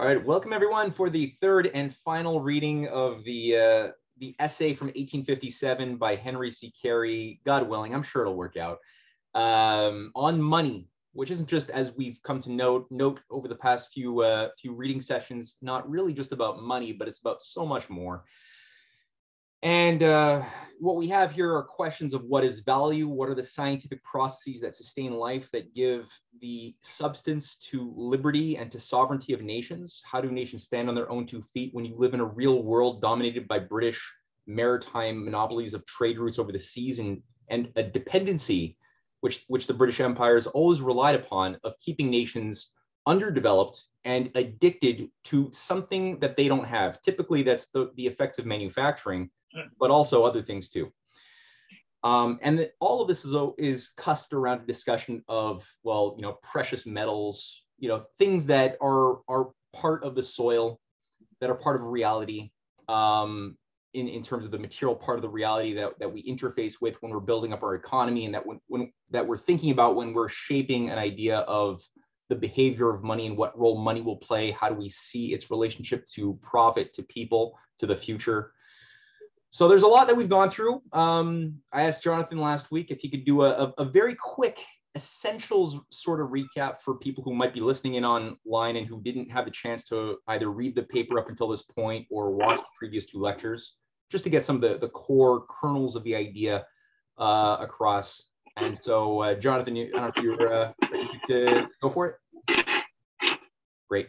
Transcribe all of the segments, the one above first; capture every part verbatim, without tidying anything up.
All right, welcome everyone for the third and final reading of the uh, the essay from eighteen fifty-seven by Henry C. Carey, God willing, I'm sure it'll work out, um, on money, which isn't just, as we've come to note, note over the past few uh, few reading sessions, not really just about money, but it's about so much more. And uh, what we have here are questions of what is value, what are the scientific processes that sustain life, that give the substance to liberty and to sovereignty of nations? How do nations stand on their own two feet when you live in a real world dominated by British maritime monopolies of trade routes over the seas, and, and a dependency, which, which the British Empire has always relied upon, of keeping nations underdeveloped and addicted to something that they don't have? Typically, that's the, the effects of manufacturing, but also other things too. Um, and the, all of this is, is clustered around a discussion of, well, you know, precious metals, you know, things that are, are part of the soil, that are part of reality, um, in, in terms of the material part of the reality that, that we interface with when we're building up our economy, and that when, when that we're thinking about when we're shaping an idea of the behavior of money and what role money will play. How do we see its relationship to profit, to people, to the future? So there's a lot that we've gone through. Um, I asked Jonathan last week if he could do a, a, a very quick essentials sort of recap for people who might be listening in online and who didn't have the chance to either read the paper up until this point or watch the previous two lectures, just to get some of the, the core kernels of the idea uh, across. And so, uh, Jonathan, you, I don't know if you're uh, ready to go for it. Great.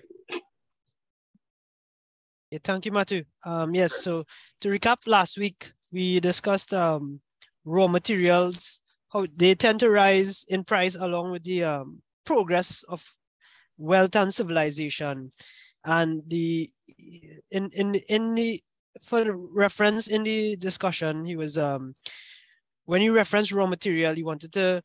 Yeah, thank you, Matthew. Um, yes, so to recap, last week we discussed um, raw materials, how they tend to rise in price along with the um, progress of wealth and civilization. And the in in in the for reference in the discussion, he was um, when he referenced raw material, he wanted to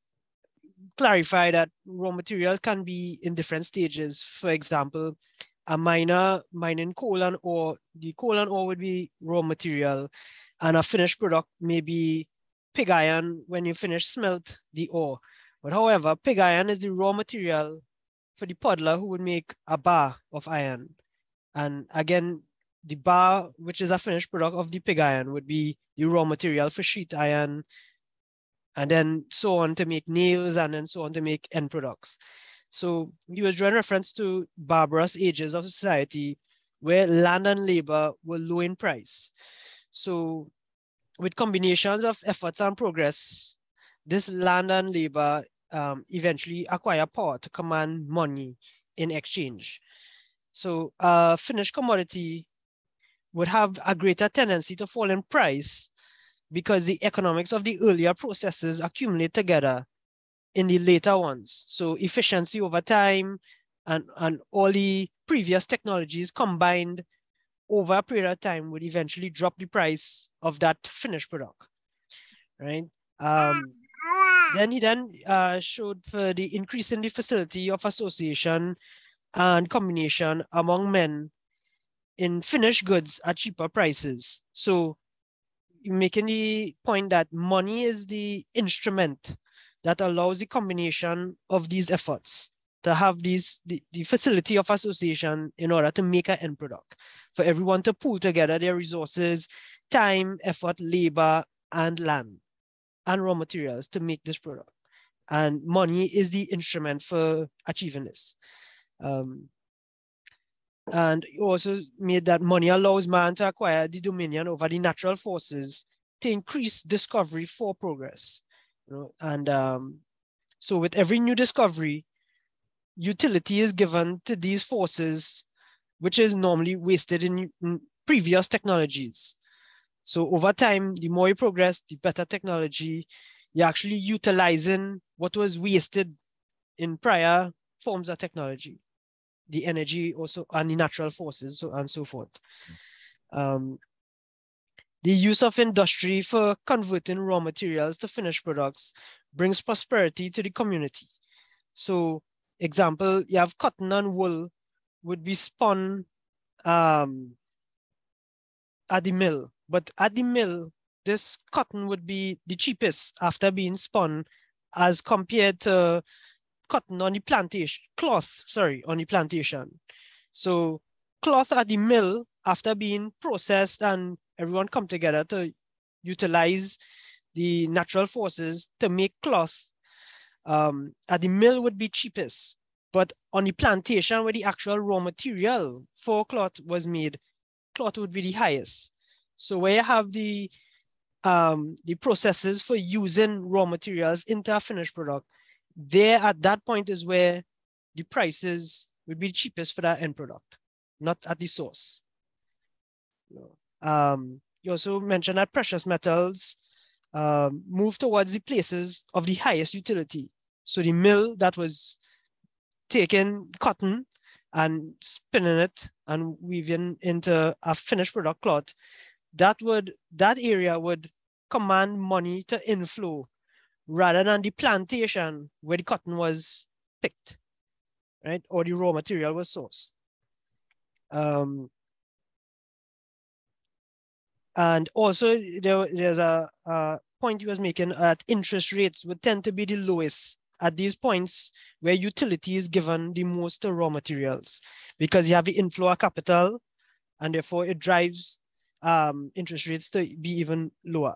clarify that raw materials can be in different stages. For example, a miner mining coal and ore, the coal and ore would be raw material, and a finished product may be pig iron when you finish smelt the ore. But however, pig iron is the raw material for the puddler who would make a bar of iron. And again, the bar, which is a finished product of the pig iron, would be the raw material for sheet iron, and then so on to make nails, and then so on to make end products. So he was drawing reference to barbarous ages of society where land and labor were low in price. So with combinations of efforts and progress, this land and labor um, eventually acquire power to command money in exchange. So a uh, finished commodity would have a greater tendency to fall in price because the economics of the earlier processes accumulate together in the later ones. So efficiency over time and, and all the previous technologies combined over a period of time would eventually drop the price of that finished product, right? Um, then he then uh, showed for the increase in the facility of association and combination among men in finished goods at cheaper prices. So making the point that money is the instrument that allows the combination of these efforts to have these the, the facility of association in order to make an end product, for everyone to pool together their resources, time, effort, labor, and land, and raw materials to make this product. And money is the instrument for achieving this. Um, and he also made that money allows man to acquire the dominion over the natural forces to increase discovery for progress. You know, and um, so with every new discovery, utility is given to these forces, which is normally wasted in, in previous technologies. So over time, the more you progress, the better technology, you're actually utilizing what was wasted in prior forms of technology, the energy also, and the natural forces, so and so forth. Um, The use of industry for converting raw materials to finished products brings prosperity to the community. So, example, you have cotton and wool would be spun um, at the mill. But at the mill, this cotton would be the cheapest after being spun as compared to cotton on the plantation, cloth, sorry, on the plantation. So cloth at the mill, after being processed and everyone come together to utilize the natural forces to make cloth, um, at the mill would be cheapest. But on the plantation where the actual raw material for cloth was made, cloth would be the highest. So where you have the um, the processes for using raw materials into a finished product, there at that point is where the prices would be cheapest for that end product, not at the source. Um, you also mentioned that precious metals um, move towards the places of the highest utility. So the mill that was taking cotton and spinning it and weaving into a finished product cloth, that would that area would command money to inflow rather than the plantation where the cotton was picked, right? Or the raw material was sourced. Um, and also there, there's a, a point he was making that interest rates would tend to be the lowest at these points where utility is given the most to raw materials, because you have the inflow of capital and therefore it drives um, interest rates to be even lower.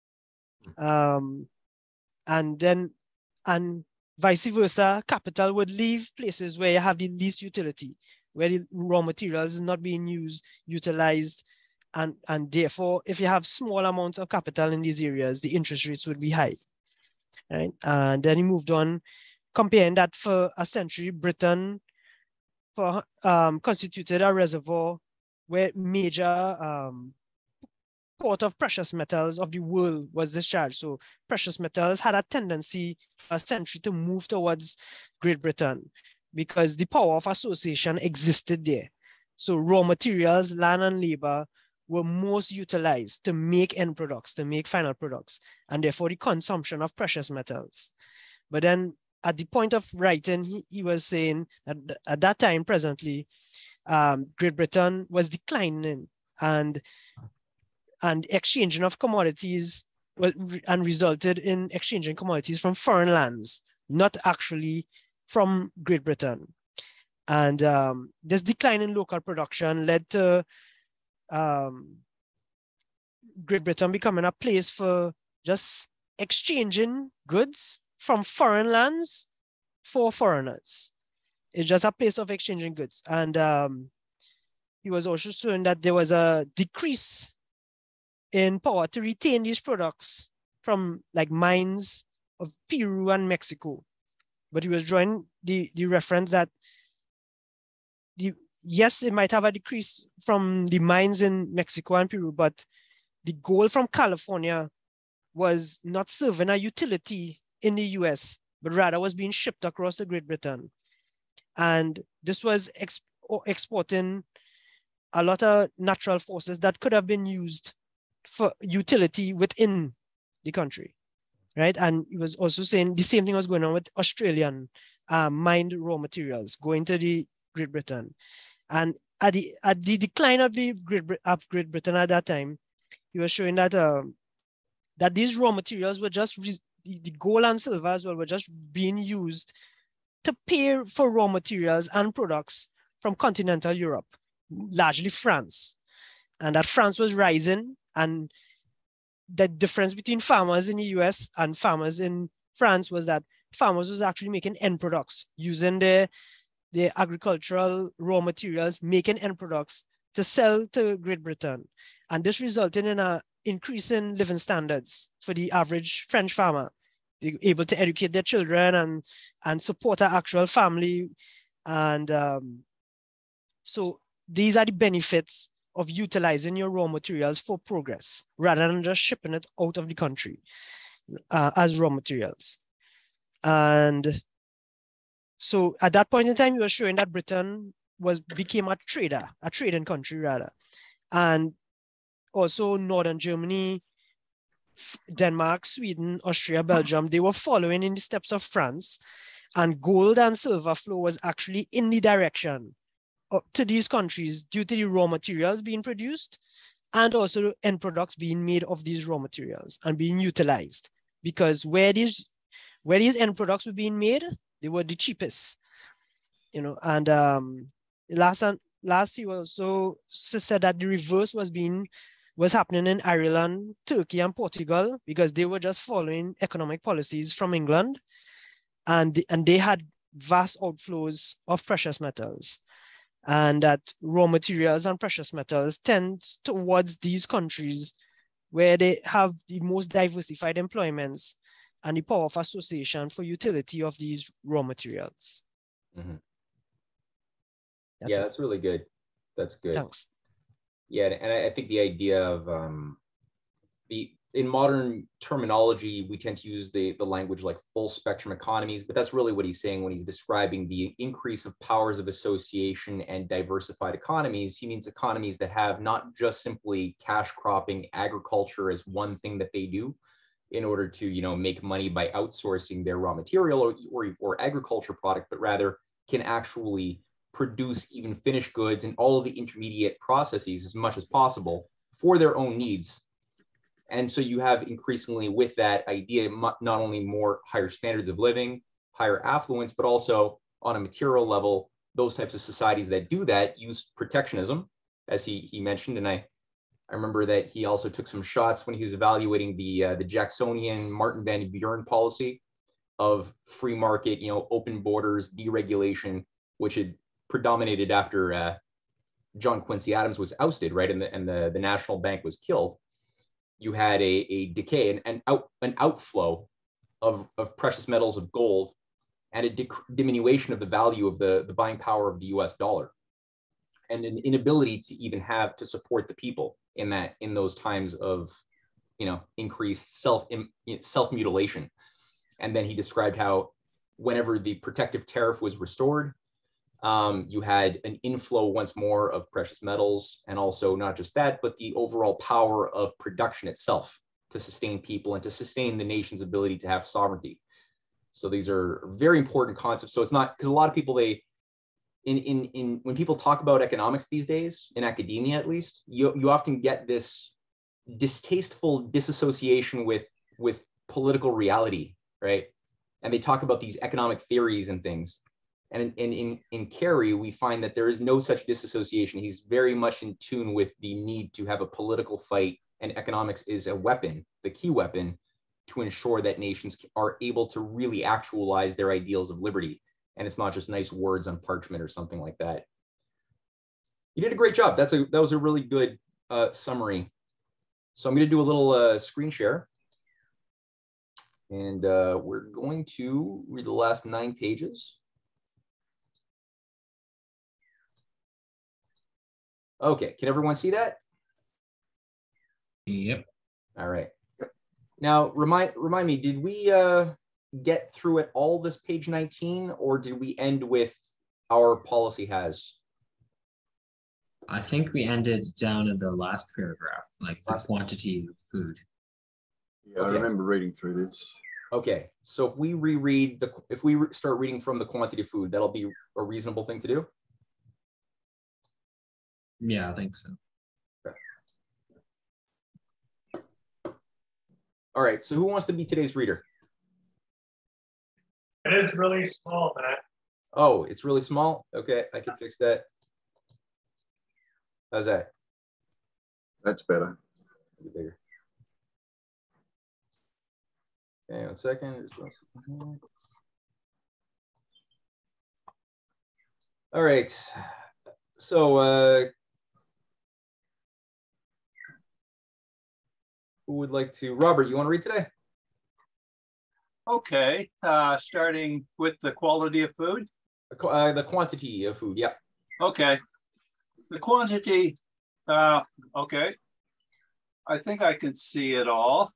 Um, and then, and vice versa, capital would leave places where you have the least utility, where the raw materials is not being used, utilized, and, and therefore, if you have small amounts of capital in these areas, the interest rates would be high, right? And then he moved on, comparing that for a century, Britain for, um, constituted a reservoir where major um, port of precious metals of the world was discharged. So precious metals had a tendency for a century to move towards Great Britain because the power of association existed there. So raw materials, land and labor were most utilized to make end products, to make final products, and therefore the consumption of precious metals. But then at the point of writing, he, he was saying that at that time, presently, um, Great Britain was declining, and and exchanging of commodities well, and resulted in exchanging commodities from foreign lands, not actually from Great Britain. And um, this decline in local production led to um, Great Britain becoming a place for just exchanging goods from foreign lands for foreigners. It's just a place of exchanging goods. And um, he was also showing that there was a decrease in power to retain these products from like mines of Peru and Mexico. But he was drawing the, the reference that the, yes, it might have a decrease from the mines in Mexico and Peru, but the gold from California was not serving a utility in the U S, but rather was being shipped across to Great Britain. And this was exp exporting a lot of natural forces that could have been used for utility within the country, right? And he was also saying the same thing was going on with Australian uh, mined raw materials going to the Great Britain. And at the at the decline of the Great, of Great Britain at that time, he was showing that um, that these raw materials were just the gold and silver as well were just being used to pay for raw materials and products from continental Europe, largely France, and that France was rising. And the difference between farmers in the U S and farmers in France was that farmers was actually making end products using their, their agricultural raw materials, making end products to sell to Great Britain. And this resulted in an increase in living standards for the average French farmer. They're able to educate their children and, and support an actual family. And um, so these are the benefits of utilizing your raw materials for progress rather than just shipping it out of the country uh, as raw materials. And so at that point in time, you were showing that Britain was became a trader, a trading country rather. And also Northern Germany, Denmark, Sweden, Austria, Belgium, they were following in the steps of France, and gold and silver flow was actually in the direction to these countries due to the raw materials being produced and also end products being made of these raw materials and being utilized, because where these where these end products were being made, they were the cheapest, you know. And um, last last year also said that the reverse was being was happening in Ireland, Turkey, and Portugal, because they were just following economic policies from England, and and they had vast outflows of precious metals, and that raw materials and precious metals tend towards these countries where they have the most diversified employments and the power of association for utility of these raw materials. Mm-hmm. That's yeah, it. that's really good. That's good. Thanks. Yeah, and I think the idea of um, the in modern terminology, we tend to use the, the language like full spectrum economies, but that's really what he's saying when he's describing the increase of powers of association and diversified economies. He means economies that have not just simply cash cropping agriculture as one thing that they do in order to, you know, make money by outsourcing their raw material or, or, or agriculture product, but rather can actually produce even finished goods and all of the intermediate processes as much as possible for their own needs. And so you have increasingly with that idea, not only more higher standards of living, higher affluence, but also on a material level, those types of societies that do that use protectionism, as he, he mentioned. And I, I remember that he also took some shots when he was evaluating the, uh, the Jacksonian Martin Van Buren policy of free market, you know, open borders, deregulation, which had predominated after uh, John Quincy Adams was ousted, right? And the, and the, the National Bank was killed. You had a, a decay, an, an, out, an outflow of, of precious metals of gold and a diminution of the value of the, the buying power of the U S dollar, and an inability to even have to support the people in that in those times of, you know, increased self self mutilation. And then he described how whenever the protective tariff was restored, Um, you had an inflow once more of precious metals, and also not just that, but the overall power of production itself to sustain people and to sustain the nation's ability to have sovereignty. So these are very important concepts. So it's not, because a lot of people, they, in, in, in, when people talk about economics these days, in academia at least, you, you often get this distasteful disassociation with, with political reality, right? And they talk about these economic theories and things. And in, in, in, in Carey, we find that there is no such disassociation. He's very much in tune with the need to have a political fight, and economics is a weapon, the key weapon, to ensure that nations are able to really actualize their ideals of liberty. And it's not just nice words on parchment or something like that. You did a great job. That's a, that was a really good uh, summary. So I'm going to do a little uh, screen share. And uh, we're going to read the last nine pages. Okay, can everyone see that? Yep. All right. Now, remind remind me, did we uh, get through it all this page nineteen, or did we end with our policy has? I think we ended down in the last paragraph, like the Last quantity of food. Yeah, Okay. I remember reading through this. Okay, so if we reread the, if we re start reading from the quantity of food, that'll be a reasonable thing to do. Yeah, I think so. Okay. All right, so who wants to be today's reader? It is really small, Matt. Oh, it's really small? Okay, I can fix that. How's that? That's better. Be bigger. Okay, one second. Just one second. All right. So, uh, who would like to? Robert, you want to read today? Okay, uh, starting with the quality of food. Uh, the quantity of food, yeah. Okay, the quantity, uh, okay. I think I can see it all.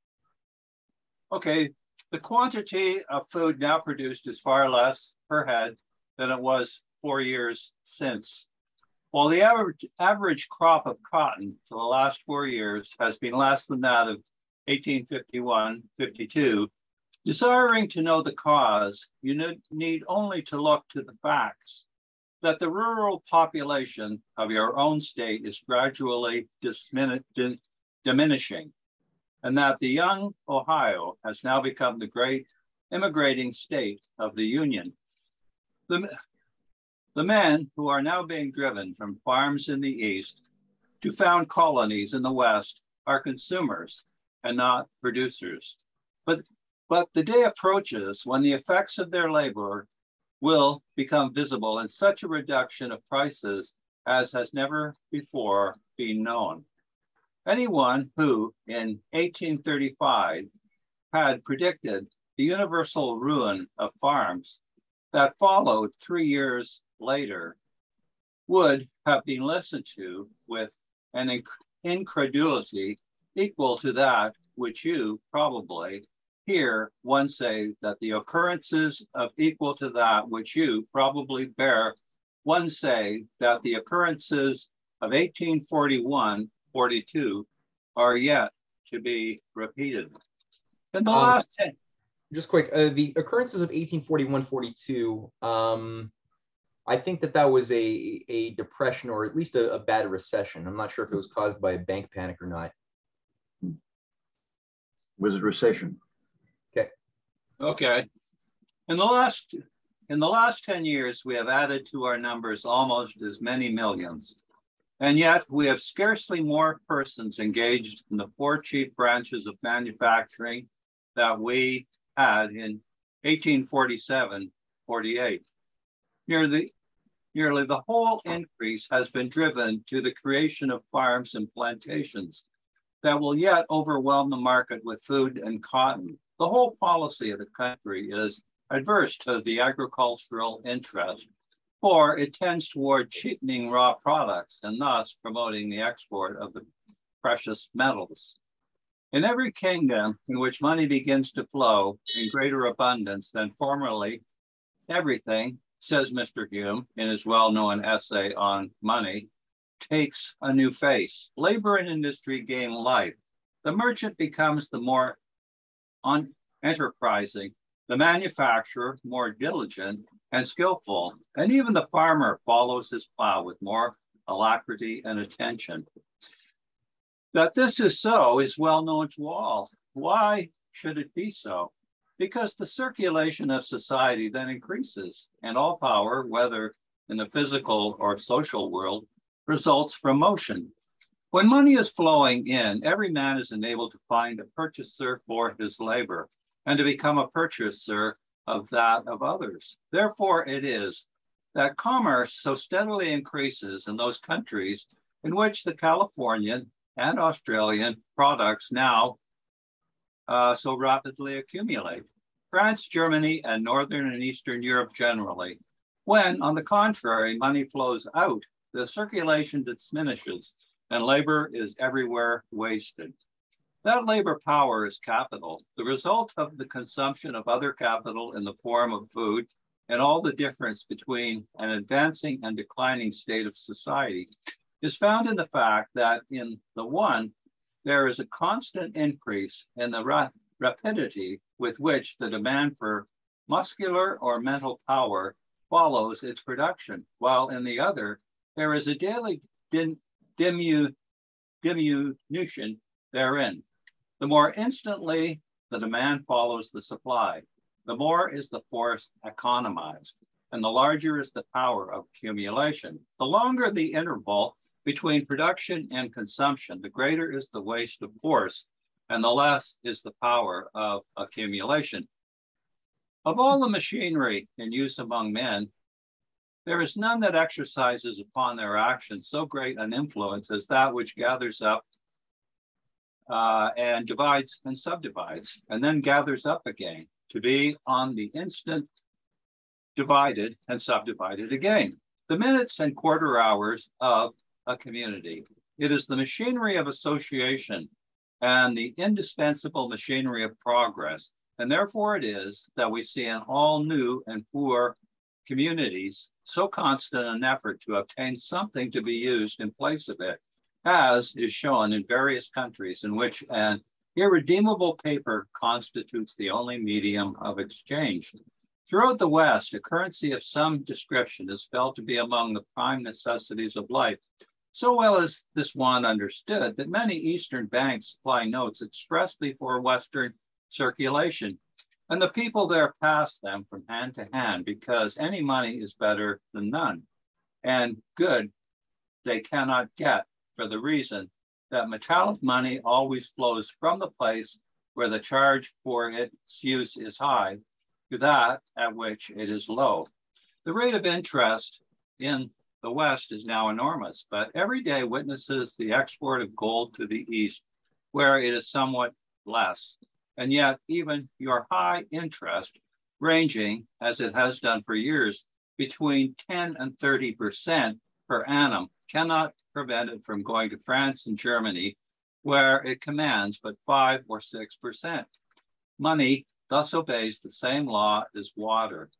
Okay, the quantity of food now produced is far less per head than it was four years since. While the average, average crop of cotton for the last four years has been less than that of eighteen fifty-one fifty-two, desiring to know the cause, you need only to look to the facts that the rural population of your own state is gradually diminishing, and that the young Ohio has now become the great immigrating state of the Union. The, The men who are now being driven from farms in the East to found colonies in the West are consumers and not producers. But, but the day approaches when the effects of their labor will become visible in such a reduction of prices as has never before been known. Anyone who in eighteen thirty-five had predicted the universal ruin of farms that followed three years later would have been listened to with an inc incredulity equal to that which you probably hear one say that the occurrences of equal to that which you probably bear one say that the occurrences of eighteen forty-one forty-two are yet to be repeated. In the um, last ten. Just quick, uh, the occurrences of eighteen forty-one forty-two, um, I think that that was a, a depression or at least a, a bad recession. I'm not sure if it was caused by a bank panic or not. Was it recession? Okay. Okay. In the last in the last ten years, we have added to our numbers almost as many millions. And yet we have scarcely more persons engaged in the four chief branches of manufacturing that we had in eighteen forty-seven forty-eight. Nearly, nearly the whole increase has been driven to the creation of farms and plantations that will yet overwhelm the market with food and cotton. The whole policy of the country is adverse to the agricultural interest, for it tends toward cheapening raw products and thus promoting the export of the precious metals. In every kingdom in which money begins to flow in greater abundance than formerly, everything, says Mister Hume in his well-known essay on money, takes a new face. Labor and industry gain life. The merchant becomes the more enterprising, the manufacturer more diligent and skillful, and even the farmer follows his plow with more alacrity and attention. That this is so is well known to all. Why should it be so? Because the circulation of society then increases, and all power, whether in the physical or social world, results from motion. When money is flowing in, every man is enabled to find a purchaser for his labor and to become a purchaser of that of others. Therefore, it is that commerce so steadily increases in those countries in which the Californian and Australian products now uh, so rapidly accumulate. France, Germany, and Northern and Eastern Europe generally. When, on the contrary, money flows out, the circulation diminishes and labor is everywhere wasted. That labor power is capital, the result of the consumption of other capital in the form of food, and all the difference between an advancing and declining state of society is found in the fact that in the one, there is a constant increase in the ra rapidity with which the demand for muscular or mental power follows its production, while in the other, there is a daily dim dimu diminution therein. The more instantly the demand follows the supply, the more is the force economized, and the larger is the power of accumulation. The longer the interval between production and consumption, the greater is the waste of force, and the less is the power of accumulation. Of all the machinery in use among men, there is none that exercises upon their actions so great an influence as that which gathers up uh, and divides and subdivides, and then gathers up again, to be on the instant divided and subdivided again. The minutes and quarter hours of a community. It is the machinery of association and the indispensable machinery of progress. And therefore it is that we see in all new and poor communities so constant an effort to obtain something to be used in place of it, as is shown in various countries in which an irredeemable paper constitutes the only medium of exchange. Throughout the West, a currency of some description is felt to be among the prime necessities of life. So well is this one understood that many Eastern banks supply notes expressly for Western circulation. And the people there pass them from hand to hand because any money is better than none. And good they cannot get for the reason that metallic money always flows from the place where the charge for its use is high to that at which it is low. The rate of interest in the West is now enormous, but every day witnesses the export of gold to the East, where it is somewhat less. And yet even your high interest, ranging, as it has done for years, between ten and thirty percent per annum, cannot prevent it from going to France and Germany, where it commands but five or six percent. Money thus obeys the same law as water,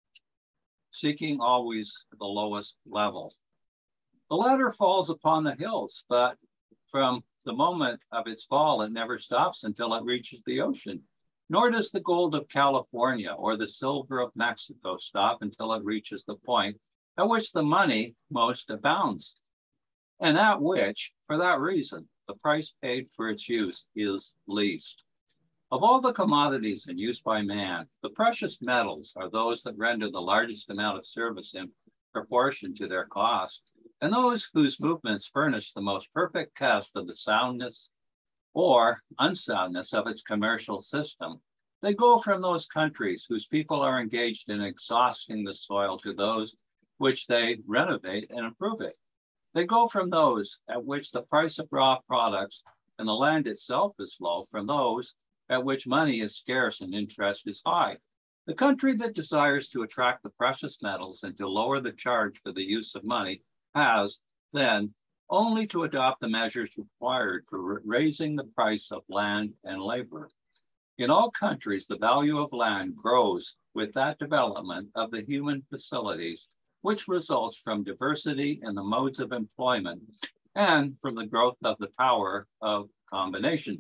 seeking always the lowest level. The latter falls upon the hills, but from the moment of its fall, it never stops until it reaches the ocean. Nor does the gold of California or the silver of Mexico stop until it reaches the point at which the money most abounds, and at which, for that reason, the price paid for its use is least. Of all the commodities in use by man, the precious metals are those that render the largest amount of service in proportion to their cost, and those whose movements furnish the most perfect test of the soundness or unsoundness of its commercial system. They go from those countries whose people are engaged in exhausting the soil to those which they renovate and improve it. They go from those at which the price of raw products and the land itself is low, from those at which money is scarce and interest is high. The country that desires to attract the precious metals and to lower the charge for the use of money has then only to adopt the measures required for raising the price of land and labor. In all countries, the value of land grows with that development of the human facilities, which results from diversity in the modes of employment and from the growth of the power of combination.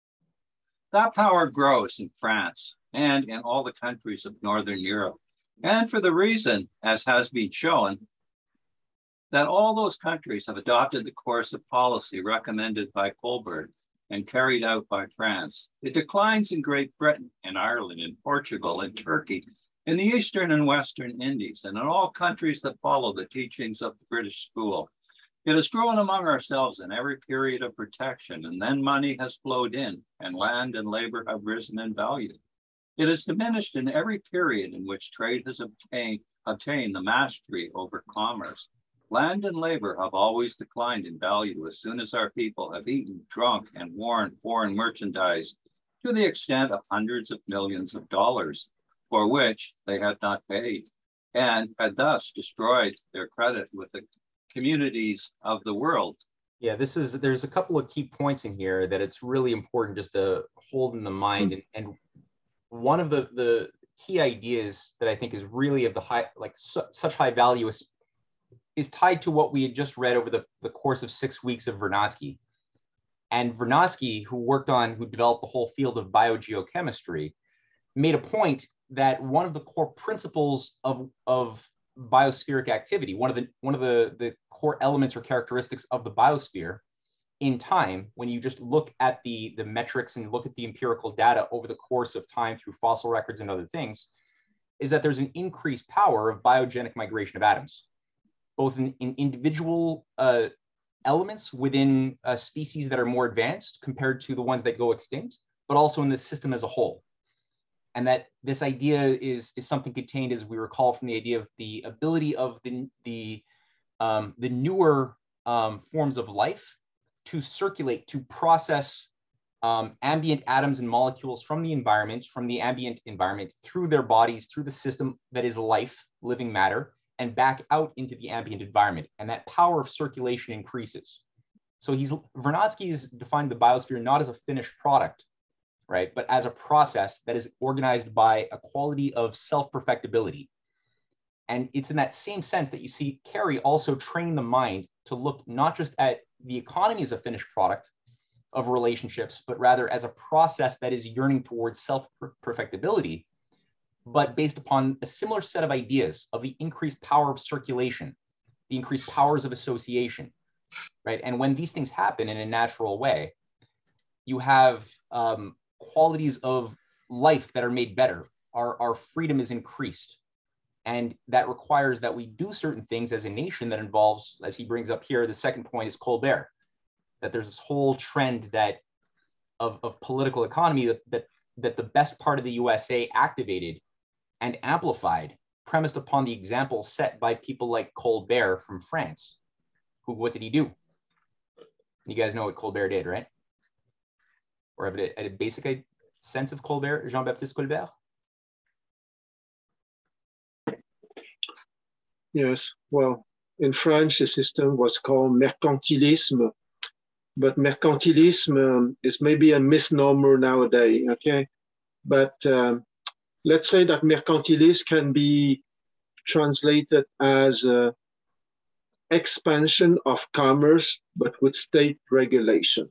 That power grows in France and in all the countries of Northern Europe, and for the reason, as has been shown, that all those countries have adopted the course of policy recommended by Colbert and carried out by France. It declines in Great Britain, in Ireland, in Portugal, in Turkey, in the Eastern and Western Indies, and in all countries that follow the teachings of the British school. It has grown among ourselves in every period of protection, and then money has flowed in, and land and labor have risen in value. It has diminished in every period in which trade has obtained, obtained the mastery over commerce. Land and labor have always declined in value as soon as our people have eaten, drunk, and worn foreign merchandise to the extent of hundreds of millions of dollars, for which they had not paid, and had thus destroyed their credit with the communities of the world. Yeah, this is, there's a couple of key points in here that it's really important just to hold in the mind. And, and one of the, the key ideas that I think is really of the high, like su such high value is, is tied to what we had just read over the, the course of six weeks of Vernadsky. And Vernadsky, who worked on, who developed the whole field of biogeochemistry, made a point that one of the core principles of, of biospheric activity, one of the one of the, the core elements or characteristics of the biosphere in time, when you just look at the, the metrics and look at the empirical data over the course of time through fossil records and other things, is that there's an increased power of biogenic migration of atoms, both in, in individual uh, elements within uh, species that are more advanced compared to the ones that go extinct, but also in the system as a whole. And that this idea is, is something contained, as we recall, from the idea of the ability of the, the, um, the newer um, forms of life to circulate, to process um, ambient atoms and molecules from the environment, from the ambient environment, through their bodies, through the system that is life, living matter, and back out into the ambient environment. And that power of circulation increases. So he's, Vernadsky has defined the biosphere not as a finished product, right, but as a process that is organized by a quality of self-perfectibility. And it's in that same sense that you see Carey also train the mind to look not just at the economy as a finished product of relationships, but rather as a process that is yearning towards self-perfectibility, but based upon a similar set of ideas of the increased power of circulation, the increased powers of association, right? And when these things happen in a natural way, you have um, qualities of life that are made better. Our, our freedom is increased. And that requires that we do certain things as a nation that involves, as he brings up here, the second point is Colbert, that there's this whole trend that of, of political economy that, that, that the best part of the U S A activated and amplified, premised upon the example set by people like Colbert from France. Who, what did he do? You guys know what Colbert did, right? Or have a, a basic sense of Colbert, Jean-Baptiste Colbert? Yes, well, in French, the system was called mercantilisme, but mercantilisme um, is maybe a misnomer nowadays, okay? But um, let's say that mercantilisme can be translated as uh, expansion of commerce, but with state regulation.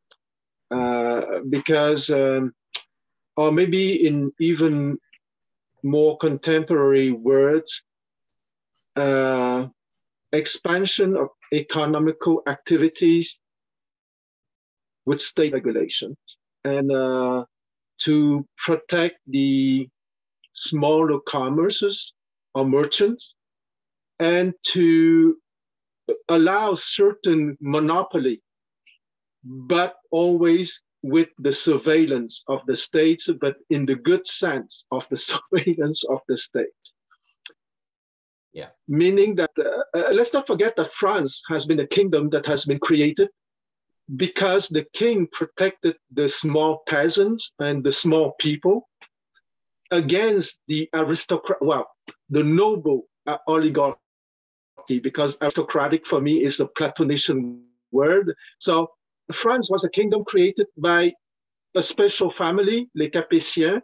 Uh, because, um, or maybe in even more contemporary words, uh, expansion of economical activities with state regulation, and uh, to protect the smaller commerces or merchants, and to allow certain monopoly, but always with the surveillance of the states, but in the good sense of the surveillance of the state. Yeah. Meaning that, uh, uh, let's not forget that France has been a kingdom that has been created because the king protected the small peasants and the small people against the aristocrat, well, the noble uh, oligarchy, because aristocratic for me is a Platonician word. So France was a kingdom created by a special family, les Capétiens,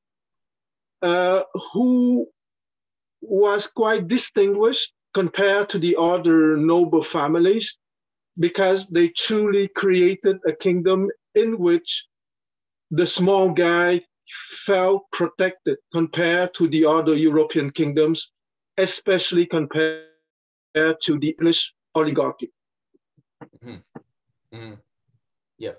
uh, who was quite distinguished compared to the other noble families, because they truly created a kingdom in which the small guy felt protected compared to the other European kingdoms, especially compared to the English oligarchy. Mm-hmm. Mm-hmm. Yeah.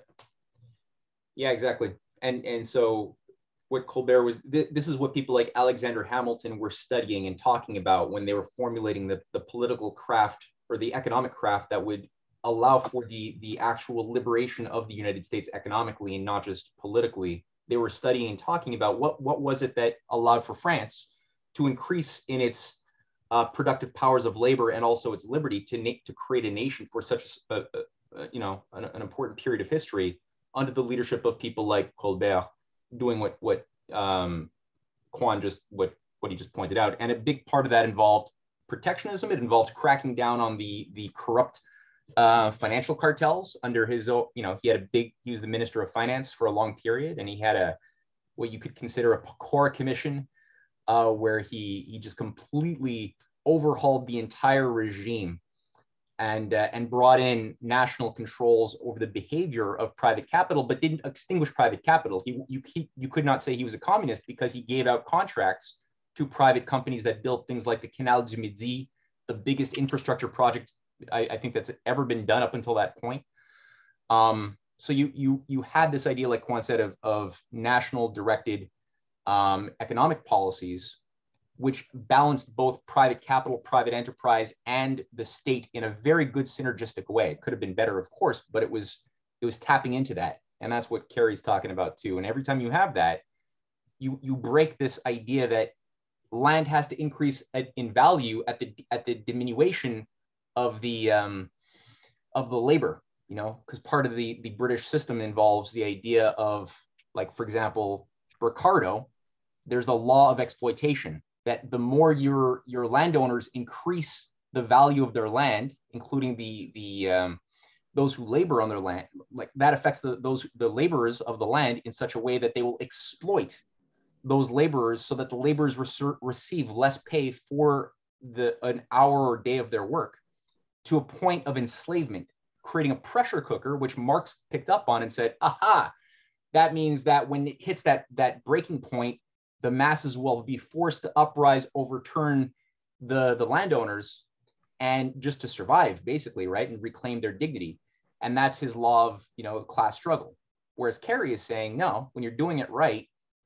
Yeah, exactly. And and so what Colbert was, th this is what people like Alexander Hamilton were studying and talking about when they were formulating the, the political craft or the economic craft that would allow for the, the actual liberation of the United States economically and not just politically. They were studying and talking about what, what was it that allowed for France to increase in its uh, productive powers of labor and also its liberty to, to create a nation for such a, a, a you know, an, an important period of history under the leadership of people like Colbert, doing what what um, Quan just what what he just pointed out. And a big part of that involved protectionism. It involved cracking down on the the corrupt uh, financial cartels under his, you know, he had a big, he was the Minister of Finance for a long period, and he had a what you could consider a Pecora Commission, uh, where he he just completely overhauled the entire regime and uh, and brought in national controls over the behavior of private capital, but didn't extinguish private capital. He, you, he, you could not say he was a communist because he gave out contracts to private companies that built things like the Canal du Midi, the biggest infrastructure project I, I think that's ever been done up until that point. Um, so you, you, you had this idea, like Quan said, of, of national directed um, economic policies, which balanced both private capital, private enterprise, and the state in a very good synergistic way. It could have been better, of course, but it was it was tapping into that. And that's what Kerry's talking about too. And every time you have that, you, you break this idea that land has to increase at, in value at the at the diminution of the um, of the labor, you know, because part of the, the British system involves the idea of, like, for example, Ricardo, there's a law of exploitation, that the more your your landowners increase the value of their land, including the the um, those who labor on their land, like that affects the those the laborers of the land in such a way that they will exploit those laborers, so that the laborers re receive less pay for the an hour or day of their work, to a point of enslavement, creating a pressure cooker, which Marx picked up on and said, aha, that means that when it hits that that breaking point, the masses will be forced to uprise, overturn the, the landowners, and just to survive, basically, right, and reclaim their dignity. And that's his law of, you know, class struggle. Whereas Kerry is saying, no, when you're doing it right,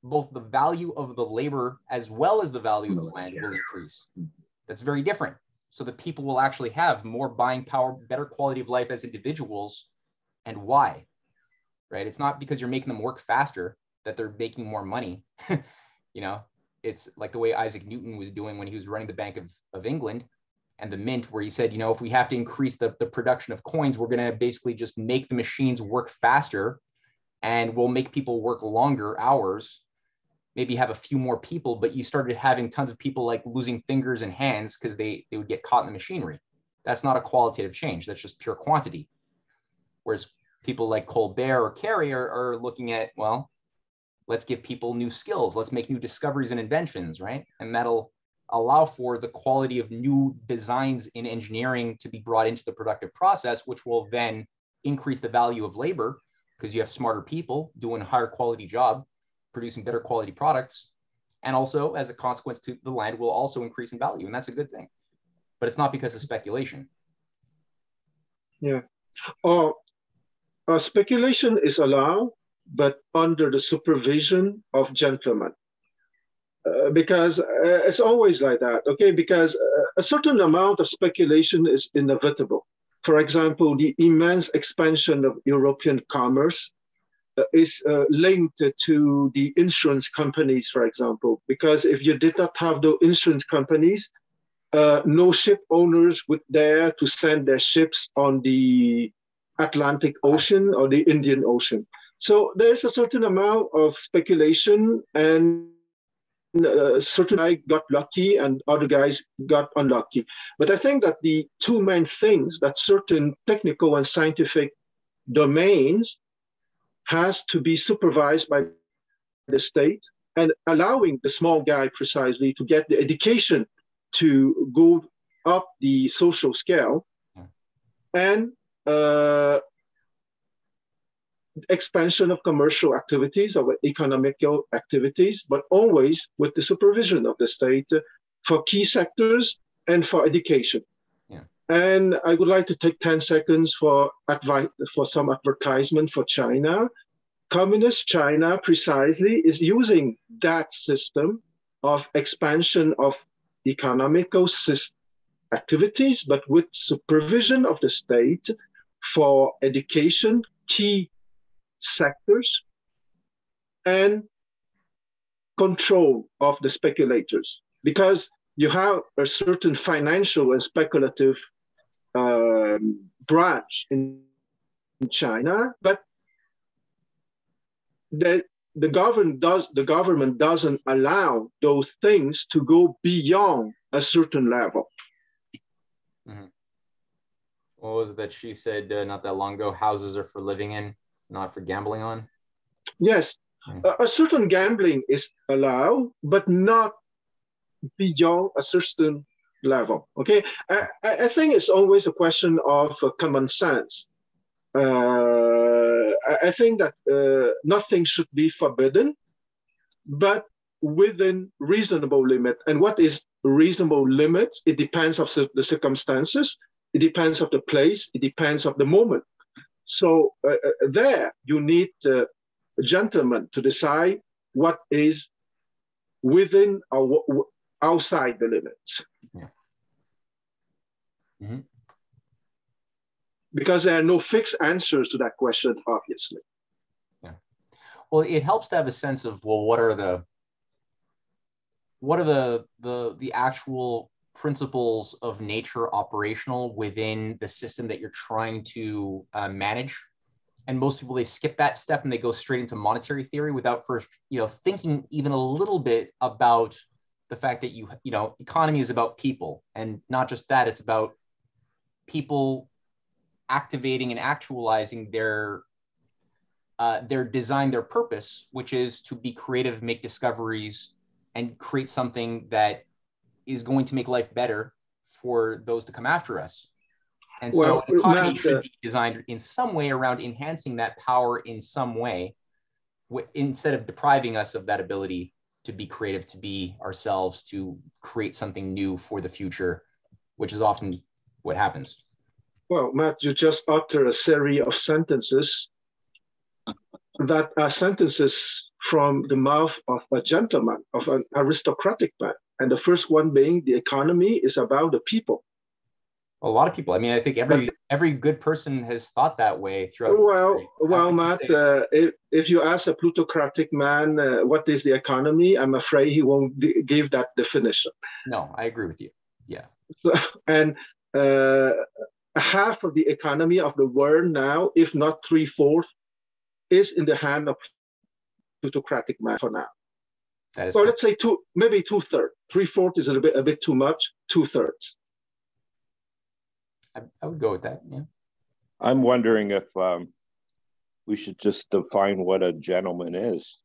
both the value of the labor as well as the value of the land will increase. That's very different. So the people will actually have more buying power, better quality of life as individuals. And why? Right? It's not because you're making them work faster that they're making more money. You know, it's like the way Isaac Newton was doing when he was running the Bank of, of England and the Mint, where he said, you know, if we have to increase the, the production of coins, we're going to basically just make the machines work faster, and we'll make people work longer hours, maybe have a few more people, but you started having tons of people like losing fingers and hands because they, they would get caught in the machinery. That's not a qualitative change. That's just pure quantity. Whereas people like Colbert or Carey are, are looking at, well, let's give people new skills. Let's make new discoveries and inventions, right? And that'll allow for the quality of new designs in engineering to be brought into the productive process, which will then increase the value of labor because you have smarter people doing a higher quality job, producing better quality products. And also, as a consequence, to the land will also increase in value. And that's a good thing. But it's not because of speculation. Yeah. Or uh, speculation is allowed, but under the supervision of gentlemen. Uh, because uh, it's always like that, okay? Because uh, a certain amount of speculation is inevitable. For example, the immense expansion of European commerce uh, is uh, linked to the insurance companies, for example, because if you did not have the insurance companies, uh, no ship owners would dare to send their ships on the Atlantic Ocean or the Indian Ocean. So there's a certain amount of speculation, and uh, certain guys got lucky and other guys got unlucky. But I think that the two main things, that certain technical and scientific domains has to be supervised by the state, and allowing the small guy precisely to get the education to go up the social scale, and uh, expansion of commercial activities or economical activities, but always with the supervision of the state for key sectors and for education. Yeah. And I would like to take ten seconds for advice, for some advertisement for China. Communist China precisely is using that system of expansion of economical activities, but with supervision of the state for education, key sectors, and control of the speculators, because you have a certain financial and speculative um, branch in, in China, but the, the government does the government doesn't allow those things to go beyond a certain level. Mm-hmm. What was it that she said uh, not that long ago? Houses are for living in, not for gambling on. Yes, mm. a, a certain gambling is allowed, but not beyond a certain level. Okay, I, I think it's always a question of uh, common sense. Uh, I, I think that uh, nothing should be forbidden, but within reasonable limit. And what is reasonable limits? It depends of the circumstances. It depends of the place. It depends of the moment. So uh, there, you need uh, gentlemen to decide what is within or outside the limits. Yeah. Mm-hmm. Because there are no fixed answers to that question, obviously. Yeah. Well, it helps to have a sense of, well, what are the what are the the the actual principles of nature operational within the system that you're trying to uh, manage. And most people, they skip that step and they go straight into monetary theory without first, you know, thinking even a little bit about the fact that you, you know, economy is about people, and not just that, it's about people activating and actualizing their uh, their design, their purpose, which is to be creative, make discoveries, and create something that is going to make life better for those to come after us. And well, so an economy Matt, should uh, be designed in some way around enhancing that power in some way, w- instead of depriving us of that ability to be creative, to be ourselves, to create something new for the future, which is often what happens. Well, Matt, you just uttered a series of sentences that are sentences from the mouth of a gentleman, of an aristocratic man. And the first one being the economy is about the people. A lot of people. I mean, I think every but, every good person has thought that way throughout. Well, history. well, Matt, uh, if, if you ask a plutocratic man uh, what is the economy, I'm afraid he won't give that definition. No, I agree with you. Yeah. So, and uh, half of the economy of the world now, if not three-fourths, is in the hand of plutocratic man for now. That is so correct. Let's say two, maybe two-thirds. Three-fourths is a bit, a bit too much. Two-thirds. I, I would go with that. Yeah. I'm wondering if um, we should just define what a gentleman is.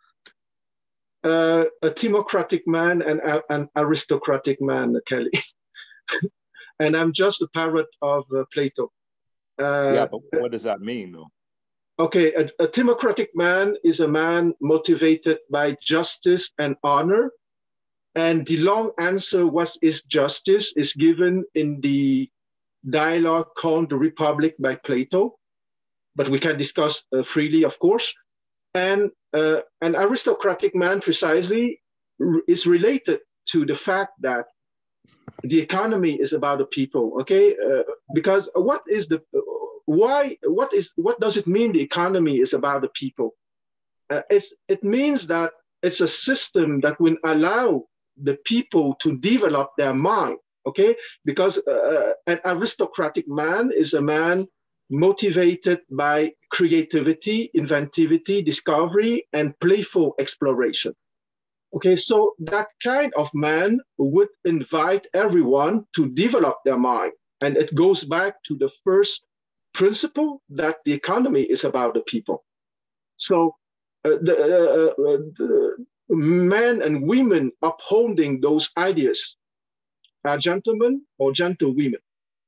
Uh, a democratic man and an aristocratic man, Kelly. And I'm just a parrot of uh, Plato. Uh, yeah, but what does that mean, though? Okay, a, a democratic man is a man motivated by justice and honor. And the long answer, what is justice, is given in the dialogue called The Republic by Plato, but we can discuss uh, freely, of course. And uh, an aristocratic man precisely is related to the fact that the economy is about the people, okay? Uh, because what is the, why, what is, what does it mean the economy is about the people? Uh, it's, it means that it's a system that will allow the people to develop their mind. Okay, because uh, an aristocratic man is a man motivated by creativity, inventivity, discovery, and playful exploration. Okay, so that kind of man would invite everyone to develop their mind. And it goes back to the first principle that the economy is about the people. So uh, the, uh, uh, the men and women upholding those ideas are gentlemen or gentlewomen.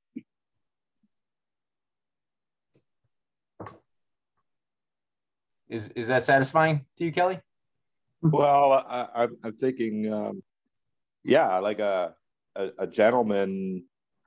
Is is that satisfying to you, Kelly? Well, I, I'm thinking, um, yeah, like a, a a gentleman.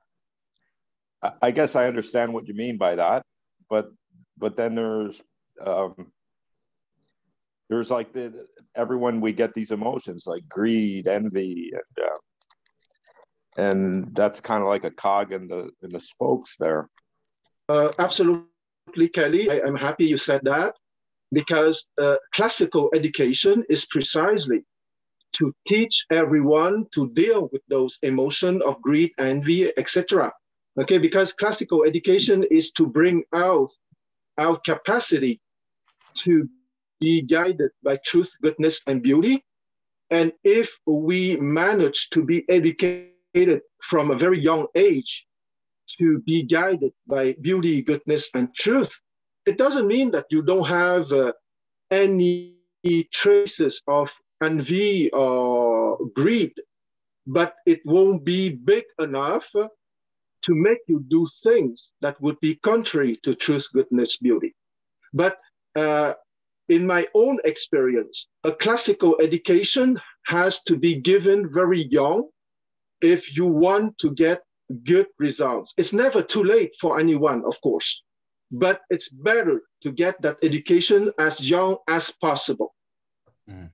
I guess I understand what you mean by that, but but then there's um, there's like the everyone we get these emotions like greed, envy, and. Uh, And that's kind of like a cog in the in the spokes there. Uh, absolutely, Kelly. I, I'm happy you said that, because uh, classical education is precisely to teach everyone to deal with those emotions of greed, envy, et cetera. Okay, because classical education is to bring out our capacity to be guided by truth, goodness, and beauty. And if we manage to be educated from a very young age to be guided by beauty, goodness, and truth, it doesn't mean that you don't have uh, any traces of envy or greed, but it won't be big enough to make you do things that would be contrary to truth, goodness, beauty. But uh, in my own experience, a classical education has to be given very young if you want to get good results. It's never too late for anyone, of course, but it's better to get that education as young as possible. Mm.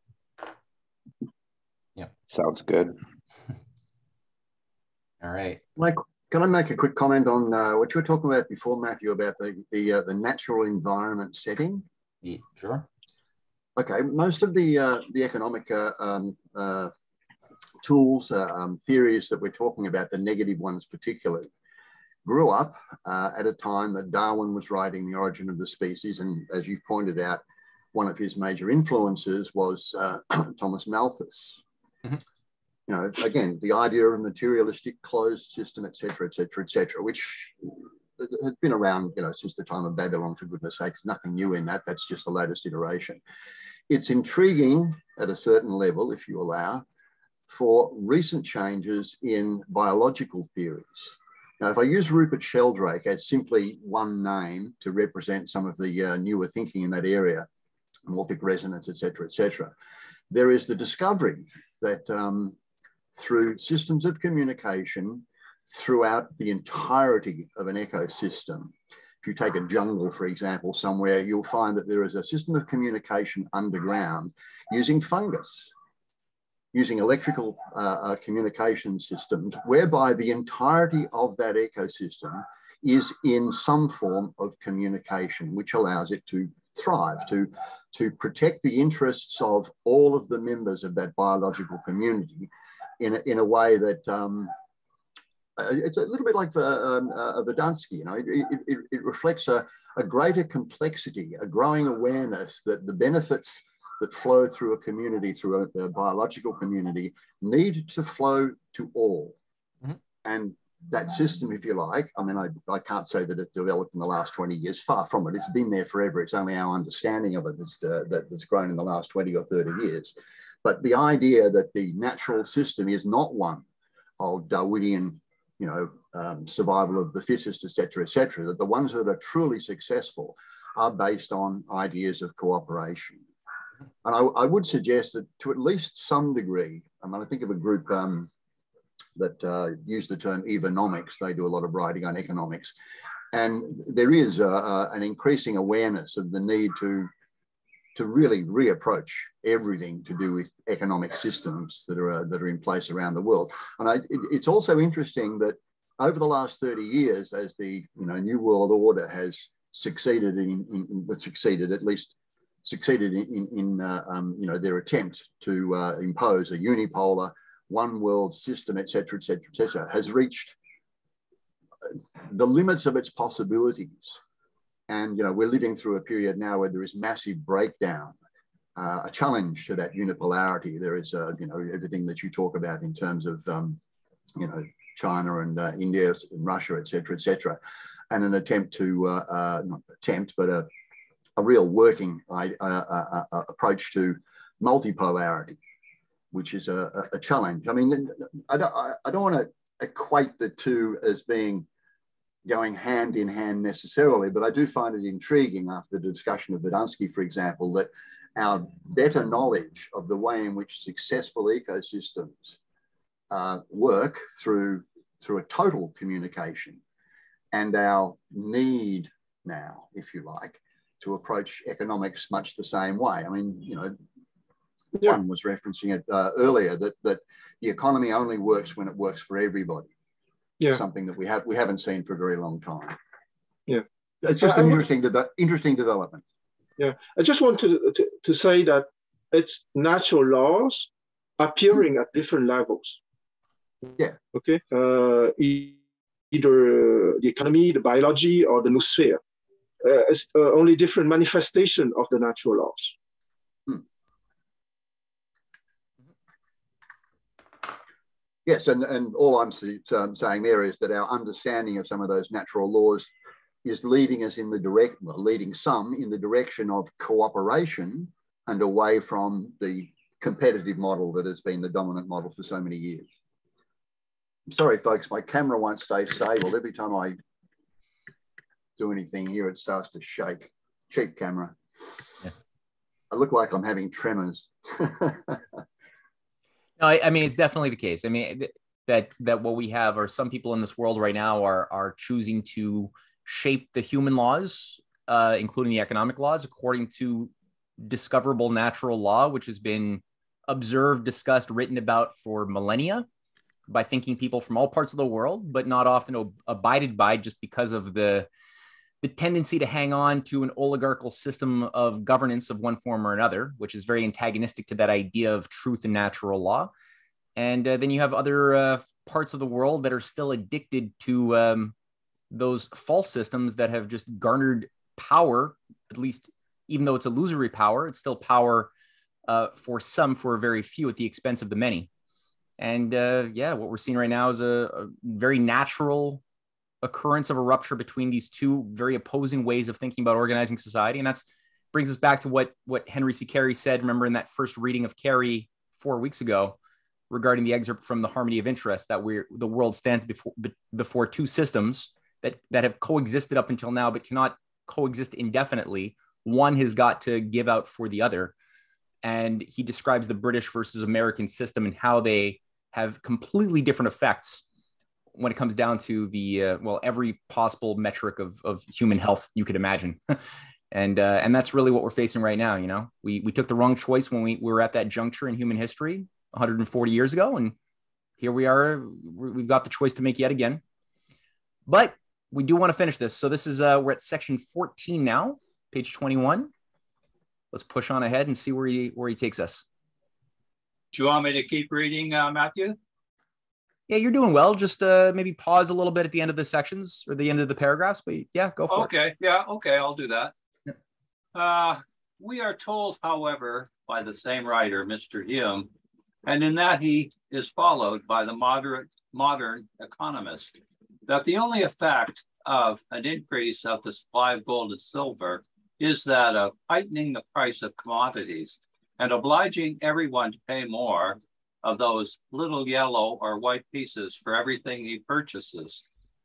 Yeah, sounds good. All right. Like, can I make a quick comment on uh, what you were talking about before, Matthew, about the the, uh, the natural environment setting? Yeah, sure. Okay, most of the uh, the economic uh, um, uh, tools, uh, um, theories that we're talking about, the negative ones particularly, grew up uh, at a time that Darwin was writing The Origin of the Species, and as you've pointed out, one of his major influences was uh, Thomas Malthus. Mm-hmm. You know, again, the idea of a materialistic closed system, et cetera, et cetera, et cetera, which has been around, you know, since the time of Babylon, for goodness sake. There's nothing new in that. That's just the latest iteration. It's intriguing at a certain level, if you allow, for recent changes in biological theories. Now, if I use Rupert Sheldrake as simply one name to represent some of the uh, newer thinking in that area, morphic resonance, et cetera, et cetera, there is the discovery that um, through systems of communication throughout the entirety of an ecosystem, if you take a jungle, for example, somewhere, you'll find that there is a system of communication underground using fungus, using electrical uh, uh, communication systems, whereby the entirety of that ecosystem is in some form of communication, which allows it to thrive, to, to protect the interests of all of the members of that biological community in a, in a way that um, it's a little bit like the, um, uh, Verdanski, you know, it, it, it reflects a, a greater complexity, a growing awareness that the benefits that flow through a community, through a, a biological community, need to flow to all. Mm-hmm. And that system, if you like, I mean, I, I can't say that it developed in the last twenty years, far from it. It's been there forever. It's only our understanding of it that's, uh, that, that's grown in the last twenty or thirty years. But the idea that the natural system is not one of Darwinian, you know, um, survival of the fittest, et cetera, et cetera, that the ones that are truly successful are based on ideas of cooperation. And I, I would suggest that to at least some degree, I mean, I think of a group um, that uh, use the term evonomics. They do a lot of writing on economics. And there is a, a, an increasing awareness of the need to, to really reapproach everything to do with economic systems that are, uh, that are in place around the world. And I, it, it's also interesting that over the last thirty years, as the you know, New World Order has succeeded in, in, in succeeded at least succeeded in, in, in uh, um, you know, their attempt to uh, impose a unipolar one world system, et cetera, et cetera, et cetera, has reached the limits of its possibilities. And, you know, we're living through a period now where there is massive breakdown, uh, a challenge to that unipolarity. There is, uh, you know, everything that you talk about in terms of, um, you know, China and uh, India and Russia, et cetera, et cetera, and an attempt to, uh, uh, not attempt, but a, a real working uh, uh, uh, approach to multipolarity, which is a, a challenge. I mean, I don't, I don't want to equate the two as being going hand in hand necessarily, but I do find it intriguing after the discussion of Verdanski, for example, that our better knowledge of the way in which successful ecosystems uh, work through, through a total communication, and our need now, if you like, to approach economics much the same way. I mean, you know, yeah. One was referencing it uh, earlier, that, that the economy only works when it works for everybody. Yeah. Something that we, have, we haven't seen for a very long time. Yeah. It's just an interesting, de interesting development. Yeah. I just want to, to, to say that it's natural laws appearing at different levels. Yeah. Okay. Uh, e either the economy, the biology, or the noosphere. Uh, it's uh, only different manifestation of the natural laws. Hmm. Yes, and, and all I'm um, saying there is that our understanding of some of those natural laws is leading us in the direct, well, leading some in the direction of cooperation and away from the competitive model that has been the dominant model for so many years. I'm sorry, folks, my camera won't stay stable. Every time I do anything here, it starts to shake. Cheap camera. Yeah. I look like I'm having tremors. No, I, I mean, it's definitely the case. I mean, that that what we have are some people in this world right now are, are choosing to shape the human laws, uh, including the economic laws, according to discoverable natural law, which has been observed, discussed, written about for millennia by thinking people from all parts of the world, but not often abided by just because of the the tendency to hang on to an oligarchical system of governance of one form or another, which is very antagonistic to that idea of truth and natural law. And uh, then you have other uh, parts of the world that are still addicted to um, those false systems that have just garnered power, at least even though it's illusory power, it's still power uh, for some, for a very few at the expense of the many. And uh, yeah, what we're seeing right now is a, a very natural occurrence of a rupture between these two very opposing ways of thinking about organizing society. And that's brings us back to what, what Henry C. Carey said, remember in that first reading of Carey four weeks ago, regarding the excerpt from The Harmony of Interest, that we're, the world stands before, before two systems that, that have coexisted up until now, but cannot coexist indefinitely. One has got to give out for the other. And he describes the British versus American system and how they have completely different effects when it comes down to the, uh, well, every possible metric of, of human health you could imagine. and uh, and that's really what we're facing right now. You know, we, we took the wrong choice when we, we were at that juncture in human history one hundred forty years ago. And here we are, we've got the choice to make yet again. But we do want to finish this. So this is, uh, we're at section fourteen now, page twenty-one. Let's push on ahead and see where he, where he takes us. Do you want me to keep reading, uh, Matthew? Yeah, you're doing well. Just uh, maybe pause a little bit at the end of the sections or the end of the paragraphs, but yeah, go for okay. it. Okay, yeah, okay, I'll do that. Yeah. Uh, we are told, however, by the same writer, Mister Hume, and in that he is followed by the moderate modern economist, that the only effect of an increase of the supply of gold and silver is that of heightening the price of commodities and obliging everyone to pay more of those little yellow or white pieces for everything he purchases.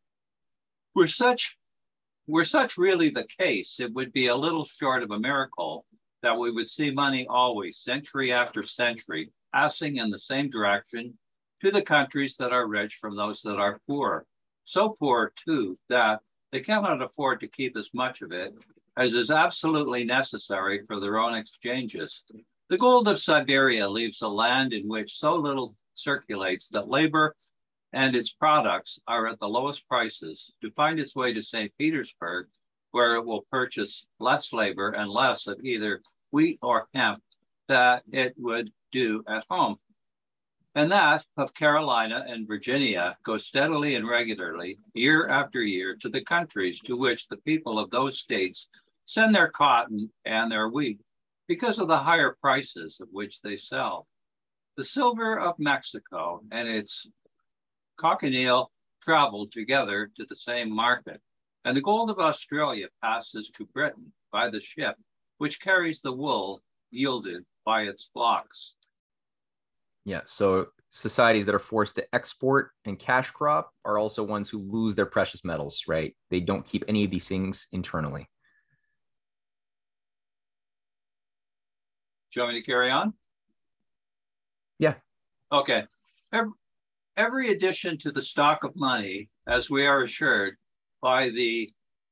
Were such, were such really the case, it would be a little short of a miracle that we would see money always, century after century, passing in the same direction to the countries that are rich from those that are poor. So poor, too, that they cannot afford to keep as much of it as is absolutely necessary for their own exchanges. The gold of Siberia leaves a land in which so little circulates that labor and its products are at the lowest prices to find its way to Saint Petersburg, where it will purchase less labor and less of either wheat or hemp that it would do at home. And that of Carolina and Virginia goes steadily and regularly, year after year, to the countries to which the people of those states send their cotton and their wheat, because of the higher prices at which they sell. The silver of Mexico and its cochineal travel together to the same market, and the gold of Australia passes to Britain by the ship, which carries the wool yielded by its flocks. Yeah, so societies that are forced to export and cash crop are also ones who lose their precious metals, right? They don't keep any of these things internally. Do you want me to carry on? Yeah. Okay. Every, every addition to the stock of money, as we are assured by the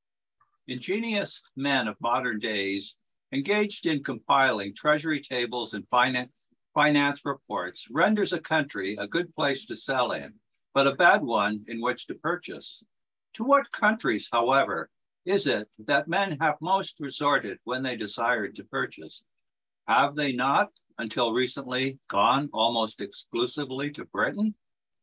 ingenious men of modern days engaged in compiling treasury tables and finance, finance reports, renders a country a good place to sell in, but a bad one in which to purchase. To what countries, however, is it that men have most resorted when they desired to purchase? Have they not, until recently, gone almost exclusively to Britain?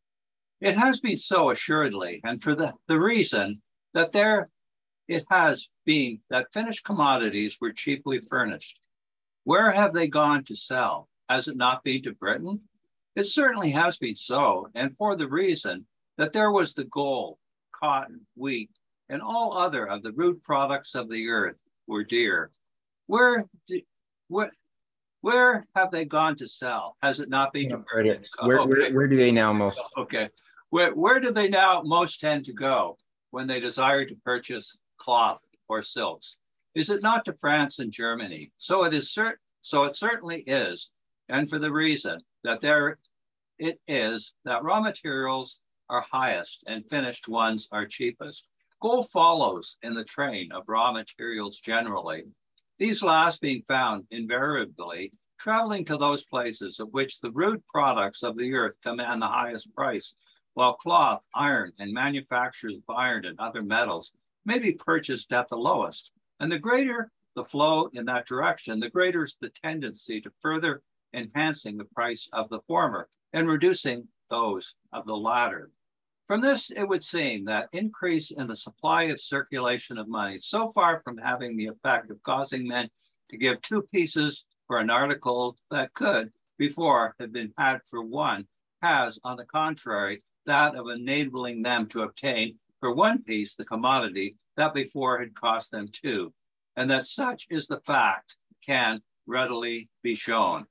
It has been so assuredly, and for the, the reason that there it has been that finished commodities were cheaply furnished. Where have they gone to sell? Has it not been to Britain? It certainly has been so, and for the reason that there was the gold, cotton, wheat, and all other of the rude products of the earth were dear. Where, where, where have they gone to sell? Has it not been Yeah, to Britain? Where, Okay. where, where do they now most? Okay. Where, where do they now most tend to go when they desire to purchase cloth or silks? Is it not to France and Germany? So it is cert so it certainly is, and for the reason that there it is that raw materials are highest and finished ones are cheapest. Gold follows in the train of raw materials generally, these last being found invariably traveling to those places of which the rude products of the earth command the highest price, while cloth, iron, and manufactures of iron and other metals may be purchased at the lowest. And the greater the flow in that direction, the greater is the tendency to further enhancing the price of the former and reducing those of the latter. From this, it would seem that increase in the supply of circulation of money, so far from having the effect of causing men to give two pieces for an article that could before have been had for one, has, on the contrary, that of enabling them to obtain for one piece the commodity that before had cost them two, and that such is the fact can readily be shown.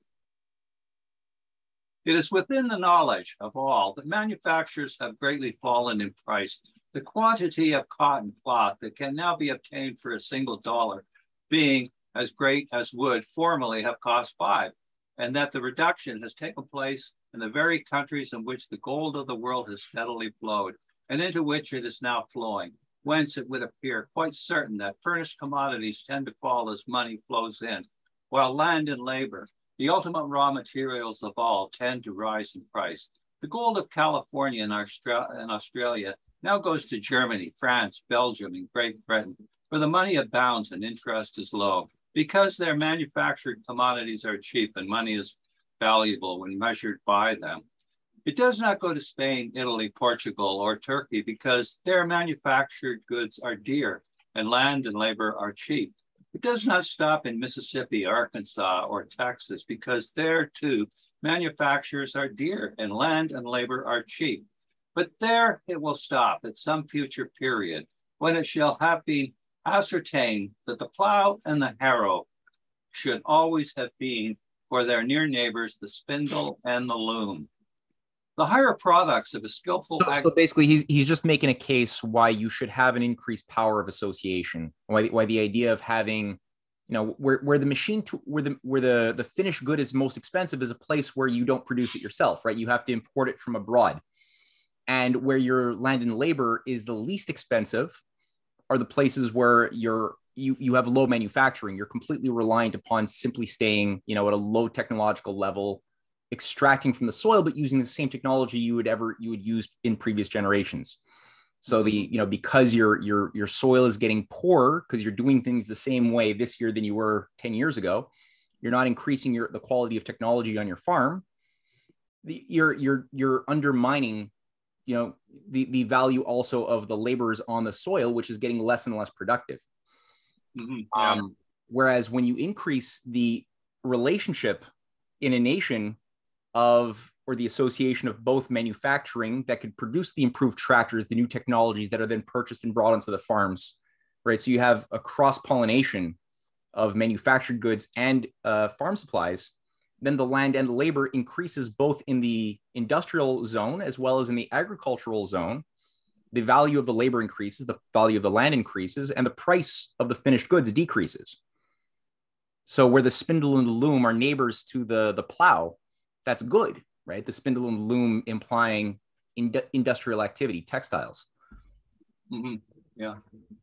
It is within the knowledge of all that manufactures have greatly fallen in price. The quantity of cotton cloth that can now be obtained for a single dollar being as great as would formerly have cost five, and that the reduction has taken place in the very countries in which the gold of the world has steadily flowed, and into which it is now flowing, whence it would appear quite certain that furnished commodities tend to fall as money flows in, while land and labor, the ultimate raw materials of all, tend to rise in price. The gold of California and Australia now goes to Germany, France, Belgium, and Great Britain, where the money abounds and interest is low, because their manufactured commodities are cheap and money is valuable when measured by them. It does not go to Spain, Italy, Portugal, or Turkey because their manufactured goods are dear and land and labor are cheap. It does not stop in Mississippi, Arkansas, or Texas because there too manufacturers are dear and land and labor are cheap. But there it will stop at some future period when it shall have been ascertained that the plow and the harrow should always have been for their near neighbors the spindle and the loom. The higher products of a skillful... So, so basically, he's, he's just making a case why you should have an increased power of association, why, why the idea of having, you know, where, where the machine, to, where, the, where the, the finished good is most expensive is a place where you don't produce it yourself, right? You have to import it from abroad. And where your land and labor is the least expensive are the places where you're, you, you have low manufacturing. You're completely reliant upon simply staying, you know, at a low technological level, extracting from the soil, but using the same technology you would ever, you would use in previous generations. So the, you know, because your, your, your soil is getting poorer because you're doing things the same way this year than you were ten years ago, you're not increasing your, the quality of technology on your farm. The, you're, you're, you're undermining, you know, the, the value also of the laborers on the soil, which is getting less and less productive. Mm-hmm. Yeah. Um, whereas when you increase the relationship in a nation of, or the association of both manufacturing that could produce the improved tractors, the new technologies that are then purchased and brought into the farms, right? So you have a cross-pollination of manufactured goods and uh, farm supplies. Then the land and the labor increases both in the industrial zone as well as in the agricultural zone. The value of the labor increases, the value of the land increases, and the price of the finished goods decreases. So where the spindle and the loom are neighbors to the, the plow, that's good, right? The spindle and loom implying in, industrial activity, textiles. Mm-hmm. Yeah.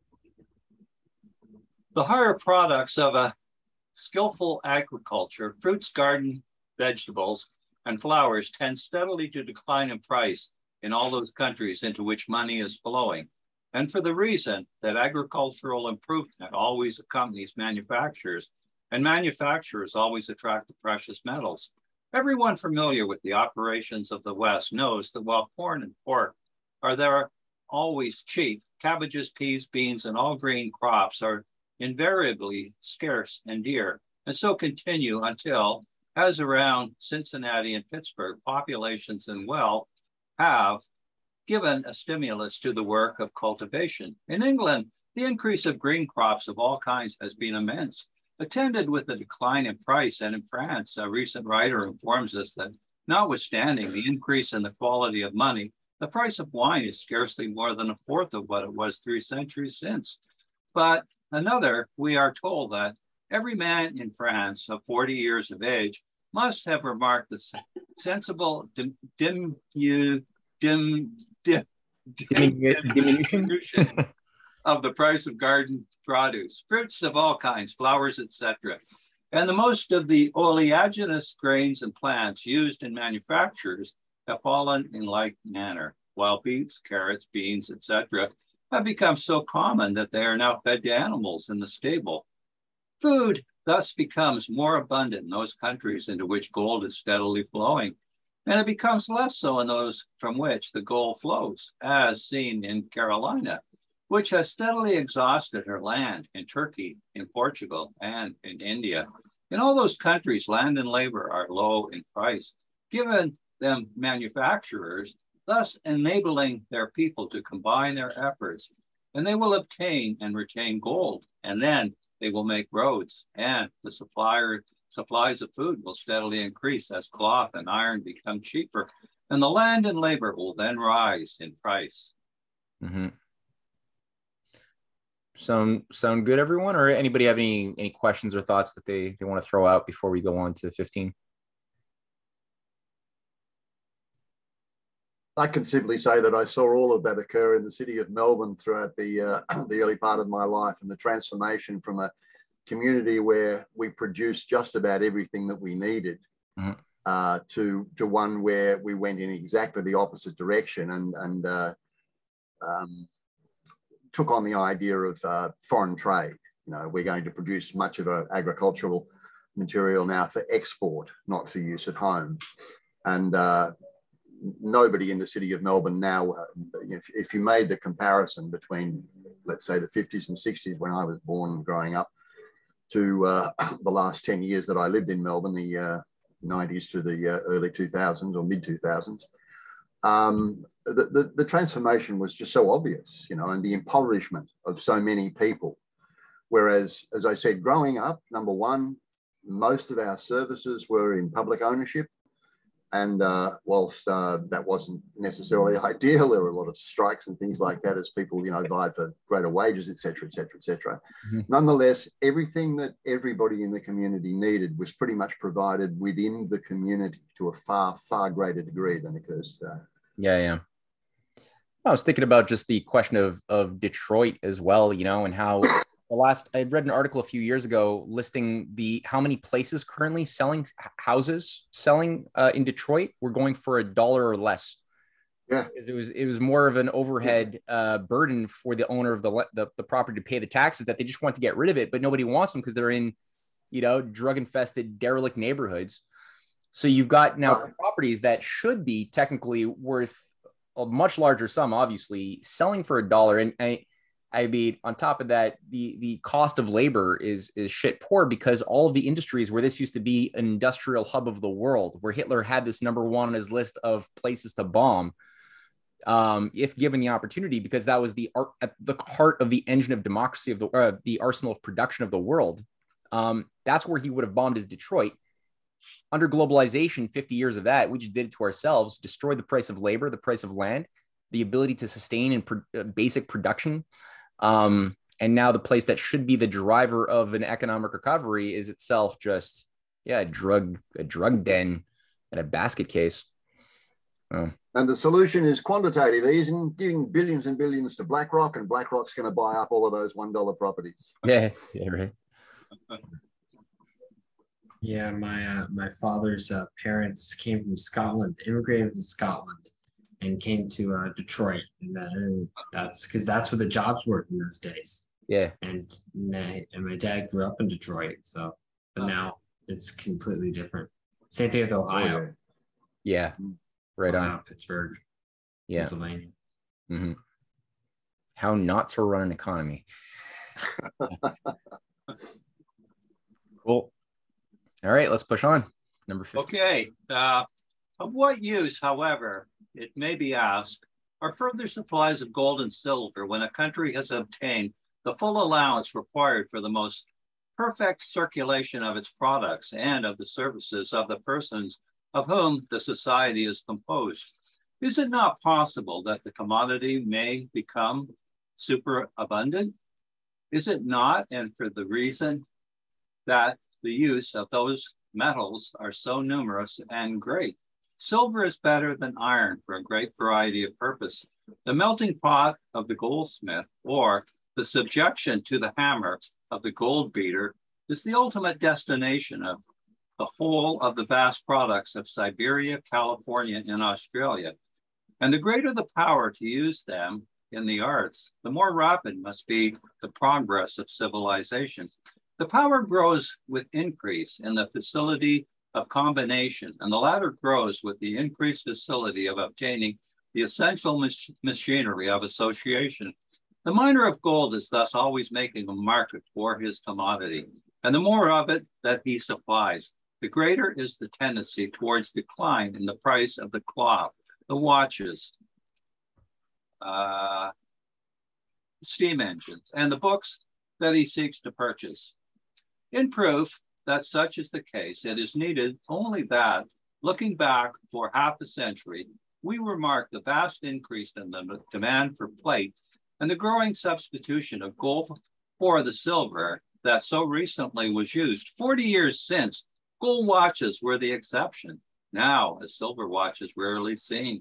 The higher products of a skillful agriculture, fruits, garden, vegetables, and flowers tend steadily to decline in price in all those countries into which money is flowing. And for the reason that agricultural improvement always accompanies manufacturers, and manufacturers always attract the precious metals. Everyone familiar with the operations of the West knows that while corn and pork are there always cheap, cabbages, peas, beans, and all green crops are invariably scarce and dear, and so continue until, as around Cincinnati and Pittsburgh, populations and wealth have given a stimulus to the work of cultivation. In England, the increase of green crops of all kinds has been immense, attended with a decline in price. And in France, a recent writer informs us that notwithstanding the increase in the quality of money, the price of wine is scarcely more than a fourth of what it was three centuries since. But another, we are told that every man in France of forty years of age must have remarked the sensible dim, dim, dim, dim, dim, diminution of the price of garden produce, fruits of all kinds, flowers, et cetera. And the most of the oleaginous grains and plants used in manufactures have fallen in like manner, while beets, carrots, beans, et cetera have become so common that they are now fed to animals in the stable. Food thus becomes more abundant in those countries into which gold is steadily flowing, and it becomes less so in those from which the gold flows, as seen in Carolina, which has steadily exhausted her land, in Turkey, in Portugal, and in India. In all those countries, land and labor are low in price, given them manufacturers, thus enabling their people to combine their efforts, and they will obtain and retain gold, and then they will make roads, and the supplier supplies of food will steadily increase as cloth and iron become cheaper, and the land and labor will then rise in price. Mm-hmm. Sound sound good, everyone? Or anybody have any any questions or thoughts that they they want to throw out before we go on to fifteen? I can simply say that I saw all of that occur in the city of Melbourne throughout the, uh, the early part of my life, and the transformation from a community where we produced just about everything that we needed mm-hmm. uh, to, to one where we went in exactly the opposite direction and, and uh, um, took on the idea of uh, foreign trade. You know, we're going to produce much of our agricultural material now for export, not for use at home. And uh, nobody in the city of Melbourne now, uh, if, if you made the comparison between, let's say, the fifties and sixties when I was born and growing up, to uh, the last ten years that I lived in Melbourne, the uh, nineties to the uh, early two thousands or mid two thousands, um, the, the, the transformation was just so obvious, you know, and the impoverishment of so many people. Whereas, as I said, growing up, number one, most of our services were in public ownership. And uh, whilst uh, that wasn't necessarily ideal, there were a lot of strikes and things like that as people, you know, vied for greater wages, et cetera, et cetera, et cetera. Mm-hmm. Nonetheless, everything that everybody in the community needed was pretty much provided within the community to a far, far greater degree than occurs today. Yeah, yeah. I was thinking about just the question of, of Detroit as well, you know, and how the last, I read an article a few years ago listing the, how many places currently selling houses selling uh, in Detroit were going for a dollar or less. Yeah. Because it was, it was more of an overhead uh, burden for the owner of the, the, the property to pay the taxes, that they just want to get rid of it, but nobody wants them because they're in, you know, drug infested, derelict neighborhoods. So you've got now uh, properties that should be technically worth a much larger sum, obviously, selling for a dollar. And I, I mean, on top of that, the, the cost of labor is, is shit poor, because all of the industries where this used to be an industrial hub of the world, where Hitler had this number one on his list of places to bomb, um, if given the opportunity, because that was the art, at the heart of the engine of democracy of the, uh, the arsenal of production of the world. Um, that's where he would have bombed, is Detroit. Under globalization, fifty years of that, we just did it to ourselves, destroyed the price of labor, the price of land, the ability to sustain and pro- basic production. Um, and now the place that should be the driver of an economic recovery is itself just, yeah, a drug, a drug den and a basket case. Oh. And the solution is quantitative easing, giving billions and billions to BlackRock, and BlackRock's going to buy up all of those one dollar properties. Yeah, yeah, right. Yeah, my uh, my father's uh, parents came from Scotland, immigrated from Scotland, and came to uh, Detroit, and that and that's because that's where the jobs were in those days. Yeah, and my, and my dad grew up in Detroit, so but now it's completely different. Same thing with Ohio. Oh, yeah. yeah, right Ohio, on. Pittsburgh, yeah, Pennsylvania. Mm-hmm. How not to run an economy. Cool. All right, let's push on. Number fifty. Okay. Uh, of what use, however, it may be asked, are further supplies of gold and silver when a country has obtained the full allowance required for the most perfect circulation of its products and of the services of the persons of whom the society is composed? Is it not possible that the commodity may become superabundant? Is it not, and for the reason that the use of those metals are so numerous and great? Silver is better than iron for a great variety of purpose. The melting pot of the goldsmith, or the subjection to the hammer of the gold beater, is the ultimate destination of the whole of the vast products of Siberia, California, and Australia. And the greater the power to use them in the arts, the more rapid must be the progress of civilization. The power grows with increase in the facility of combination, and the latter grows with the increased facility of obtaining the essential mach- machinery of association. The miner of gold is thus always making a market for his commodity, and the more of it that he supplies, the greater is the tendency towards decline in the price of the cloth, the watches, uh, steam engines, and the books that he seeks to purchase. In proof that such is the case, it is needed only that, looking back for half a century, we remark the vast increase in the demand for plate and the growing substitution of gold for the silver that so recently was used. forty years since, gold watches were the exception. Now, a silver watch is rarely seen.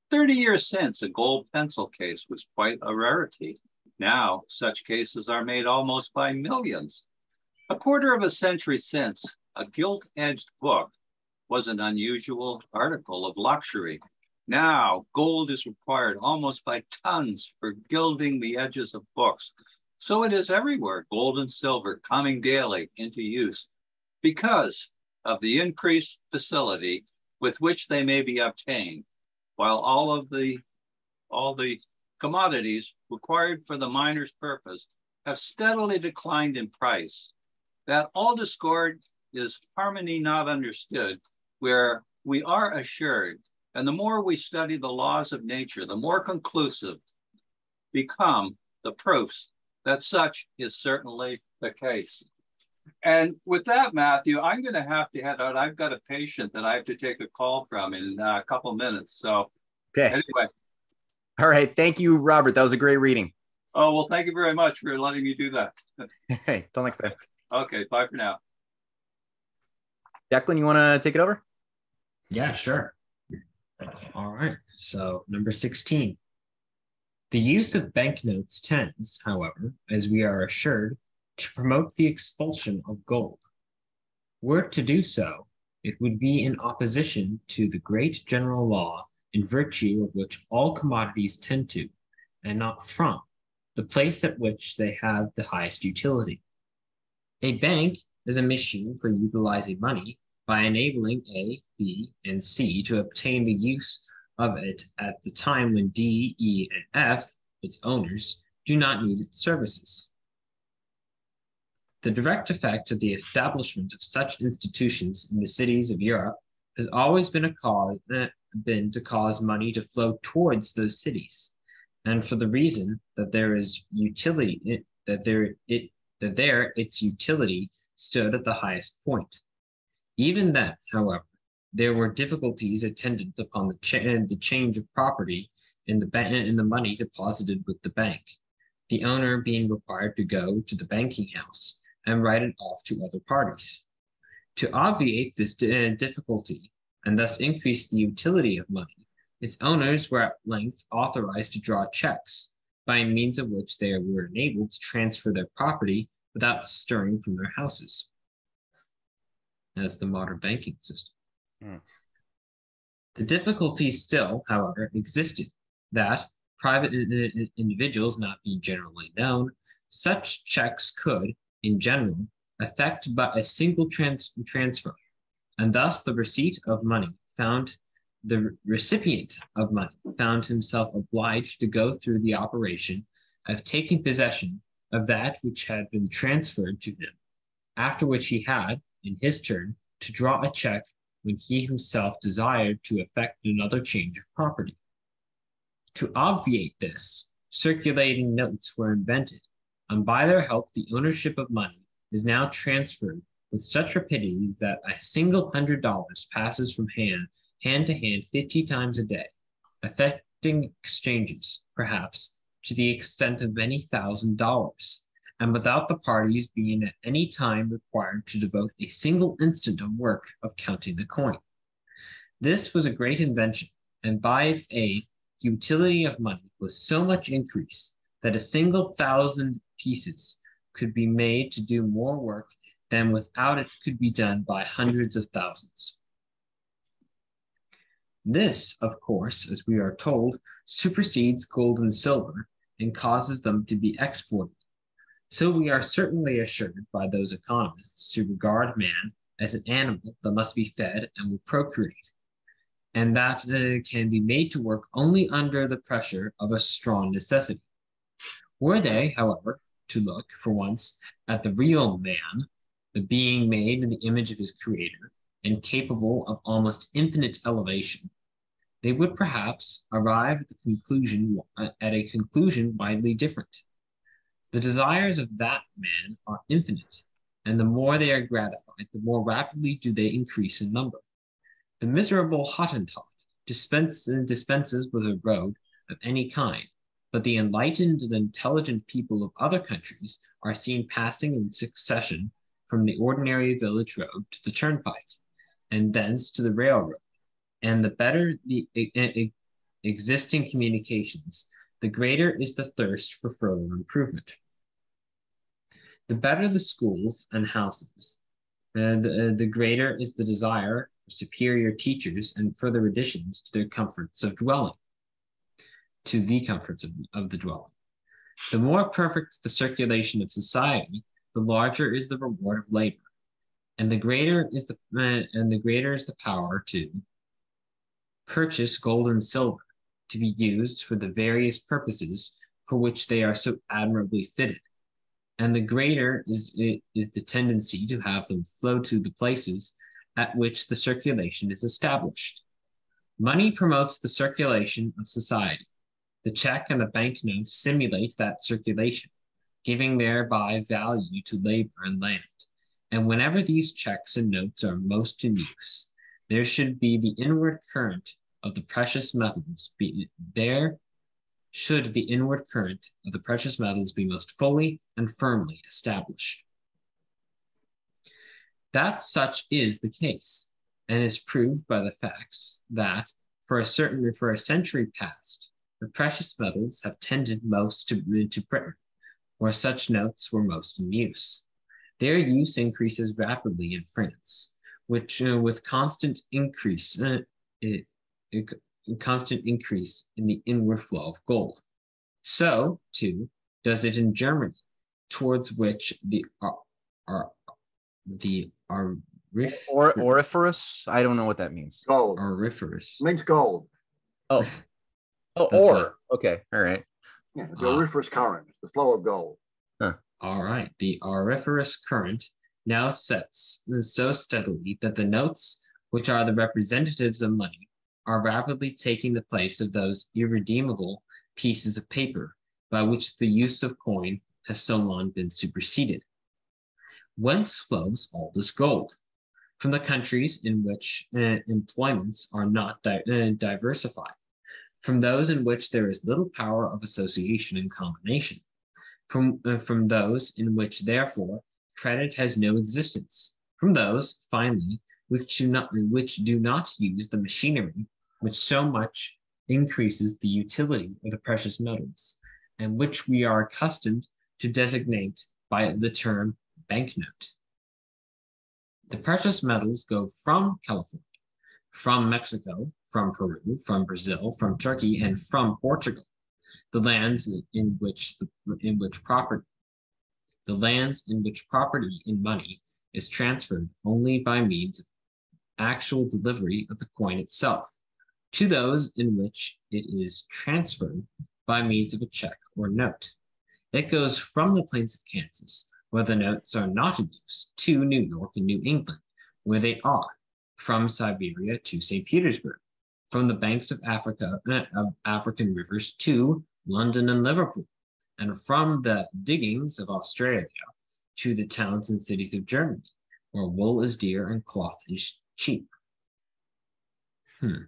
thirty years since, a gold pencil case was quite a rarity. Now, such cases are made almost by millions. A quarter of a century since, a gilt-edged book was an unusual article of luxury. Now, gold is required almost by tons for gilding the edges of books. So it is everywhere, gold and silver coming daily into use because of the increased facility with which they may be obtained, while all of the, all the commodities required for the miner's purpose have steadily declined in price. That all discord is harmony not understood, where we are assured, and the more we study the laws of nature, the more conclusive become the proofs that such is certainly the case. And with that, Matthew, I'm going to have to head out. I've got a patient that I have to take a call from in a couple minutes. So okay. Anyway. All right. Thank you, Robert. That was a great reading. Oh, well, thank you very much for letting me do that. Hey, till next time. Okay. Bye for now. Declan, you want to take it over? Yeah, sure. All right. So number sixteen. The use of banknotes tends, however, as we are assured, to promote the expulsion of gold. Were it to do so, it would be in opposition to the great general law in virtue of which all commodities tend to, and not from, the place at which they have the highest utility. A bank is a machine for utilizing money by enabling A, B, and C to obtain the use of it at the time when D, E, and F, its owners, do not need its services. The direct effect of the establishment of such institutions in the cities of Europe has always been a cause, uh, been to cause money to flow towards those cities, and for the reason that there is utility, it, that there it that there its utility stood at the highest point. Even then, however, there were difficulties attendant upon the, cha the change of property in the in the money deposited with the bank, the owner being required to go to the banking house and write it off to other parties. To obviate this difficulty and thus increase the utility of money, its owners were at length authorized to draw checks, by means of which they were enabled to transfer their property without stirring from their houses. As the modern banking system. Mm. The difficulty still, however, existed that, private individuals not being generally known, such checks could, in general, effect but a single trans transfer, and thus the receipt of money found the recipient of money found himself obliged to go through the operation of taking possession of that which had been transferred to him, after which he had, in his turn, to draw a check when he himself desired to effect another change of property. To obviate this, circulating notes were invented, and by their help the ownership of money is now transferred with such rapidity that a single hundred dollars passes from hand, hand to hand fifty times a day, affecting exchanges, perhaps, to the extent of many thousand dollars, and without the parties being at any time required to devote a single instant of work of counting the coin. This was a great invention, and by its aid, the utility of money was so much increased that a single thousand pieces could be made to do more work than without it could be done by hundreds of thousands. This, of course, as we are told, supersedes gold and silver and causes them to be exported. So we are certainly assured by those economists who regard man as an animal that must be fed and will procreate, and that uh, can be made to work only under the pressure of a strong necessity. Were they, however, to look for once at the real man, the being made in the image of his creator and capable of almost infinite elevation, they would perhaps arrive at the conclusion at a conclusion widely different. The desires of that man are infinite, and the more they are gratified, the more rapidly do they increase in number. The miserable Hottentot dispense, dispenses with a road of any kind, but the enlightened and intelligent people of other countries are seen passing in succession from the ordinary village road to the turnpike, and thence to the railroad. And the better the existing communications, the greater is the thirst for further improvement. The better the schools and houses, uh, the, uh, the greater is the desire for superior teachers and further additions to their comforts of dwelling, to the comforts of, of the dwelling. The more perfect the circulation of society, the larger is the reward of labor, and the greater is the uh, and the greater is the power to purchase gold and silver to be used for the various purposes for which they are so admirably fitted, and the greater is is the tendency to have them flow to the places at which the circulation is established. Money promotes the circulation of society. The check and the banknote simulate that circulation, giving thereby value to labor and land. And whenever these checks and notes are most in use, there should be the inward current of the precious metals be there should the inward current of the precious metals be most fully and firmly established. That such is the case, and is proved by the facts that for a certain for a century past, the precious metals have tended most to, to Britain, where such notes were most in use. Their use increases rapidly in France, which uh, with constant increase, uh, it, it, constant increase in the inward flow of gold. So, too, does it in Germany, towards which the are uh, the aurif or auriferous. I don't know what that means. Gold. Auriferous. It means gold. Oh, oh, That's or what- okay, all right. Yeah, the Ah. auriferous current, the flow of gold. All right, the auriferous current now sets so steadily that the notes, which are the representatives of money, are rapidly taking the place of those irredeemable pieces of paper by which the use of coin has so long been superseded. Whence flows all this gold? From the countries in which uh, employments are not di uh, diversified, from those in which there is little power of association and combination, from, uh, from those in which, therefore, credit has no existence, from those, finally, which do not, which do not use the machinery which so much increases the utility of the precious metals, and which we are accustomed to designate by the term banknote. The precious metals go from California, from Mexico, from Peru, from Brazil, from Turkey, and from Portugal. The lands in which the in which property, the lands in which property in money is transferred only by means of actual delivery of the coin itself, to those in which it is transferred by means of a check or note. It goes from the plains of Kansas, where the notes are not in use, to New York and New England, where they are, from Siberia to Saint Petersburg, from the banks of Africa uh, of African rivers to London and Liverpool, and from the diggings of Australia to the towns and cities of Germany, where wool is dear and cloth is cheap. Hmm.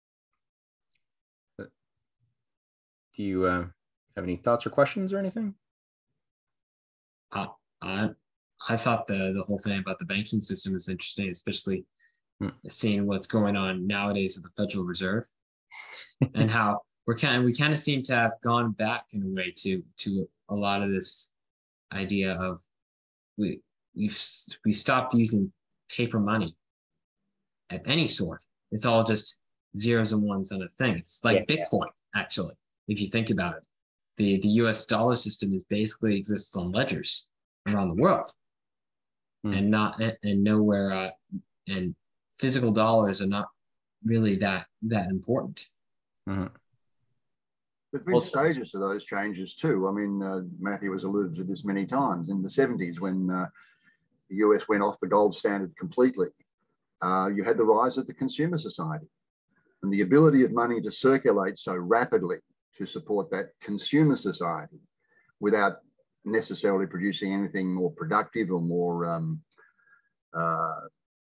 Do you uh, have any thoughts or questions or anything? Uh, I I thought the the whole thing about the banking system is interesting, especially Hmm. seeing what's going on nowadays at the Federal Reserve, and how we're kind of, we kind of seem to have gone back in a way to to a lot of this idea of we we've we stopped using paper money of any sort. It's all just zeros and ones on a thing. It's like Yeah. Bitcoin, actually, if you think about it. The the U S dollar system is basically exists on ledgers around the world, Hmm. and not and, and nowhere uh, and physical dollars are not really that that important. Mhm. There's been Well, stages to those changes too. I mean, uh, Matthew has alluded to this many times. In the seventies, when uh, the U S went off the gold standard completely, uh, you had the rise of the consumer society. And the ability of money to circulate so rapidly to support that consumer society without necessarily producing anything more productive or more um, uh,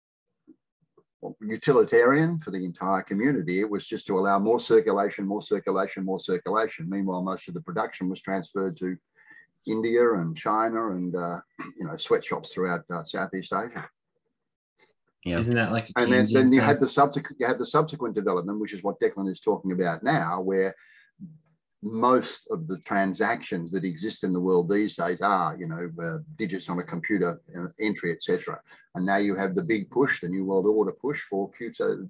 utilitarian for the entire community. It was just to allow more circulation, more circulation, more circulation. Meanwhile, most of the production was transferred to India and China and uh, you know, sweatshops throughout uh, Southeast Asia. Yeah. Isn't that like a And then, then you thing? had the subsequent you had the subsequent development, which is what Declan is talking about now, where most of the transactions that exist in the world these days are, you know, uh, digits on a computer uh, entry, et cetera. And now you have the big push, the New World Order push for crypto,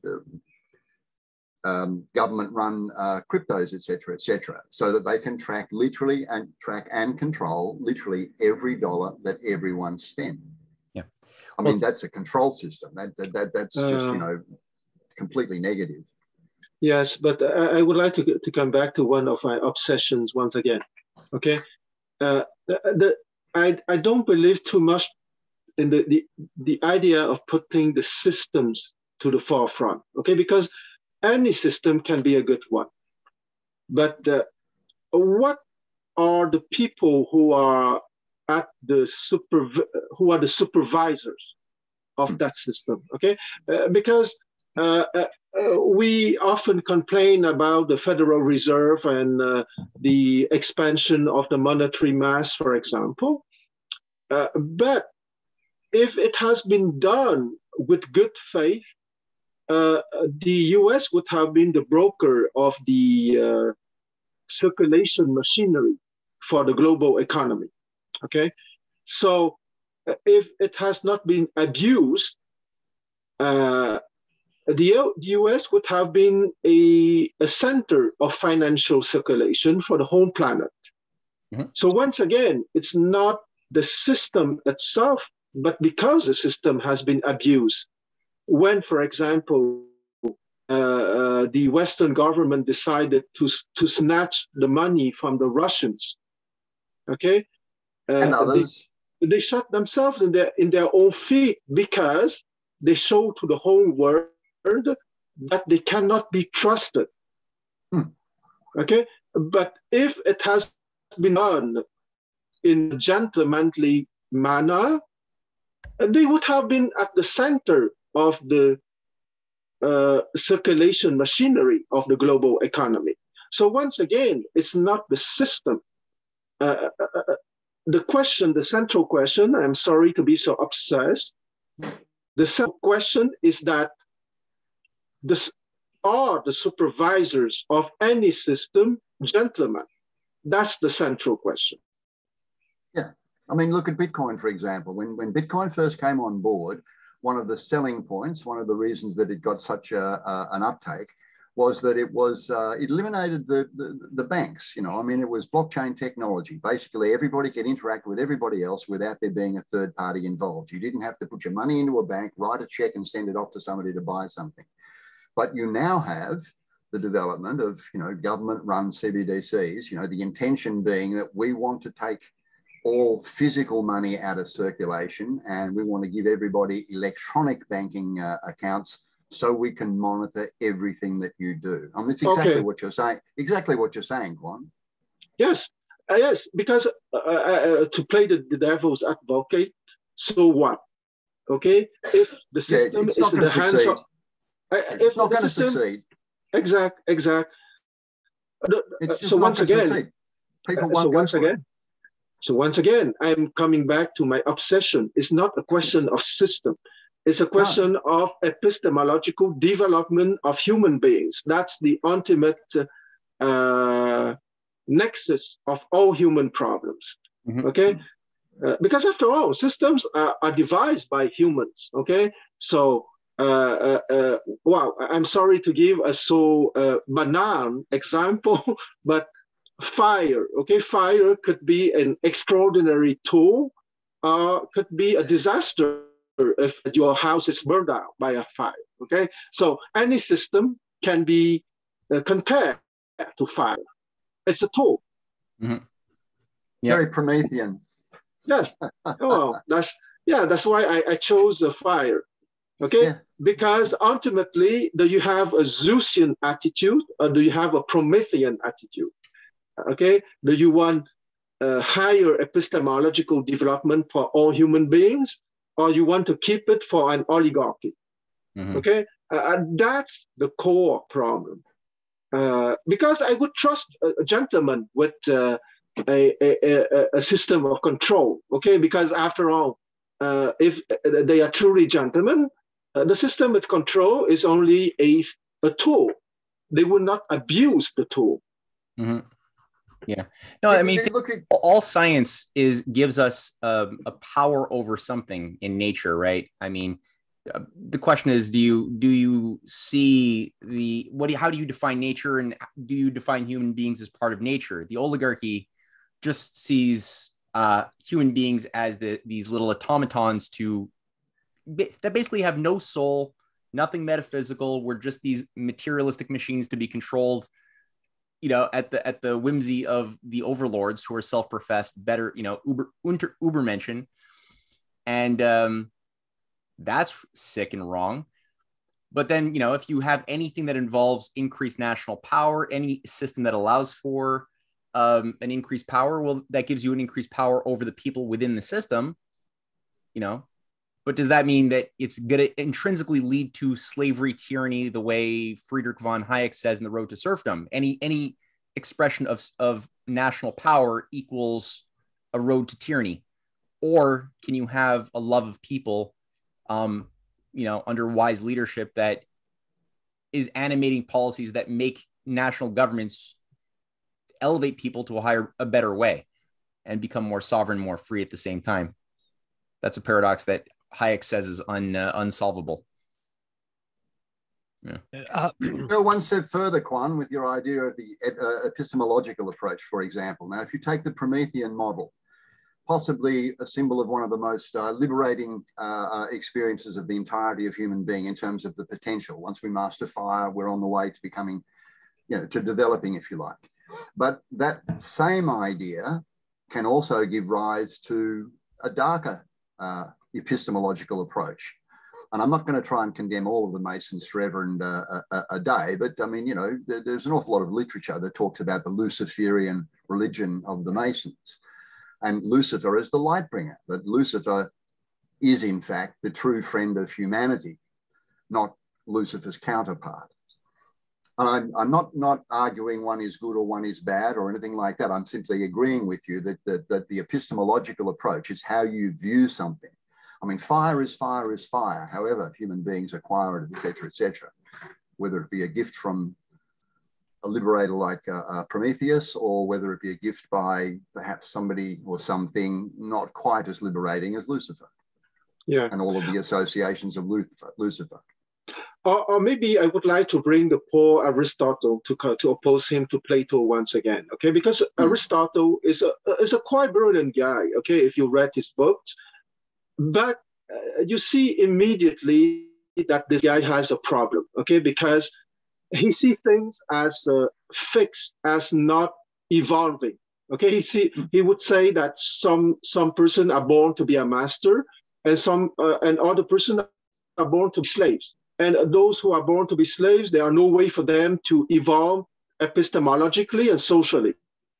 uh, um, government-run uh, cryptos, et cetera, et cetera, so that they can track literally and track and control literally every dollar that everyone spends. Yeah, I mean, that's a control system. That, that, that that's Uh, just, you know, completely negative. Yes, but I, I would like to, to come back to one of my obsessions once again. Okay, uh, the, the I I don't believe too much in the, the the idea of putting the systems to the forefront. Okay, because any system can be a good one, but uh, what are the people who are at the super who are the supervisors of that system? Okay, uh, because uh, uh, Uh, we often complain about the Federal Reserve and uh, the expansion of the monetary mass, for example. Uh, but if it has been done with good faith, uh, the U S would have been the broker of the uh, circulation machinery for the global economy. Okay, so uh, if it has not been abused, uh, The, the U S would have been a, a center of financial circulation for the whole planet. Mm-hmm. So once again, it's not the system itself, but because the system has been abused. When, for example, uh, uh, the Western government decided to, to snatch the money from the Russians, okay? Uh, and others. They, they shot themselves in their, in their own feet because they showed to the whole world that they cannot be trusted. Hmm. Okay, but if it has been done in a gentlemanly manner, they would have been at the center of the uh, circulation machinery of the global economy. So once again, it's not the system. Uh, uh, the question, the central question, I'm sorry to be so obsessed, the central question is that this are the supervisors of any system gentlemen? That's the central question. Yeah. I mean, look at Bitcoin, for example. When, when Bitcoin first came on board, one of the selling points, one of the reasons that it got such a, a, an uptake was that it was, uh, it eliminated the, the, the banks. You know, I mean, it was blockchain technology. Basically, everybody could interact with everybody else without there being a third party involved. You didn't have to put your money into a bank, write a check and send it off to somebody to buy something. But you now have the development of, you know, government-run C B D Cs, you know, the intention being that we want to take all physical money out of circulation and we want to give everybody electronic banking uh, accounts so we can monitor everything that you do. I mean, it's exactly okay. what you're saying. Exactly what you're saying, Quan. Yes, uh, yes, because uh, uh, to play the, the devil's advocate, so what? Okay, if the system yeah, is in the hands of... It's not going to succeed. Exact, exact. It's just so not once again, succeed. People won't so go once for again, it. so once again, I'm coming back to my obsession. It's not a question of system. It's a question no. of epistemological development of human beings. That's the ultimate uh, nexus of all human problems. Mm-hmm. Okay, uh, because after all, systems are, are devised by humans. Okay, so. Uh, uh, uh, wow, I'm sorry to give a so uh, banal example, but fire, okay? Fire could be an extraordinary tool, or uh, could be a disaster if your house is burned out by a fire, okay? So any system can be uh, compared to fire. It's a tool. Mm-hmm. Yeah. Very Promethean. Yes, well, that's, yeah, that's why I, I chose the fire. Okay, yeah. Because ultimately, do you have a Zeusian attitude or do you have a Promethean attitude? Okay, do you want a higher epistemological development for all human beings or you want to keep it for an oligarchy? Mm-hmm. Okay, uh, that's the core problem. Uh, because I would trust a, a gentleman with uh, a, a, a system of control. Okay, because after all, uh, if they are truly gentlemen, uh, the system of control is only a, a tool. They will not abuse the tool. Mm-hmm. Yeah. No, I mean, look at, all science is gives us um, a power over something in nature, right? I mean, uh, the question is, do you do you see the what? Do you, how do you define nature, and do you define human beings as part of nature? The oligarchy just sees uh, human beings as the these little automatons to that basically have no soul, nothing metaphysical. We're just these materialistic machines to be controlled, you know, at the at the whimsy of the overlords who are self-professed better, you know, uber unter, ubermenschen, and um, that's sick and wrong. But then, you know, if you have anything that involves increased national power, any system that allows for um, an increased power, well, that gives you an increased power over the people within the system, you know. But does that mean that it's going to intrinsically lead to slavery, tyranny, the way Friedrich von Hayek says in The Road to Serfdom? Any any expression of, of national power equals a road to tyranny? Or can you have a love of people, um, you know, under wise leadership that is animating policies that make national governments elevate people to a higher, a better way and become more sovereign, more free at the same time? That's a paradox that Hayek says is un, uh, unsolvable. Yeah. Uh, Go one step further, Quan, with your idea of the uh, epistemological approach, for example. Now, if you take the Promethean model, possibly a symbol of one of the most uh, liberating uh, uh, experiences of the entirety of human being in terms of the potential. Once we master fire, we're on the way to becoming, you know, to developing, if you like. But that same idea can also give rise to a darker uh, epistemological approach. And I'm not going to try and condemn all of the Masons forever and uh, a, a day, but I mean, you know, there, there's an awful lot of literature that talks about the Luciferian religion of the Masons, and Lucifer is the light bringer, that Lucifer is in fact the true friend of humanity, not Lucifer's counterpart. And I'm, I'm not, not arguing one is good or one is bad or anything like that. I'm simply agreeing with you that, that, that the epistemological approach is how you view something. I mean, fire is fire is fire, however human beings acquire it, et cetera, et cetera. Whether it be a gift from a liberator like uh, uh, Prometheus, or whether it be a gift by perhaps somebody or something not quite as liberating as Lucifer. Yeah. And all of the associations of Lucifer. Lucifer. Or, or maybe I would like to bring the poor Aristotle to, to oppose him to Plato once again, okay? Because mm. Aristotle is a, is a quite brilliant guy, okay, if you read his books. But uh, you see immediately that this guy has a problem, okay? Because he sees things as uh, fixed, as not evolving, okay? He see, he would say that some some person are born to be a master, and some uh, and other person are born to be slaves. And those who are born to be slaves, there are no way for them to evolve epistemologically and socially.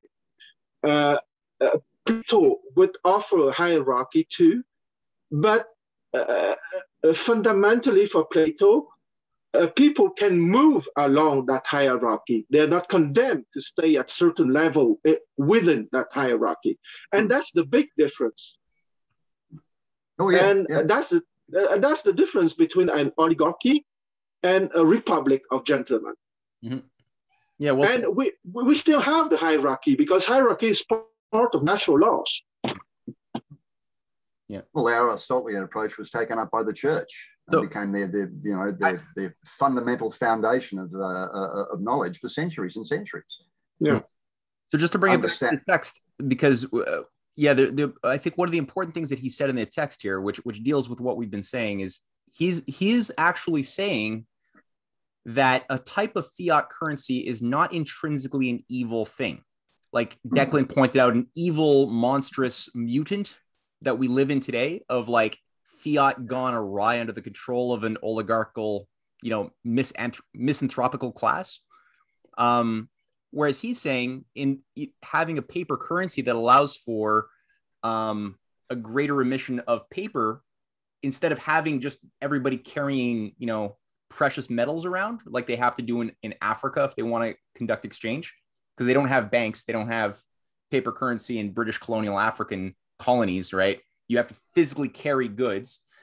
Uh, uh, Plato would offer a hierarchy too, but uh, uh, fundamentally for Plato, uh, people can move along that hierarchy. They're not condemned to stay at certain level uh, within that hierarchy. And that's the big difference. Oh, yeah. And yeah. that's the uh, that's the difference between an oligarchy and a republic of gentlemen. Mm-hmm. Yeah, we'll and see. we we still have the hierarchy because hierarchy is part of natural laws. Yeah. Well, our Aristotelian approach was taken up by the church and so, became their, their, you know, their, their fundamental foundation of uh, uh, of knowledge for centuries and centuries. Yeah. So just to bring Understand. it back to the text, because uh, yeah, the, the, I think one of the important things that he said in the text here, which which deals with what we've been saying, is he's he is actually saying that a type of fiat currency is not intrinsically an evil thing. Like Declan pointed out, an evil, monstrous mutant that we live in today of like fiat gone awry under the control of an oligarchical, you know, misanth- misanthropical class. Um, whereas he's saying in having a paper currency that allows for um, a greater emission of paper, instead of having just everybody carrying, you know, precious metals around like they have to do in, in Africa if they want to conduct exchange, because they don't have banks, they don't have paper currency in British colonial African colonies, right? You have to physically carry goods.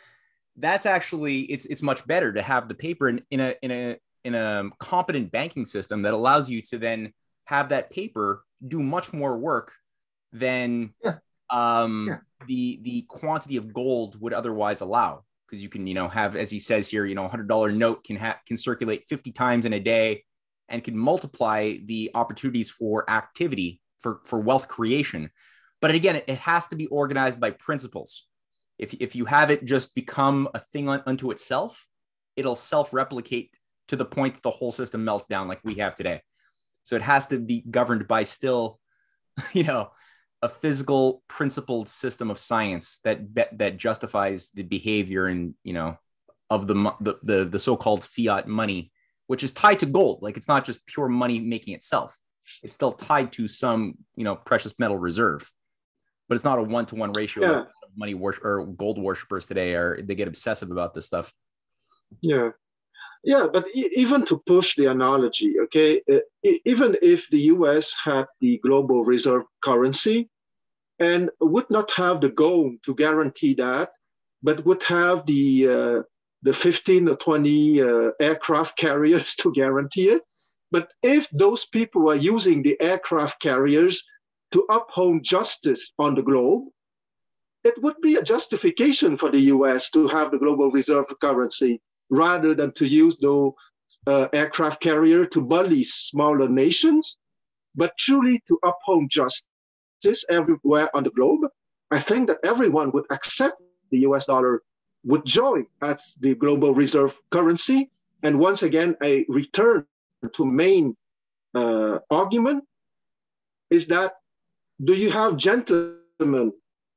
that's actually it's it's much better to have the paper in, in a in a in a competent banking system that allows you to then have that paper do much more work than Yeah. um, Yeah. the the quantity of gold would otherwise allow. Because you can, you know, have, as he says here, you know, a hundred dollar note can have can circulate fifty times in a day, and can multiply the opportunities for activity for for wealth creation. But again, it, it has to be organized by principles. If if you have it just become a thing on, unto itself, it'll self-replicate to the point that the whole system melts down like we have today. So it has to be governed by still, you know, a physical principled system of science that that justifies the behavior and, you know, of the, the the the so-called fiat money, which is tied to gold. Like, it's not just pure money making itself. It's still tied to some, you know, precious metal reserve, but it's not a one-to-one ratio. Yeah. Like money worship or gold worshippers today are, they get obsessive about this stuff. Yeah. Yeah, but e- even to push the analogy, okay, uh, e- even if the U S had the global reserve currency and would not have the goal to guarantee that, but would have the uh, the fifteen or twenty uh, aircraft carriers to guarantee it. But if those people are using the aircraft carriers to uphold justice on the globe, it would be a justification for the U S to have the global reserve currency, rather than to use the uh, aircraft carrier to bully smaller nations, but truly to uphold justice everywhere on the globe. I think that everyone would accept the U S dollar would join as the global reserve currency. And once again, a return to main uh, argument is that, do you have gentlemen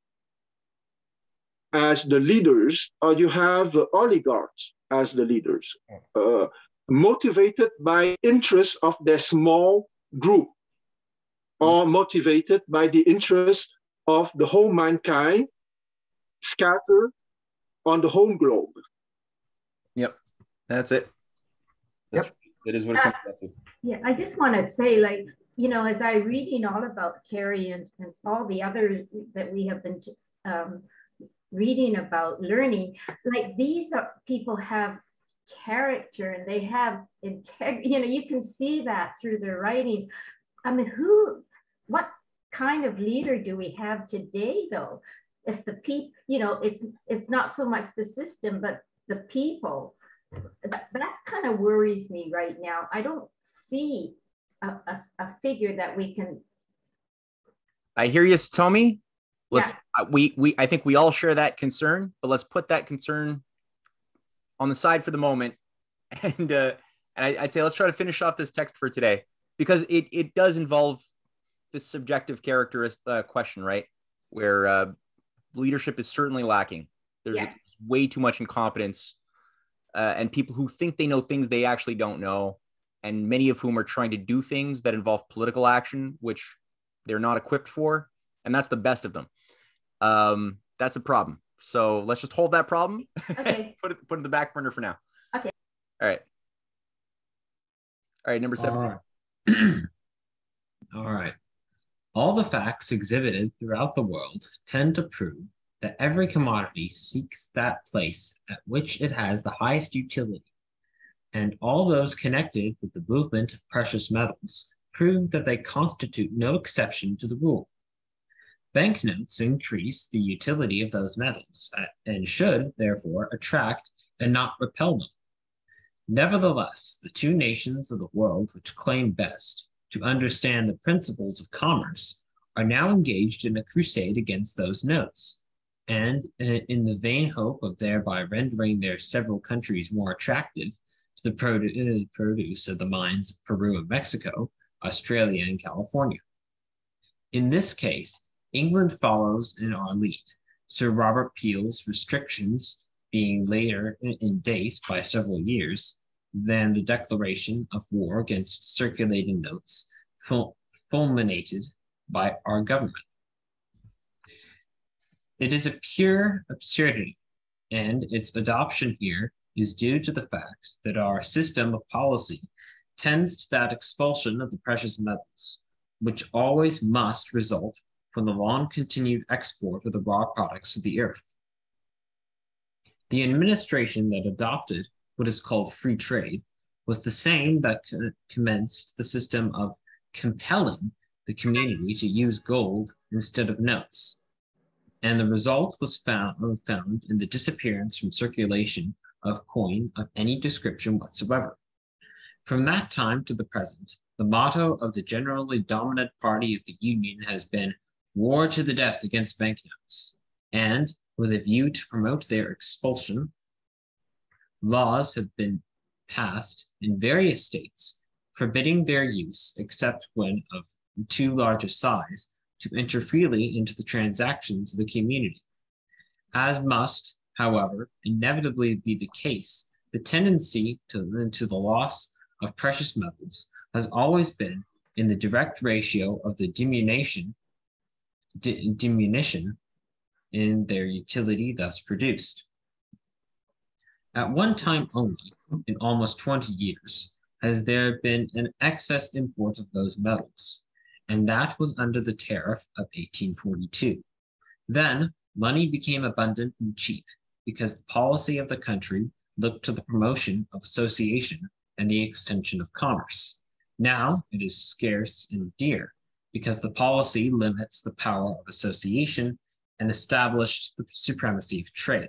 as the leaders, or you have uh, oligarchs as the leaders, uh, motivated by interests of their small group, or motivated by the interests of the whole mankind scattered on the home globe? Yep, that's it. That's, yep. It is what it comes down to. Yeah, I just want to say, like, you know, as I reading all about Carey and, and all the others that we have been um, reading about, learning, like, these are, people have character and they have integrity. You know, you can see that through their writings. I mean, who, what kind of leader do we have today, though? If the people, you know, it's it's not so much the system, but the people. That, that's kind of worries me right now. I don't see a, a, a figure that we can. I hear you, Tommy. Let's Yeah. uh, we we I think we all share that concern, but let's put that concern on the side for the moment, and uh, and I, I'd say let's try to finish off this text for today, because it it does involve this subjective characteristic uh, question, right? Where uh, leadership is certainly lacking. There's Yeah. a, way too much incompetence, uh, and people who think they know things they actually don't know, and many of whom are trying to do things that involve political action, which they're not equipped for, and that's the best of them. Um, that's a problem. So let's just hold that problem. Okay. put it put it in the back burner for now. Okay. All right. All right. Number seventeen. All right. All right. All the facts exhibited throughout the world tend to prove that every commodity seeks that place at which it has the highest utility, and all those connected with the movement of precious metals prove that they constitute no exception to the rule. Banknotes increase the utility of those metals and should, therefore, attract and not repel them. Nevertheless, the two nations of the world which claim best to understand the principles of commerce are now engaged in a crusade against those notes, and in the vain hope of thereby rendering their several countries more attractive to the produ- produce of the mines of Peru and Mexico, Australia and California. In this case, England follows in our lead, Sir Robert Peel's restrictions being later in date by several years than the declaration of war against circulating notes ful- fulminated by our government. It is a pure absurdity, and its adoption here is due to the fact that our system of policy tends to that expulsion of the precious metals, which always must result from the long-continued export of the raw products of the earth. The administration that adopted what is called free trade was the same that co commenced the system of compelling the community to use gold instead of notes. And the result was found, found in the disappearance from circulation of coin of any description whatsoever. From that time to the present, the motto of the generally dominant party of the Union has been war to the death against banknotes, and with a view to promote their expulsion, laws have been passed in various states forbidding their use except when of too large a size to enter freely into the transactions of the community. As must, however, inevitably be the case, the tendency to, to the loss of precious metals has always been in the direct ratio of the diminution, di, diminution in their utility thus produced. At one time only, in almost twenty years, has there been an excess import of those metals, and that was under the tariff of eighteen forty-two. Then money became abundant and cheap because the policy of the country looked to the promotion of association and the extension of commerce. Now it is scarce and dear because the policy limits the power of association and established the supremacy of trade.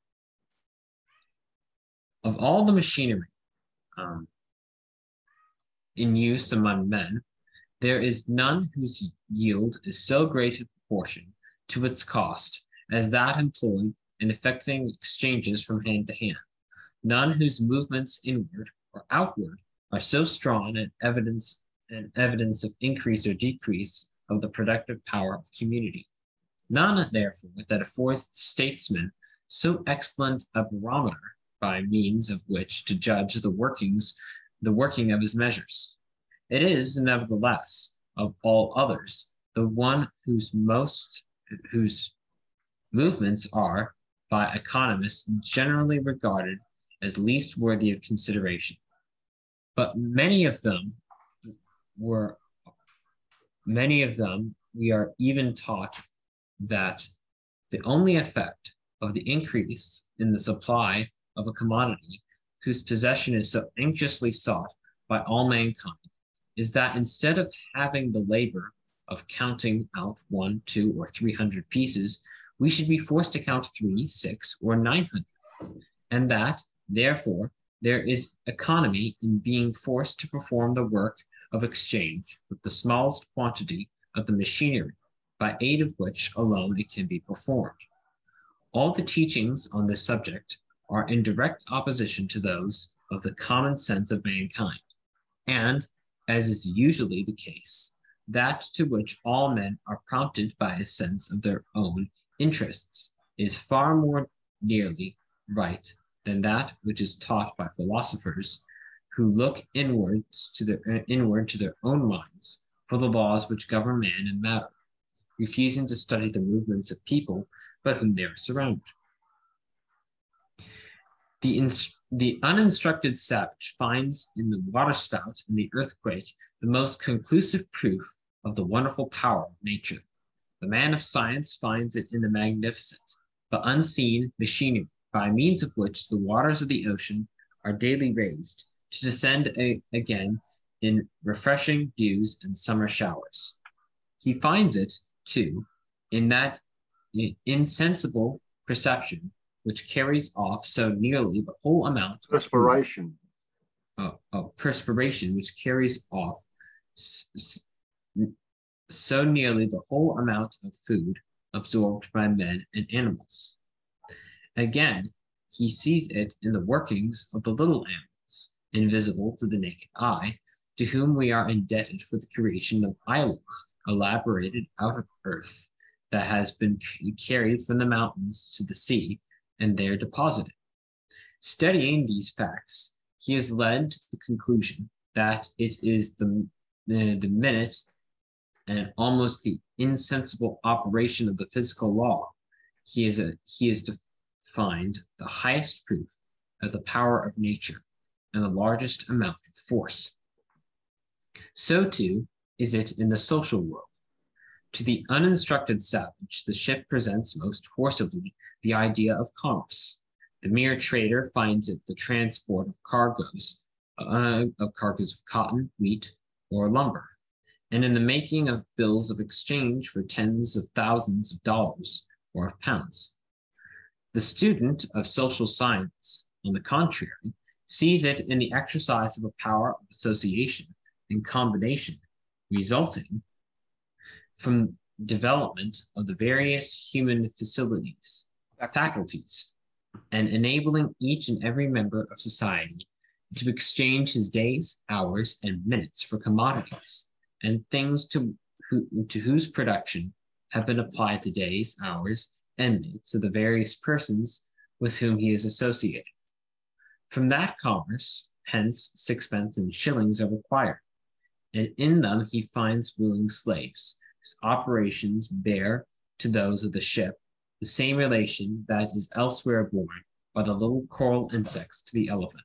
Of all the machinery um, in use among men, there is none whose yield is so great a proportion to its cost as that employed in effecting exchanges from hand to hand, none whose movements inward or outward are so strong an evidence, an evidence of increase or decrease of the productive power of community, none, therefore, that affords statesmen so excellent a barometer by means of which to judge the workings, the working of his measures. It is, nevertheless, of all others, the one whose most, whose movements are, by economists, generally regarded as least worthy of consideration. But many of them were, many of them we are even taught that the only effect of the increase in the supply of a commodity whose possession is so anxiously sought by all mankind is that instead of having the labor of counting out one, two, or three hundred pieces, we should be forced to count three, six, or nine hundred, and that, therefore, there is economy in being forced to perform the work of exchange with the smallest quantity of the machinery, by aid of which alone it can be performed. All the teachings on this subject are in direct opposition to those of the common sense of mankind, and, as is usually the case, that to which all men are prompted by a sense of their own interests is far more nearly right than that which is taught by philosophers who look inwards to their, inward to their own minds for the laws which govern man and matter, refusing to study the movements of people by whom they are surrounded. The, ins the uninstructed savage finds in the waterspout and the earthquake the most conclusive proof of the wonderful power of nature. The man of science finds it in the magnificent, but unseen machinery by means of which the waters of the ocean are daily raised to descend a again in refreshing dews and summer showers. He finds it, too, in that insensible perception which carries off so nearly the whole amount of perspiration. Oh, oh, perspiration, which carries off so nearly the whole amount of food absorbed by men and animals. Again, he sees it in the workings of the little animals, invisible to the naked eye, to whom we are indebted for the creation of islands elaborated out of earth that has been carried from the mountains to the sea and there deposited. Studying these facts, he is led to the conclusion that it is the, the, the minute and almost the insensible operation of the physical law. He is, a, he is to find the highest proof of the power of nature and the largest amount of force. So too is it in the social world. To the uninstructed savage, the ship presents most forcibly the idea of commerce, The mere trader finds it the transport of cargoes, uh, of cargoes of cotton, wheat, or lumber, and in the making of bills of exchange for tens of thousands of dollars or of pounds. The student of social science, on the contrary, sees it in the exercise of a power of association and combination resulting from development of the various human facilities, faculties, and enabling each and every member of society to exchange his days, hours, and minutes for commodities and things to, who, to whose production have been applied the days, hours, and minutes of the various persons with whom he is associated. From that commerce, pence, sixpence, and shillings are required, and in them he finds willing slaves, whose operations bear to those of the ship the same relation that is elsewhere borne by the little coral insects to the elephant.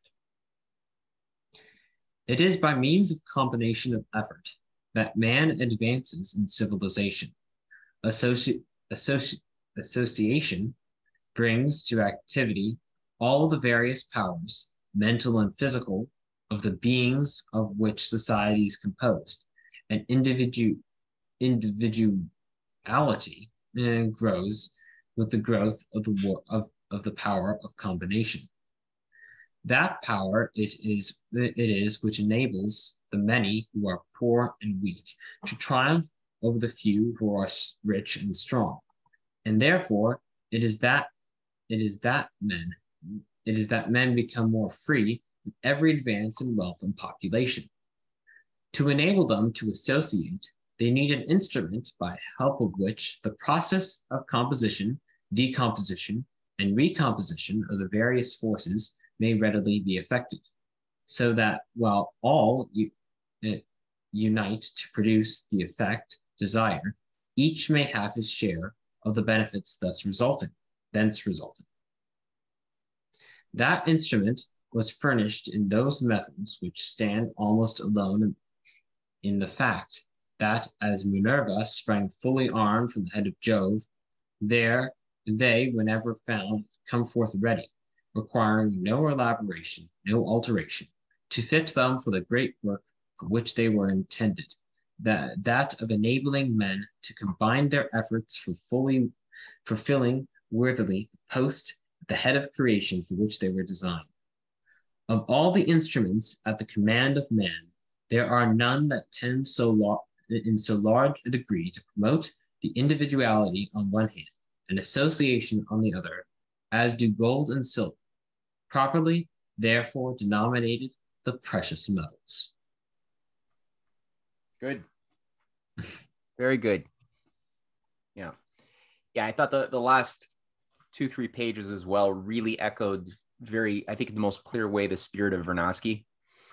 It is by means of combination of effort that man advances in civilization. Associ associ association brings to activity all the various powers, mental and physical, of the beings of which society is composed, and individu individuality uh, grows with the growth of the, of, of the power of combination. That power it is, it is which enables the many who are poor and weak to triumph over the few who are rich and strong. And therefore, it is that it is that men it is that men become more free with every advance in wealth and population. To enable them to associate, they need an instrument by help of which the process of composition, decomposition, and recomposition of the various forces may readily be effected, so that while all uh, unite to produce the effect desired, each may have his share of the benefits thus resulting, thence resulting. That instrument was furnished in those methods which stand almost alone in, in the fact that as Minerva sprang fully armed from the head of Jove, there they, whenever found, come forth ready, requiring no elaboration, no alteration, to fit them for the great work for which they were intended, that, that of enabling men to combine their efforts for fully fulfilling worthily the post at the head of creation for which they were designed. Of all the instruments at the command of man, there are none that tend so in so large a degree to promote the individuality on one hand and association on the other, as do gold and silver, properly therefore denominated the precious metals. Good. Very good. Yeah. Yeah, I thought the, the last two, three pages as well really echoed very, I think in the most clear way, the spirit of Vernadsky.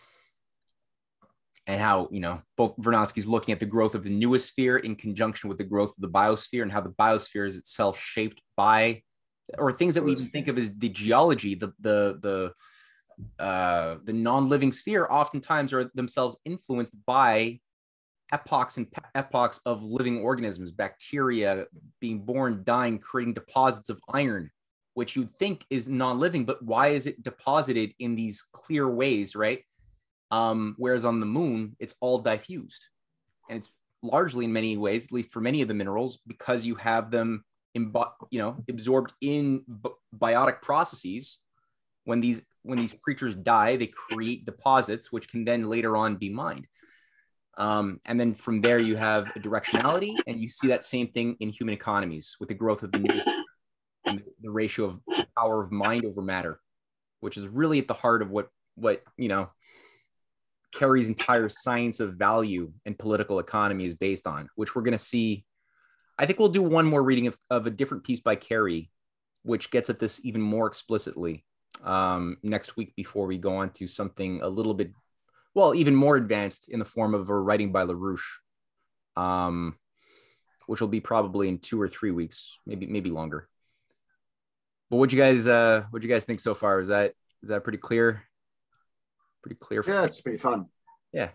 And how, you know, both Vernadsky's looking at the growth of the noosphere in conjunction with the growth of the biosphere, and how the biosphere is itself shaped by, or things that we even think of as the geology, the the the uh, the non-living sphere, oftentimes are themselves influenced by epochs and epochs of living organisms, bacteria being born, dying, creating deposits of iron, which you'd think is non-living, but why is it deposited in these clear ways, right? Um, whereas on the moon, it's all diffused. And it's largely in many ways, at least for many of the minerals, because you have them, in, you know, absorbed in biotic processes. When these, when these creatures die, they create deposits, which can then later on be mined. Um, and then from there, you have a directionality, and you see that same thing in human economies with the growth of the news and the ratio of power of mind over matter, which is really at the heart of what, what, you know, Carey's entire science of value and political economy is based on, which we're going to see. I think we'll do one more reading of, of a different piece by Carey, which gets at this even more explicitly um, next week, before we go on to something a little bit, well, even more advanced in the form of a writing by LaRouche, um, which will be probably in two or three weeks, maybe, maybe longer. But what you guys, uh, what you guys think so far? Is that, is that pretty clear? Pretty clear. Yeah, it's pretty fun. Yeah.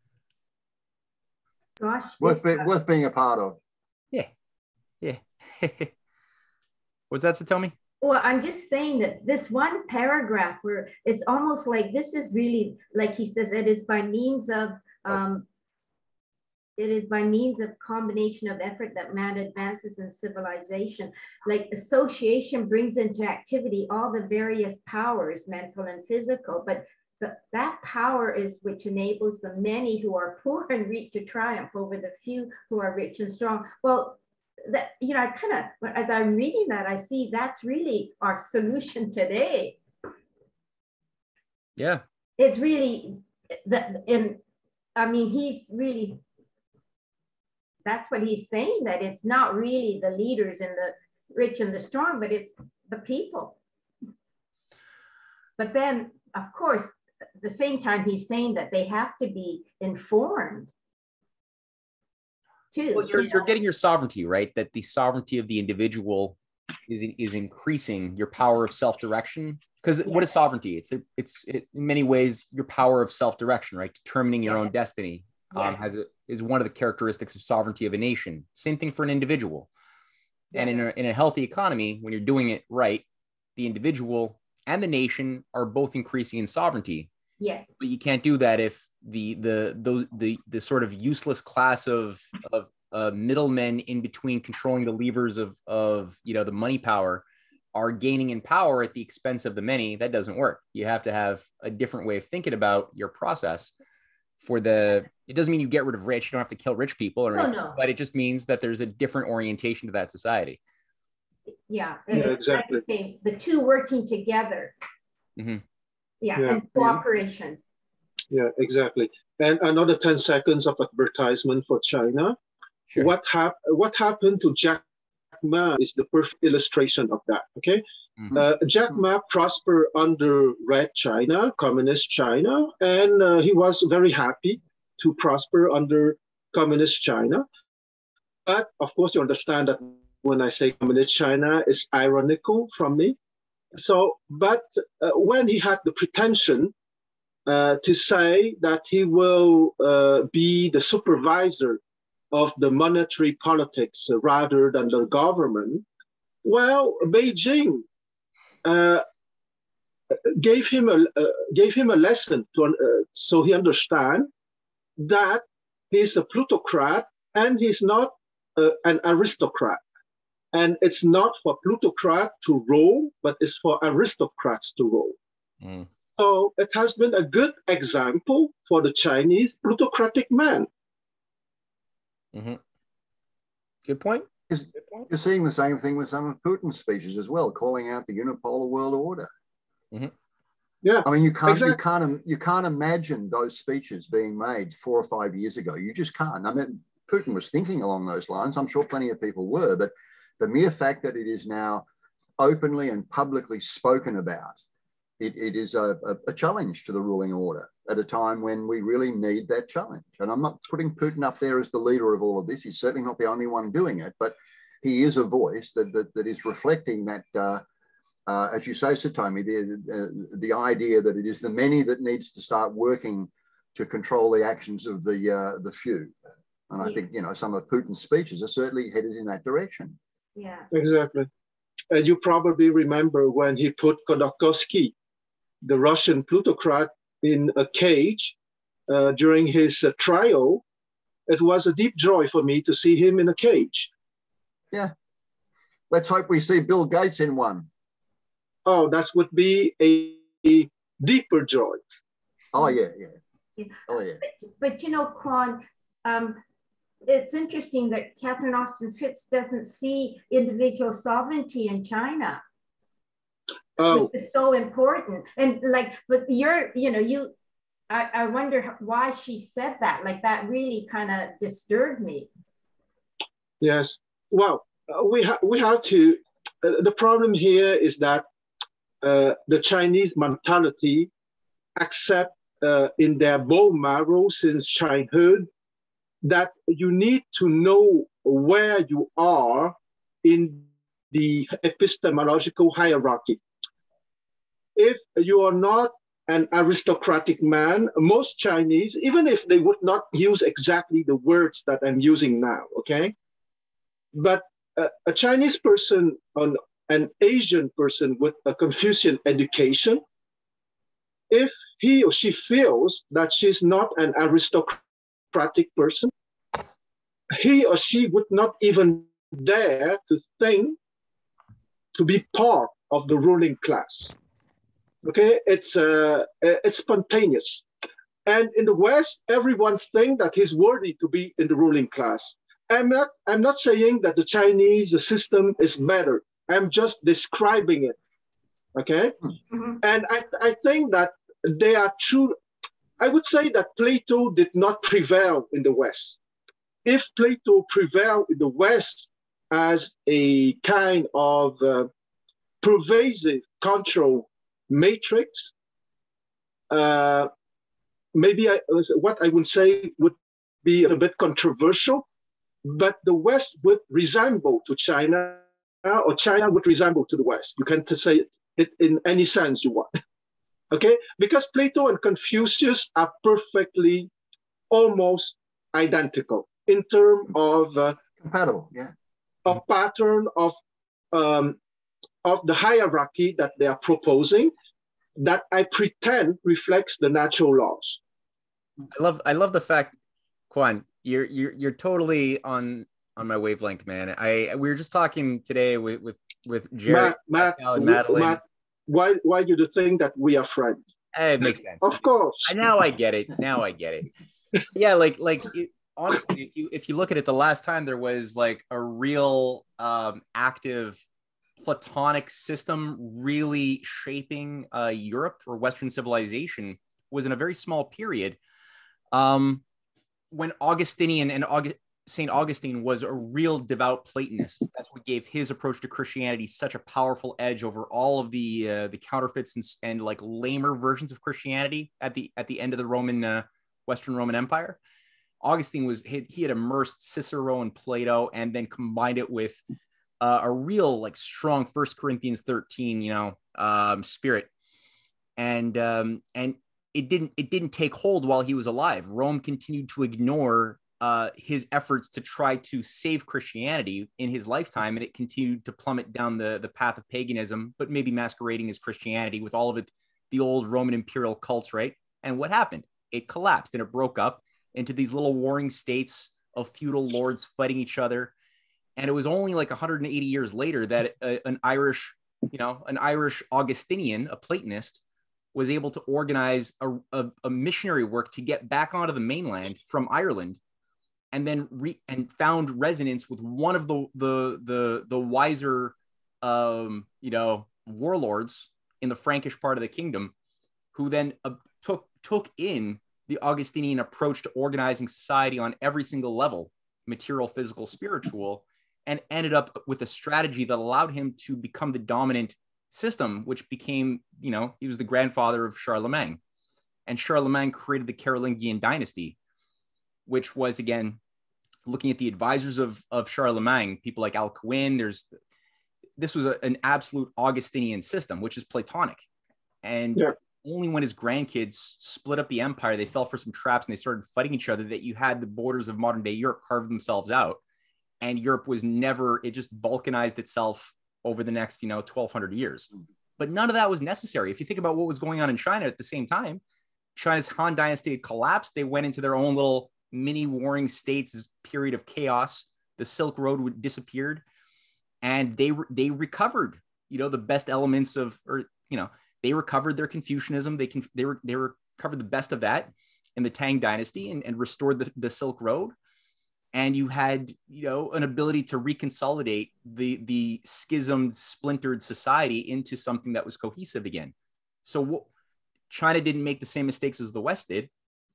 Gosh, Worth, this, be, worth being a part of. Yeah. Yeah. What's that to tell me? Well, I'm just saying that this one paragraph where it's almost like this is really, like he says, it is by means of, um, it is by means of combination of effort that man advances in civilization. Like association brings into activity all the various powers, mental and physical, but the, that power is which enables the many who are poor and weak to triumph over the few who are rich and strong. Well, that, you know, I kind of, as I'm reading that, I see that's really our solution today. Yeah. It's really that, and I mean, he's really, that's what he's saying, that it's not really the leaders and the rich and the strong, but it's the people. But then, of course, at the same time, he's saying that they have to be informed too. Well, you're, you're getting your sovereignty, right? That the sovereignty of the individual is, is increasing your power of self-direction. Because yeah. What is sovereignty? It's, it's it, in many ways your power of self-direction, right? Determining your yeah. own destiny. Um, yeah. has a, is one of the characteristics of sovereignty of a nation. Same thing for an individual. Yeah. And in a, in a healthy economy, when you're doing it right, the individual and the nation are both increasing in sovereignty. Yes. But you can't do that if the the those the the sort of useless class of of uh, middlemen in between controlling the levers of of you know the money power are gaining in power at the expense of the many. That doesn't work. You have to have a different way of thinking about your process. For the, it doesn't mean you get rid of rich. You don't have to kill rich people, or no, anything, no. But it just means that there's a different orientation to that society. Yeah, yeah exactly. Like the two working together. Mm-hmm. Yeah, yeah, and cooperation. Yeah, exactly. And another ten seconds of advertisement for China. Sure. What, hap what happened to Jack Ma is the perfect illustration of that, okay? Mm-hmm. uh, Jack Ma prospered under Red China, Communist China, and uh, he was very happy to prosper under Communist China. But of course, you understand that when I say Communist China, it's ironical from me. So, but uh, when he had the pretension uh, to say that he will uh, be the supervisor of the monetary politics uh, rather than the government, well, Beijing uh, gave him a uh, gave him a lesson to, uh, so he understand that he's a plutocrat and he's not uh, an aristocrat. And it's not for plutocrat to rule, but it's for aristocrats to rule. Mm. So it has been a good example for the Chinese plutocratic man. Mm-hmm. Good point. Good point. You're seeing the same thing with some of Putin's speeches as well, calling out the unipolar world order. Mm-hmm. Yeah, I mean, you can't, exactly. you can't, you can't imagine those speeches being made four or five years ago. You just can't. I mean, Putin was thinking along those lines. I'm sure plenty of people were, but the mere fact that it is now openly and publicly spoken about, it, it is a, a, a challenge to the ruling order at a time when we really need that challenge. And I'm not putting Putin up there as the leader of all of this. He's certainly not the only one doing it, but he is a voice that, that, that is reflecting that, uh, uh, as you say, Satomi, the, the, the idea that it is the many that needs to start working to control the actions of the, uh, the few. And I think, you know, some of Putin's speeches are certainly headed in that direction. Yeah, exactly. And you probably remember when he put Khodorkovsky, the Russian plutocrat, in a cage uh, during his uh, trial. It was a deep joy for me to see him in a cage. Yeah. Let's hope we see Bill Gates in one. Oh, that would be a, a deeper joy. Oh, yeah, yeah. yeah. Oh, yeah. But, but you know, Quan, um, it's interesting that Catherine Austin Fitts doesn't see individual sovereignty in China. Oh, which is so important. And like, but you're, you know, you, I, I wonder why she said that. Like that really kind of disturbed me. Yes. Well, uh, we have we have to. Uh, the problem here is that uh, the Chinese mentality accept uh, in their bone marrow since childhood that you need to know where you are in the epistemological hierarchy. If you are not an aristocratic man, most Chinese, even if they would not use exactly the words that I'm using now, okay? But uh, a Chinese person on an Asian person with a Confucian education, if he or she feels that she's not an aristocratic person, he or she would not even dare to think to be part of the ruling class. Okay, it's uh, it's spontaneous. And in the West, everyone thinks that he's worthy to be in the ruling class. I'm not, I'm not saying that the Chinese the system is better. I'm just describing it. Okay? Mm-hmm. And I, I think that they are true. I would say that Plato did not prevail in the West. If Plato prevailed in the West as a kind of uh, pervasive control matrix, uh, maybe I, what I would say would be a bit controversial, but the West would resemble to China, or China would resemble to the West. You can say it, it in any sense you want. Okay? Because Plato and Confucius are perfectly, almost identical in terms of uh, compatible, yeah, a pattern of um, of the hierarchy that they are proposing, that I pretend reflects the natural laws. I love I love the fact, Quan, you're you're you're totally on on my wavelength, man. I we were just talking today with with with Jerry, Matt, Matt, Pascal, and Madeline. Matt, why why do you think that we are friends? It makes sense. Of course. Now I get it. Now I get it. Yeah, like like it, honestly, if you if you look at it, the last time there was like a real um, active Platonic system really shaping uh, Europe or Western civilization was in a very small period. Um, when Augustinian and August, Saint Augustine was a real devout Platonist. That's what gave his approach to Christianity such a powerful edge over all of the uh, the counterfeits and, and like lamer versions of Christianity at the at the end of the Roman uh, Western Roman Empire. Augustine was he, he had immersed Cicero and Plato and then combined it with uh, a real like strong First Corinthians thirteen, you know, um, spirit, and um, and it didn't it didn't take hold while he was alive. Rome continued to ignore uh, his efforts to try to save Christianity in his lifetime, and it continued to plummet down the the path of paganism, but maybe masquerading as Christianity with all of it, the old Roman imperial cults, right? And what happened? It collapsed and it broke up into these little warring states of feudal lords fighting each other. And it was only like one hundred eighty years later that a, an Irish, you know, an Irish Augustinian, a Platonist, was able to organize a, a, a missionary work to get back onto the mainland from Ireland, and then re, and found resonance with one of the the the, the wiser, um, you know, warlords in the Frankish part of the kingdom, who then uh, took took in the Augustinian approach to organizing society on every single level, material, physical, spiritual, and ended up with a strategy that allowed him to become the dominant system, which became, you know, he was the grandfather of Charlemagne. And Charlemagne created the Carolingian dynasty, which was, again, looking at the advisors of, of Charlemagne, people like Alcuin, there's, this was a, an absolute Augustinian system, which is Platonic. And yeah. Only when his grandkids split up the empire, they fell for some traps and they started fighting each other, that you had the borders of modern day Europe carve themselves out. And Europe was never, it just balkanized itself over the next, you know, twelve hundred years. But none of that was necessary. If you think about what was going on in China at the same time, China's Han Dynasty had collapsed. They went into their own little mini warring states, this period of chaos. The Silk Road disappeared, and they, they recovered, you know, the best elements of, or, you know, they recovered their Confucianism. They can, they were, they recovered the best of that in the Tang Dynasty, and, and restored the, the Silk Road. And you had, you know, an ability to reconsolidate the, the schismed, splintered society into something that was cohesive again. So what, China didn't make the same mistakes as the West did.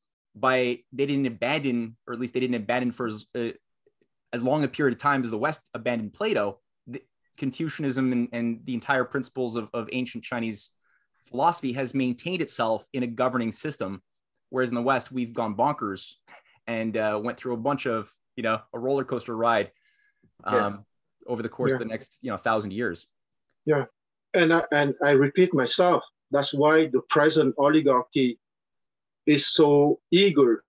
By they didn't abandon, or at least they didn't abandon for as, uh, as long a period of time as the West abandoned Plato. The, Confucianism and, and the entire principles of, of ancient Chinese philosophy has maintained itself in a governing system, whereas in the West we've gone bonkers and uh, went through a bunch of, you know, a roller coaster ride um, yeah. over the course yeah. of the next, you know, thousand years. Yeah, and I, and I repeat myself. That's why the present oligarchy is so eager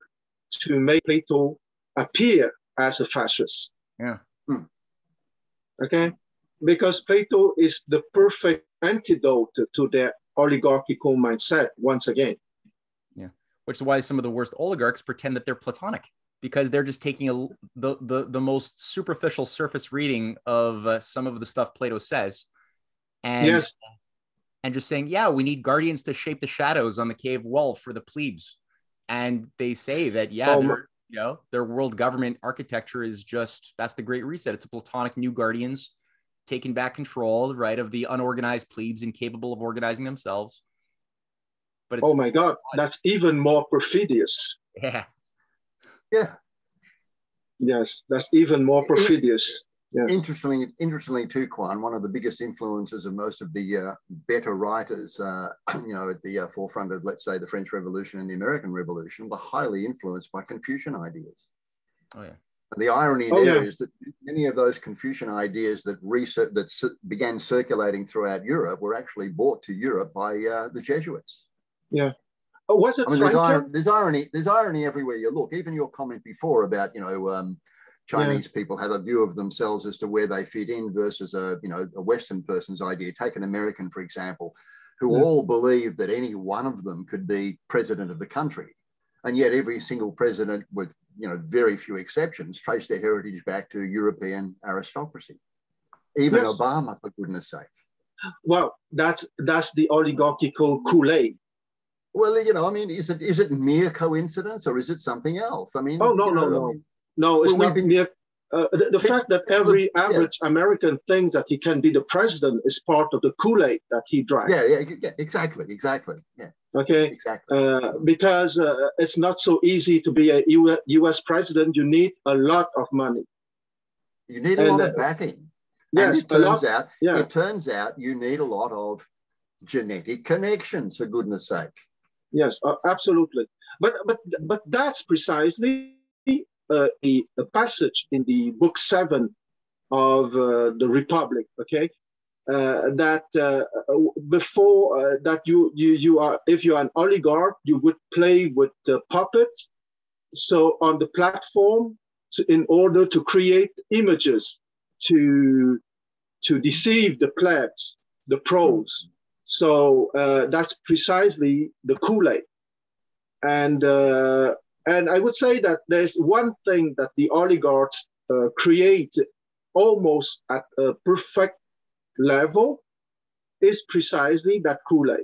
to make Plato appear as a fascist. Yeah. Hmm. Okay. because Plato is the perfect antidote to their oligarchical mindset once again. Yeah, which is why some of the worst oligarchs pretend that they're Platonic, because they're just taking a, the, the, the most superficial surface reading of uh, some of the stuff Plato says. And, yes. and just saying, yeah, we need guardians to shape the shadows on the cave wall for the plebes. And they say that, yeah, Oh, their, you know, their world government architecture is just, that's the Great Reset. It's a Platonic new guardians taking back control, right, of the unorganized plebes incapable of organizing themselves. But it's, oh my God, that's even more perfidious. Yeah. Yeah. Yes, that's even more perfidious. Yes. Interestingly, interestingly too, Quan, one of the biggest influences of most of the uh, better writers, uh, you know, at the uh, forefront of, let's say, the French Revolution and the American Revolution, were highly influenced by Confucian ideas. Oh yeah. And the irony oh, there yeah. is that many of those Confucian ideas that research, that began circulating throughout Europe were actually brought to Europe by uh, the Jesuits. Yeah. Oh, was it I mean, there's, ir Franklin? there's irony. There's irony everywhere you look. Even your comment before about, you know, um, Chinese yeah. people have a view of themselves as to where they fit in versus a, you know, a Western person's idea. Take an American, for example, who yeah. all believe that any one of them could be president of the country, and yet every single president, with, you know, very few exceptions, trace their heritage back to European aristocracy. Even yes. Obama, for goodness sake. Well, that's that's the oligarchical Kool-Aid. Well, you know, I mean, is it is it mere coincidence or is it something else? I mean, oh no, you know, no, no, I mean, no, it's well, not been, mere. Uh, the, the fact that every yeah. average American thinks that he can be the president is part of the Kool-Aid that he drank. Yeah, yeah, yeah, exactly, exactly. Yeah. Okay. Exactly. Uh, because uh, it's not so easy to be a U S president. You need a lot of money. You need a and, lot uh, of backing. Yes, and it turns lot, out. Yeah. It turns out you need a lot of genetic connections, for goodness sake. Yes, uh, absolutely. But but but that's precisely uh, a, a passage in the book seven of uh, the Republic. Okay, uh, that uh, before uh, that you you you are, if you are an oligarch, you would play with uh, puppets. So on the platform, to, in order to create images to to deceive the plebs, the pros. So uh, that's precisely the Kool-Aid. And, uh, and I would say that there's one thing that the oligarchs uh, create almost at a perfect level is precisely that Kool-Aid.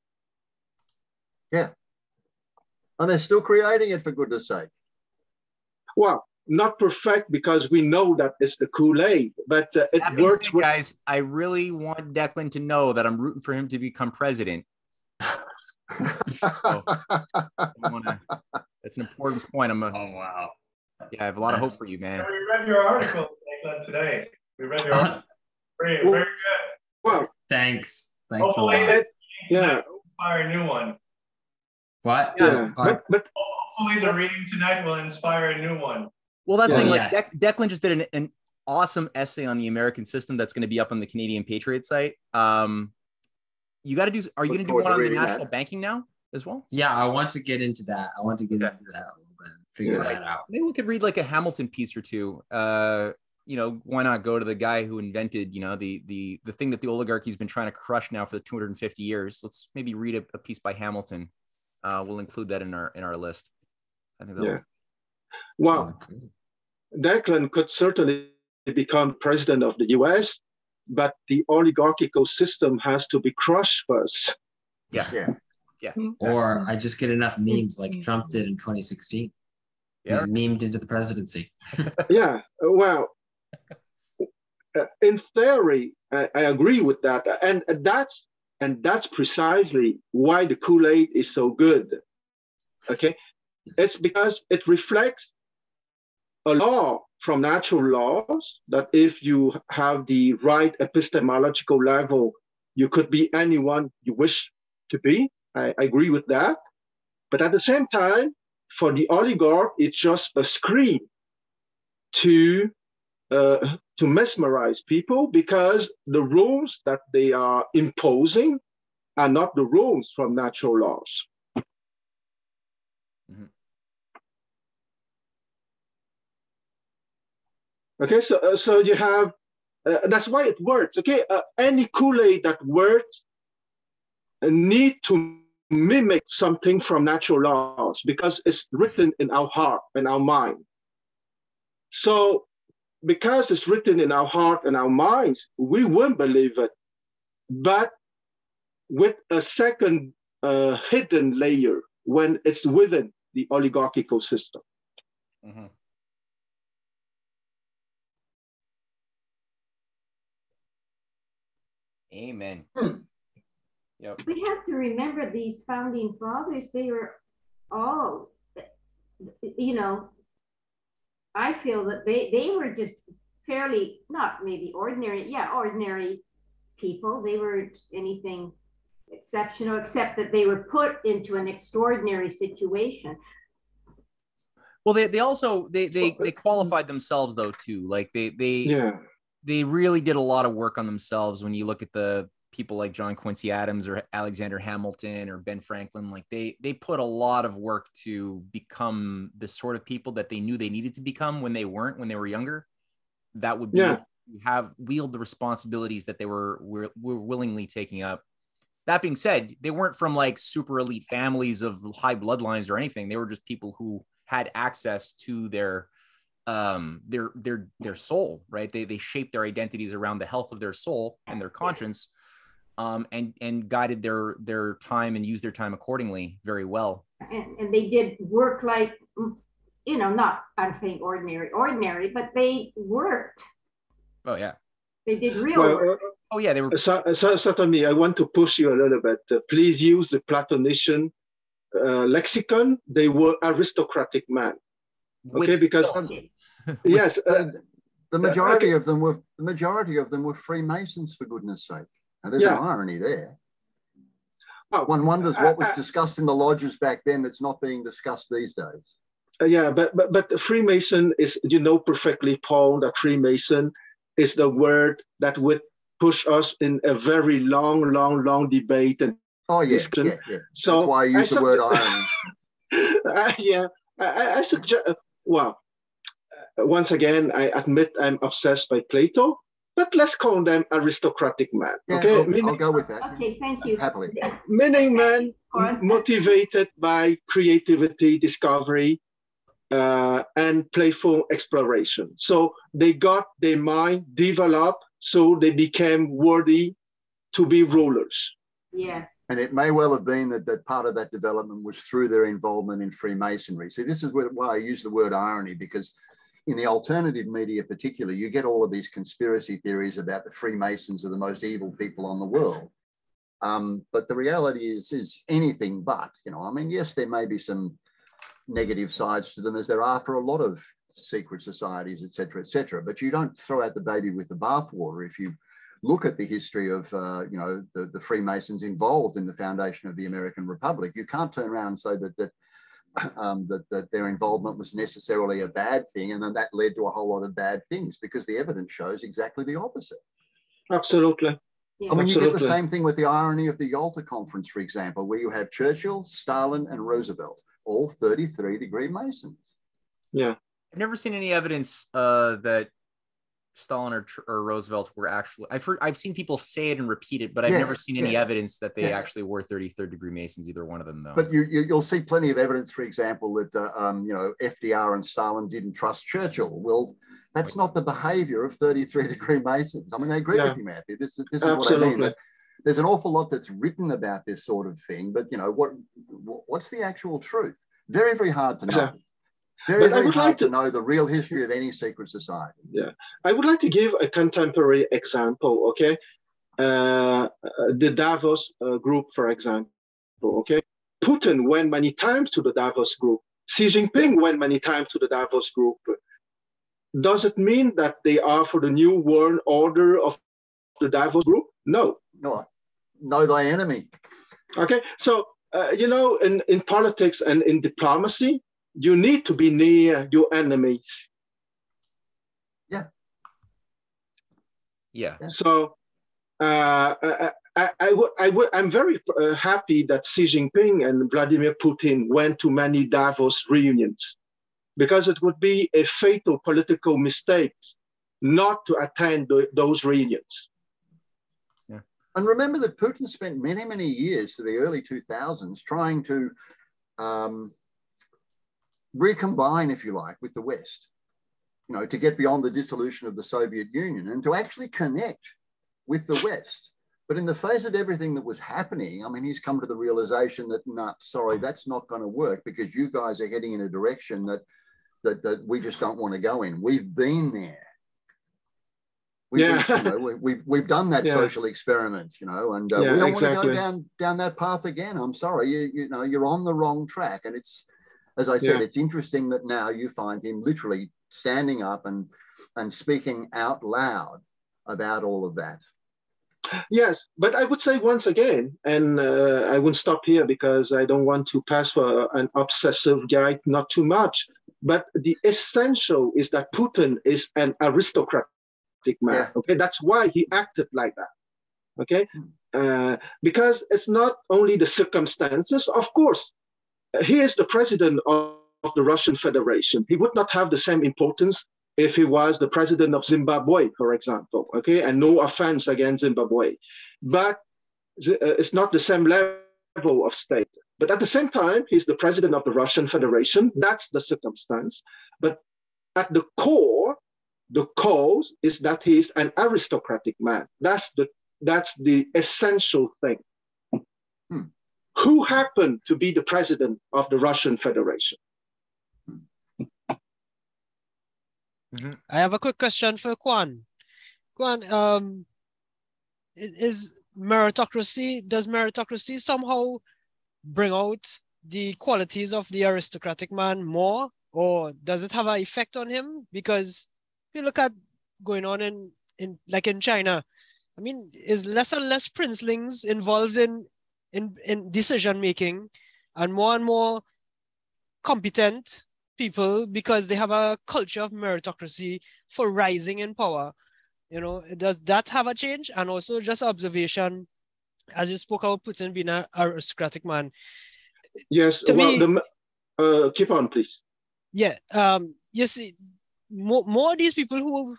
Yeah. And they're still creating it, for goodness sake. Well, not perfect because we know that it's the Kool-Aid, but uh, it that being works. Said, with... Guys, I really want Declan to know that I'm rooting for him to become president. so, wanna, that's an important point. I'm a, oh wow. Yeah, I have a lot that's... of hope for you, man. Yeah, we read your article, Declan, today. We read your article. Very, very good. Well, thanks. Thanks Hopefully, a lot. Yeah. Inspire a new one. What? Yeah. But, but hopefully, the reading tonight will inspire a new one. Well, that's yeah, the thing. yes. Like De Declan just did an, an awesome essay on the American system that's going to be up on the Canadian Patriot site. Um, you got to do. Are you going to do one on the national that. banking now as well? Yeah, I want to get into that. I want to get okay. into that a little bit. Figure yeah. that out. Maybe we could read like a Hamilton piece or two. Uh, you know, why not go to the guy who invented, you know, the the the thing that the oligarchy's been trying to crush now for the two hundred fifty years. Let's maybe read a, a piece by Hamilton. Uh, we'll include that in our in our list. I think that'll. Yeah. Well, Declan could certainly become president of the U S, but the oligarchical system has to be crushed first. Yeah. Yeah. Yeah. Or I just get enough memes like Trump did in twenty sixteen. Yeah. He's memed into the presidency. Yeah. Well, in theory, I, I agree with that. And that's and that's precisely why the Kool-Aid is so good. Okay. It's because it reflects a law from natural laws that if you have the right epistemological level, you could be anyone you wish to be. I, I agree with that. But at the same time, for the oligarch, it's just a screen to, uh, to mesmerize people because the rules that they are imposing are not the rules from natural laws. Mm-hmm. Okay, so uh, so you have Uh, that's why it works. Okay, uh, any Kool-Aid that works uh, need to mimic something from natural laws because it's written in our heart and our mind. So because it's written in our heart and our minds, we won't believe it. But with a second uh, hidden layer when it's within the oligarchical system. Mm-hmm. Amen. Yep. We have to remember these founding fathers, they were all, you know, I feel that they, they were just fairly, not maybe ordinary, yeah, ordinary people. They weren't anything exceptional, except that they were put into an extraordinary situation. Well, they, they also, they, they, they qualified themselves though, too. Like they, they, yeah. they really did a lot of work on themselves. When you look at the people like John Quincy Adams or Alexander Hamilton or Ben Franklin, like they, they put a lot of work to become the sort of people that they knew they needed to become when they weren't, when they were younger. That would be, yeah. have wield the responsibilities that they were, were, were willingly taking up. That being said, they weren't from like super elite families of high bloodlines or anything. They were just people who had access to their, um, their, their, their soul, right? They, they shaped their identities around the health of their soul and their conscience, um, and, and guided their, their time and used their time accordingly very well. And, and they did work like, you know, not, I'm saying ordinary, ordinary, but they worked. Oh yeah. They did real well, work. Uh, oh yeah, they were. So, so, Satomi, I want to push you a little bit. Uh, please use the Platonician uh, lexicon. They were aristocratic men. Okay, With because um, yes, uh, the majority okay. of them were the majority of them were Freemasons, for goodness sake. Now, there's yeah. an irony there. Oh, One wonders what was uh, discussed in the lodges back then that's not being discussed these days. Uh, yeah, but but but Freemason is, you know perfectly, Paul, that Freemason is the word that would push us in a very long, long, long debate and oh yeah, discussion. yeah, yeah. So that's why I use I the word irony. uh, yeah, I, I suggest. Well, uh, once again, I admit I'm obsessed by Plato, but let's call them aristocratic men. Yeah, okay, I'll, meaning, I'll go with that. Okay, thank you. Happily. Meaning men motivated by creativity, discovery, uh, and playful exploration. So they got their mind developed, so they became worthy to be rulers. Yes. And it may well have been that, that part of that development was through their involvement in Freemasonry. See, this is why I use the word irony, because in the alternative media particularly, you get all of these conspiracy theories about the Freemasons are the most evil people on the world. Um, but the reality is, is anything but, you know, I mean, yes, there may be some negative sides to them, as there are for a lot of secret societies, et cetera, et cetera. But you don't throw out the baby with the bathwater. If you look at the history of, uh, you know, the, the Freemasons involved in the foundation of the American Republic, you can't turn around and say that that, um, that that their involvement was necessarily a bad thing, and then that led to a whole lot of bad things, because the evidence shows exactly the opposite. Absolutely. Yeah. I mean, Absolutely. you get the same thing with the irony of the Yalta Conference, for example, where you have Churchill, Stalin, and Roosevelt, all thirty-three degree Masons. Yeah. I've never seen any evidence uh, that Stalin or, or Roosevelt were actually, I've heard, I've seen people say it and repeat it, but I've yeah, never seen any yeah. evidence that they yeah. actually were thirty-third degree Masons, either one of them though. But you, you, you'll see plenty of evidence, for example, that, uh, um, you know, F D R and Stalin didn't trust Churchill. Well, that's not the behavior of thirty-three degree Masons. I mean, I agree yeah. with you, Matthew. This, this is Absolutely. what I mean. That there's an awful lot that's written about this sort of thing, but, you know, what what's the actual truth? Very, very hard to know. Exactly. Very, But I very would hard like to to- know the real history of any secret society. Yeah, I would like to give a contemporary example, okay? Uh, the Davos uh, group, for example, okay? Putin went many times to the Davos group. Xi Jinping went many times to the Davos group. Does it mean that they are for the new world order of the Davos group? No. No, know thy enemy. Okay, so, uh, you know, in, in politics and in diplomacy, you need to be near your enemies. Yeah. Yeah. So uh, I, I, I, w- I w- I'm very uh, happy that Xi Jinping and Vladimir Putin went to many Davos reunions, because it would be a fatal political mistake not to attend th those reunions. Yeah. And remember that Putin spent many, many years to the early two thousands trying to um, recombine, if you like, with the West, you know, to get beyond the dissolution of the Soviet Union and to actually connect with the West. But in the face of everything that was happening, I mean, he's come to the realization that, nah, sorry, that's not going to work because you guys are heading in a direction that, that, that we just don't want to go in. We've been there. We, yeah. we, you know, we, we've, we've done that yeah. social experiment, you know, and uh, yeah, we don't exactly. want to go down, down that path again. I'm sorry, you, you know, you're on the wrong track. And it's, as I said, yeah. it's interesting that now you find him literally standing up and, and speaking out loud about all of that. Yes, but I would say once again, and uh, I won't stop here because I don't want to pass for an obsessive guy, not too much, but the essential is that Putin is an aristocratic man, yeah. okay? That's why he acted like that, okay? Uh, because it's not only the circumstances, of course, he is the president of, of the Russian Federation. He would not have the same importance if he was the president of Zimbabwe, for example, okay? And no offense against Zimbabwe, but it's not the same level of state. But at the same time, he's the president of the Russian Federation. That's the circumstance. But at the core, the cause is that he's an aristocratic man. That's the, that's the essential thing. Hmm. Who happened to be the president of the Russian Federation? Mm-hmm. I have a quick question for Kwan. Kwan, um, is meritocracy, does meritocracy somehow bring out the qualities of the aristocratic man more, or does it have an effect on him? Because if you look at going on in, in like in China, I mean, is less and less princelings involved in, in, in decision making and more and more competent people because they have a culture of meritocracy for rising in power. You know, does that have a change? And also just observation, as you spoke about Putin being an aristocratic man. Yes, to well, me, the, uh, keep on, please. Yeah, um, you see, more, more of these people who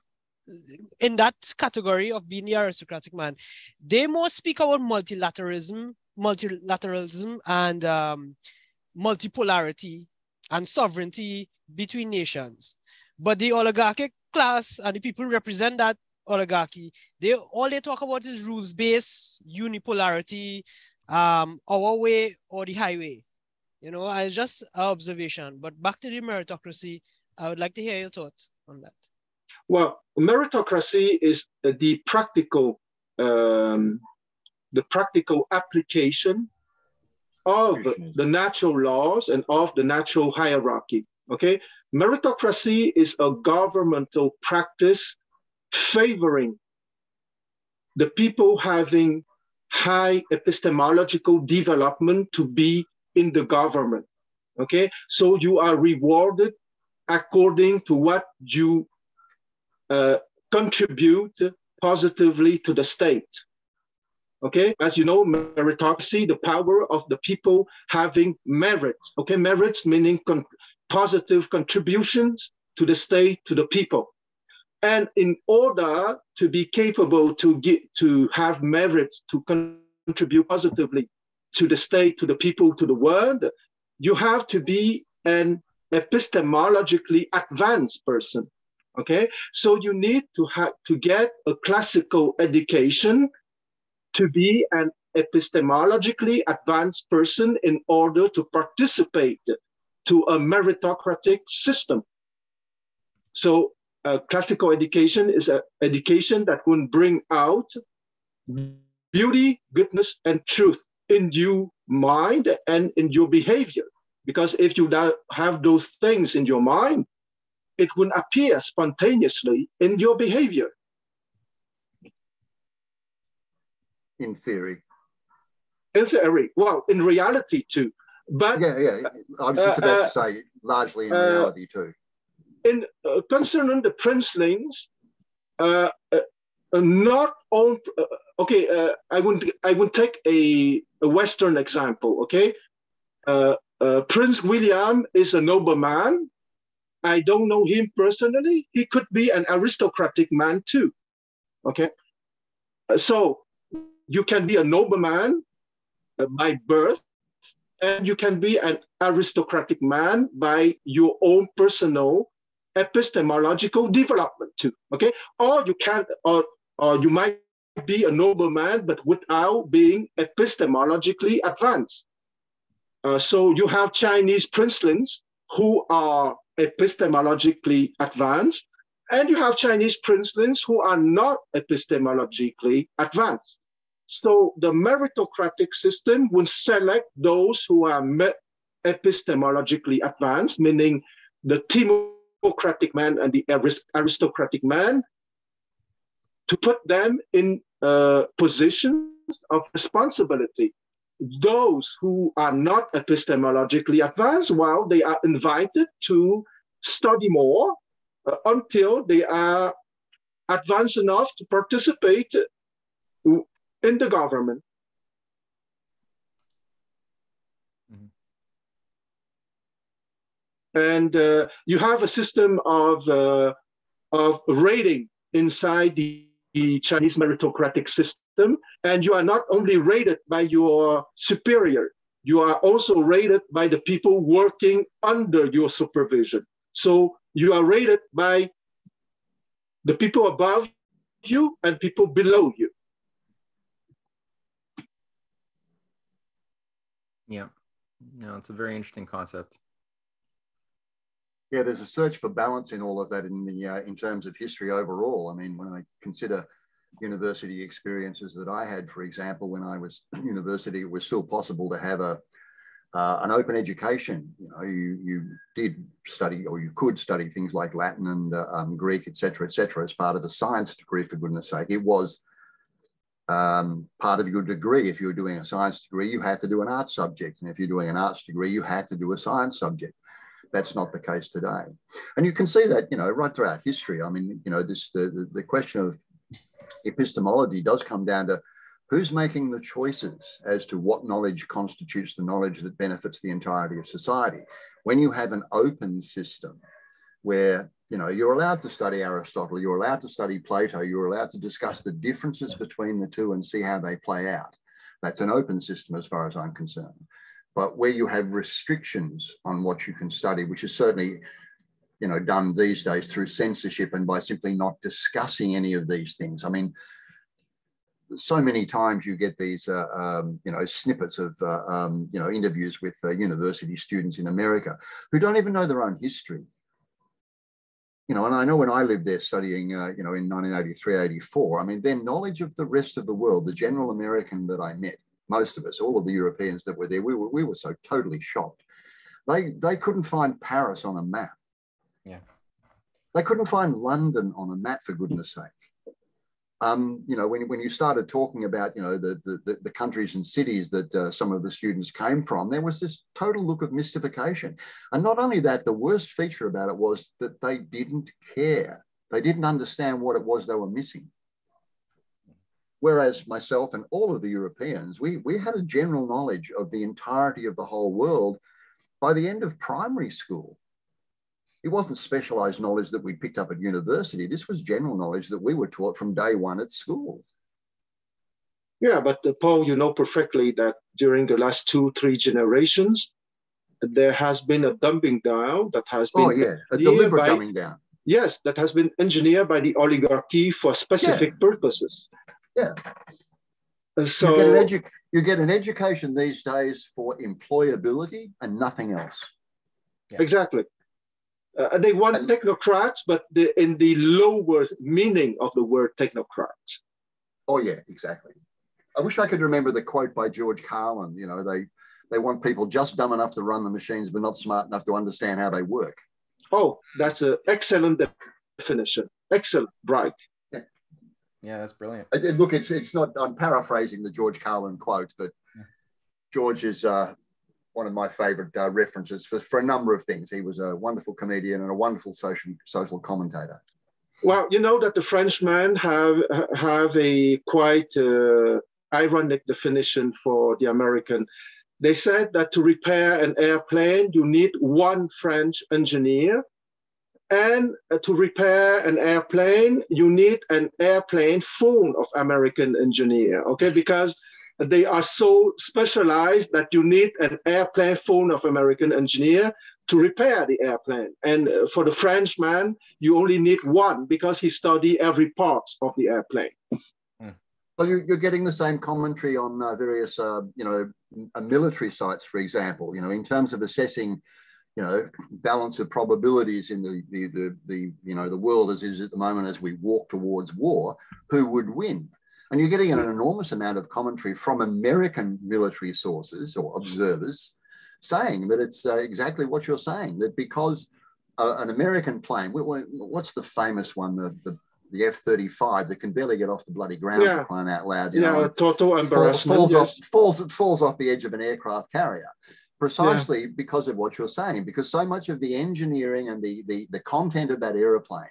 in that category of being the aristocratic man, they more speak about multilateralism, multilateralism and um, multipolarity and sovereignty between nations. But the oligarchic class and the people who represent that oligarchy, they all they talk about is rules-based, unipolarity, um, our way or the highway. You know, it's just an observation. But back to the meritocracy, I would like to hear your thoughts on that. Well, meritocracy is the practical, um, the practical application of the natural laws and of the natural hierarchy, okay? Meritocracy is a governmental practice favoring the people having high epistemological development to be in the government, okay? So you are rewarded according to what you uh, contribute positively to the state. Okay, as you know, meritocracy, the power of the people having merits. Okay, merits meaning con positive contributions to the state, to the people. And in order to be capable to get to have merits to con contribute positively to the state, to the people, to the world, you have to be an epistemologically advanced person. Okay, so you need to have to get a classical education to be an epistemologically advanced person in order to participate to a meritocratic system. So uh, classical education is an education that will bring out beauty, goodness, and truth in your mind and in your behavior. Because if you don't have those things in your mind, it will appear spontaneously in your behavior. In theory. In theory, well, in reality too. But yeah, yeah. I was just uh, about uh, to say, largely in uh, reality too. In uh, concerning the princelings, uh, uh, not all. Uh, okay, uh, I would I would take a, a Western example. Okay, uh, uh, Prince William is a nobleman, I don't know him personally. He could be an aristocratic man too. Okay. So you can be a nobleman by birth, and you can be an aristocratic man by your own personal epistemological development too. Okay. Or you can, or, or you might be a nobleman, but without being epistemologically advanced. Uh, so you have Chinese princelings who are epistemologically advanced, and you have Chinese princelings who are not epistemologically advanced. So the meritocratic system will select those who are epistemologically advanced, meaning the democratic man and the aristocratic man, to put them in uh, positions of responsibility. Those who are not epistemologically advanced, well, they are invited to study more uh, until they are advanced enough to participate in the government. Mm-hmm. And uh, you have a system of, uh, of rating inside the, the Chinese meritocratic system, and you are not only rated by your superior, you are also rated by the people working under your supervision. So you are rated by the people above you and people below you. Yeah, no, it's a very interesting concept. Yeah, there's a search for balance in all of that in the uh, in terms of history overall. I mean, when I consider university experiences that I had, for example, when I was at university, it was still possible to have a uh, an open education. You know, you you did study, or you could study things like Latin and uh, um, Greek, et cetera, et cetera, as part of a science degree. For goodness sake, it was um, part of your degree. If you were doing a science degree, you had to do an arts subject, and if you're doing an arts degree, you had to do a science subject. That's not the case today. And you can see that, you know, right throughout history. I mean, you know, this the, the, the question of epistemology does come down to who's making the choices as to what knowledge constitutes the knowledge that benefits the entirety of society. When you have an open system where, you know, you're allowed to study Aristotle, you're allowed to study Plato, you're allowed to discuss the differences between the two and see how they play out. That's an open system as far as I'm concerned. But where you have restrictions on what you can study, which is certainly, you know, done these days through censorship and by simply not discussing any of these things. I mean, so many times you get these, uh, um, you know, snippets of, uh, um, you know, interviews with uh, university students in America who don't even know their own history. You know, and I know when I lived there studying, uh, you know, in nineteen eighty-three, eighty-four, I mean, their knowledge of the rest of the world, the general American that I met, most of us, all of the Europeans that were there, we were, we were so totally shocked. They, they couldn't find Paris on a map. Yeah. They couldn't find London on a map, for goodness sake. Um, you know, when, when you started talking about, you know, the, the, the countries and cities that uh, some of the students came from, there was this total look of mystification. And not only that, the worst feature about it was that they didn't care. They didn't understand what it was they were missing. Whereas myself and all of the Europeans, we, we had a general knowledge of the entirety of the whole world by the end of primary school. It wasn't specialized knowledge that we picked up at university. This was general knowledge that we were taught from day one at school. Yeah, but uh, Paul, you know perfectly that during the last two, three generations, there has been a dumbing down that has been... Oh, yeah, a deliberate by, dumbing down. Yes, that has been engineered by the oligarchy for specific yeah. purposes. Yeah. Uh, so you get, an edu you get an education these days for employability and nothing else. Yeah. Exactly. Uh, they want and, technocrats, but the, in the lower meaning of the word technocrats. Oh, yeah, exactly. I wish I could remember the quote by George Carlin. You know, they, they want people just dumb enough to run the machines, but not smart enough to understand how they work. Oh, that's an excellent definition. Excellent, right. Yeah, that's brilliant. Look, it's it's not, I'm paraphrasing the George Carlin quote, but yeah. George is uh, one of my favorite uh, references for, for a number of things. He was a wonderful comedian and a wonderful social, social commentator. Well, you know that the Frenchmen have, have a quite uh, ironic definition for the American. They said that to repair an airplane, you need one French engineer And uh, to repair an airplane, you need an airplane full of American engineer, okay? Because they are so specialized that you need an airplane full of American engineer to repair the airplane. And uh, for the Frenchman, you only need one because he studied every part of the airplane. Well, you're, you're getting the same commentary on uh, various, uh, you know, uh, military sites, for example, you know, in terms of assessing, you know, balance of probabilities in the, the, the, the, you know, the world as is at the moment as we walk towards war, who would win? And you're getting an enormous amount of commentary from American military sources or observers saying that it's uh, exactly what you're saying, that because uh, an American plane, what's the famous one, the, the, the F thirty-five that can barely get off the bloody ground, yeah. for crying out loud, you yeah, know, total embarrassment. Falls, falls, yes. off, falls, falls off the edge of an aircraft carrier. Precisely yeah. because of what you're saying, because so much of the engineering and the, the, the content of that aeroplane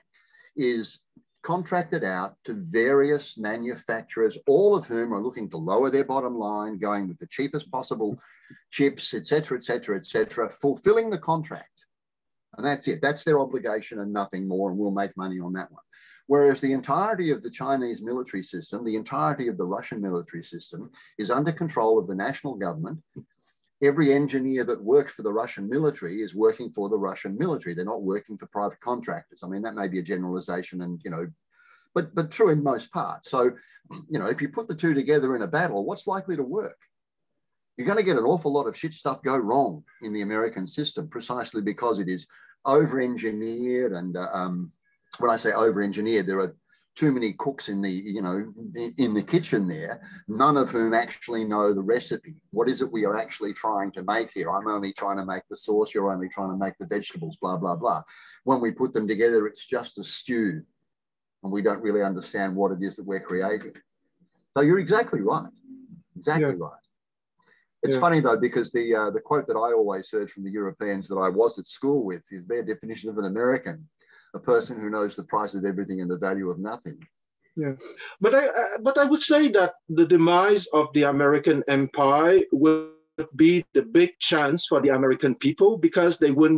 is contracted out to various manufacturers, all of whom are looking to lower their bottom line, going with the cheapest possible chips, et cetera, et cetera, et cetera, fulfilling the contract. And that's it. That's their obligation and nothing more, and we'll make money on that one. Whereas the entirety of the Chinese military system, the entirety of the Russian military system is under control of the national government. Every engineer that works for the Russian military is working for the Russian military. They're not working for private contractors. I mean, that may be a generalization and, you know, but, but true in most parts. So, you know, if you put the two together in a battle, what's likely to work? You're going to get an awful lot of shit stuff go wrong in the American system precisely because it is over-engineered. And uh, um, when I say over-engineered, there are too many cooks in the, you know, in the kitchen there, none of whom actually know the recipe. What is it we are actually trying to make here? I'm only trying to make the sauce, you're only trying to make the vegetables, blah, blah, blah. When we put them together, it's just a stew and we don't really understand what it is that we're creating. So you're exactly right, exactly yeah. right. It's yeah. funny though, because the, uh, the quote that I always heard from the Europeans that I was at school with is their definition of an American: a person who knows the price of everything and the value of nothing. Yeah, but I, I but I would say that the demise of the American empire would be the big chance for the American people because they wouldn't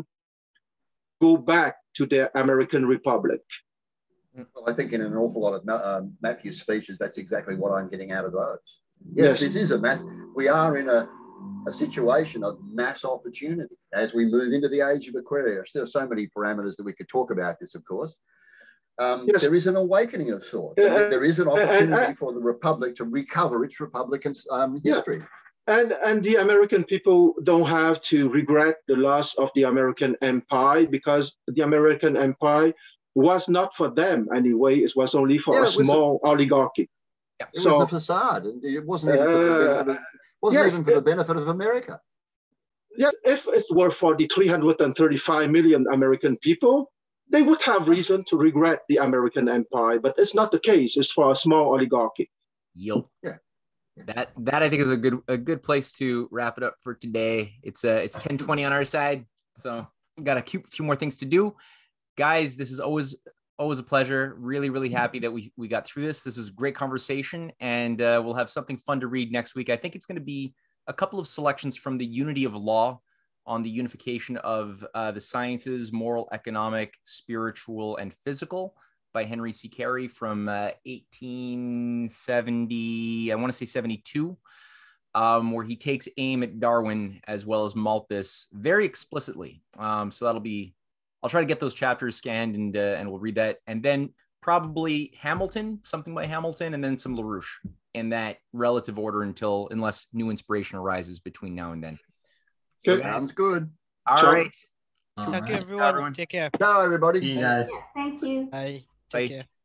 go back to their American republic. Well, I think in an awful lot of uh, Matthew's speeches, that's exactly what I'm getting out of those. Yes, yes. This is a mass. We are in a a situation of mass opportunity as we move into the age of Aquarius. There are so many parameters that we could talk about this, of course. Um, yes. There is an awakening of sorts. Uh, there is an opportunity uh, uh, for the Republic to recover its Republican um, history. Yeah. And, and the American people don't have to regret the loss of the American empire because the American empire was not for them anyway. It was only for yeah, a small a, oligarchy. Yeah. It so, was a facade. And it wasn't even for the benefit of, wasn't yes, even for the benefit of America. Yes, if it were for the three hundred thirty-five million American people, they would have reason to regret the American empire, but it's not the case. It's for a small oligarchy. Yep. Yeah. That that I think is a good a good place to wrap it up for today. It's uh it's ten twenty on our side, so got a few, few more things to do, guys. This is always always a pleasure. Really, really happy that we we got through this. This is a great conversation, and uh, we'll have something fun to read next week. I think it's going to be a couple of selections from the Unity of Law on the unification of uh, the sciences, moral, economic, spiritual, and physical by Henry C. Carey from uh, eighteen seventy, I want to say seventy-two, um, where he takes aim at Darwin as well as Malthus very explicitly. Um, so that'll be, I'll try to get those chapters scanned and, uh, and we'll read that. And then probably Hamilton, something by Hamilton, and then some LaRouche in that relative order until, unless new inspiration arises between now and then. So guys, sounds good. All Ciao. right. Thank you, everyone. Take care. Ciao, everybody. See you guys. Thank you. Bye. Bye. Take care.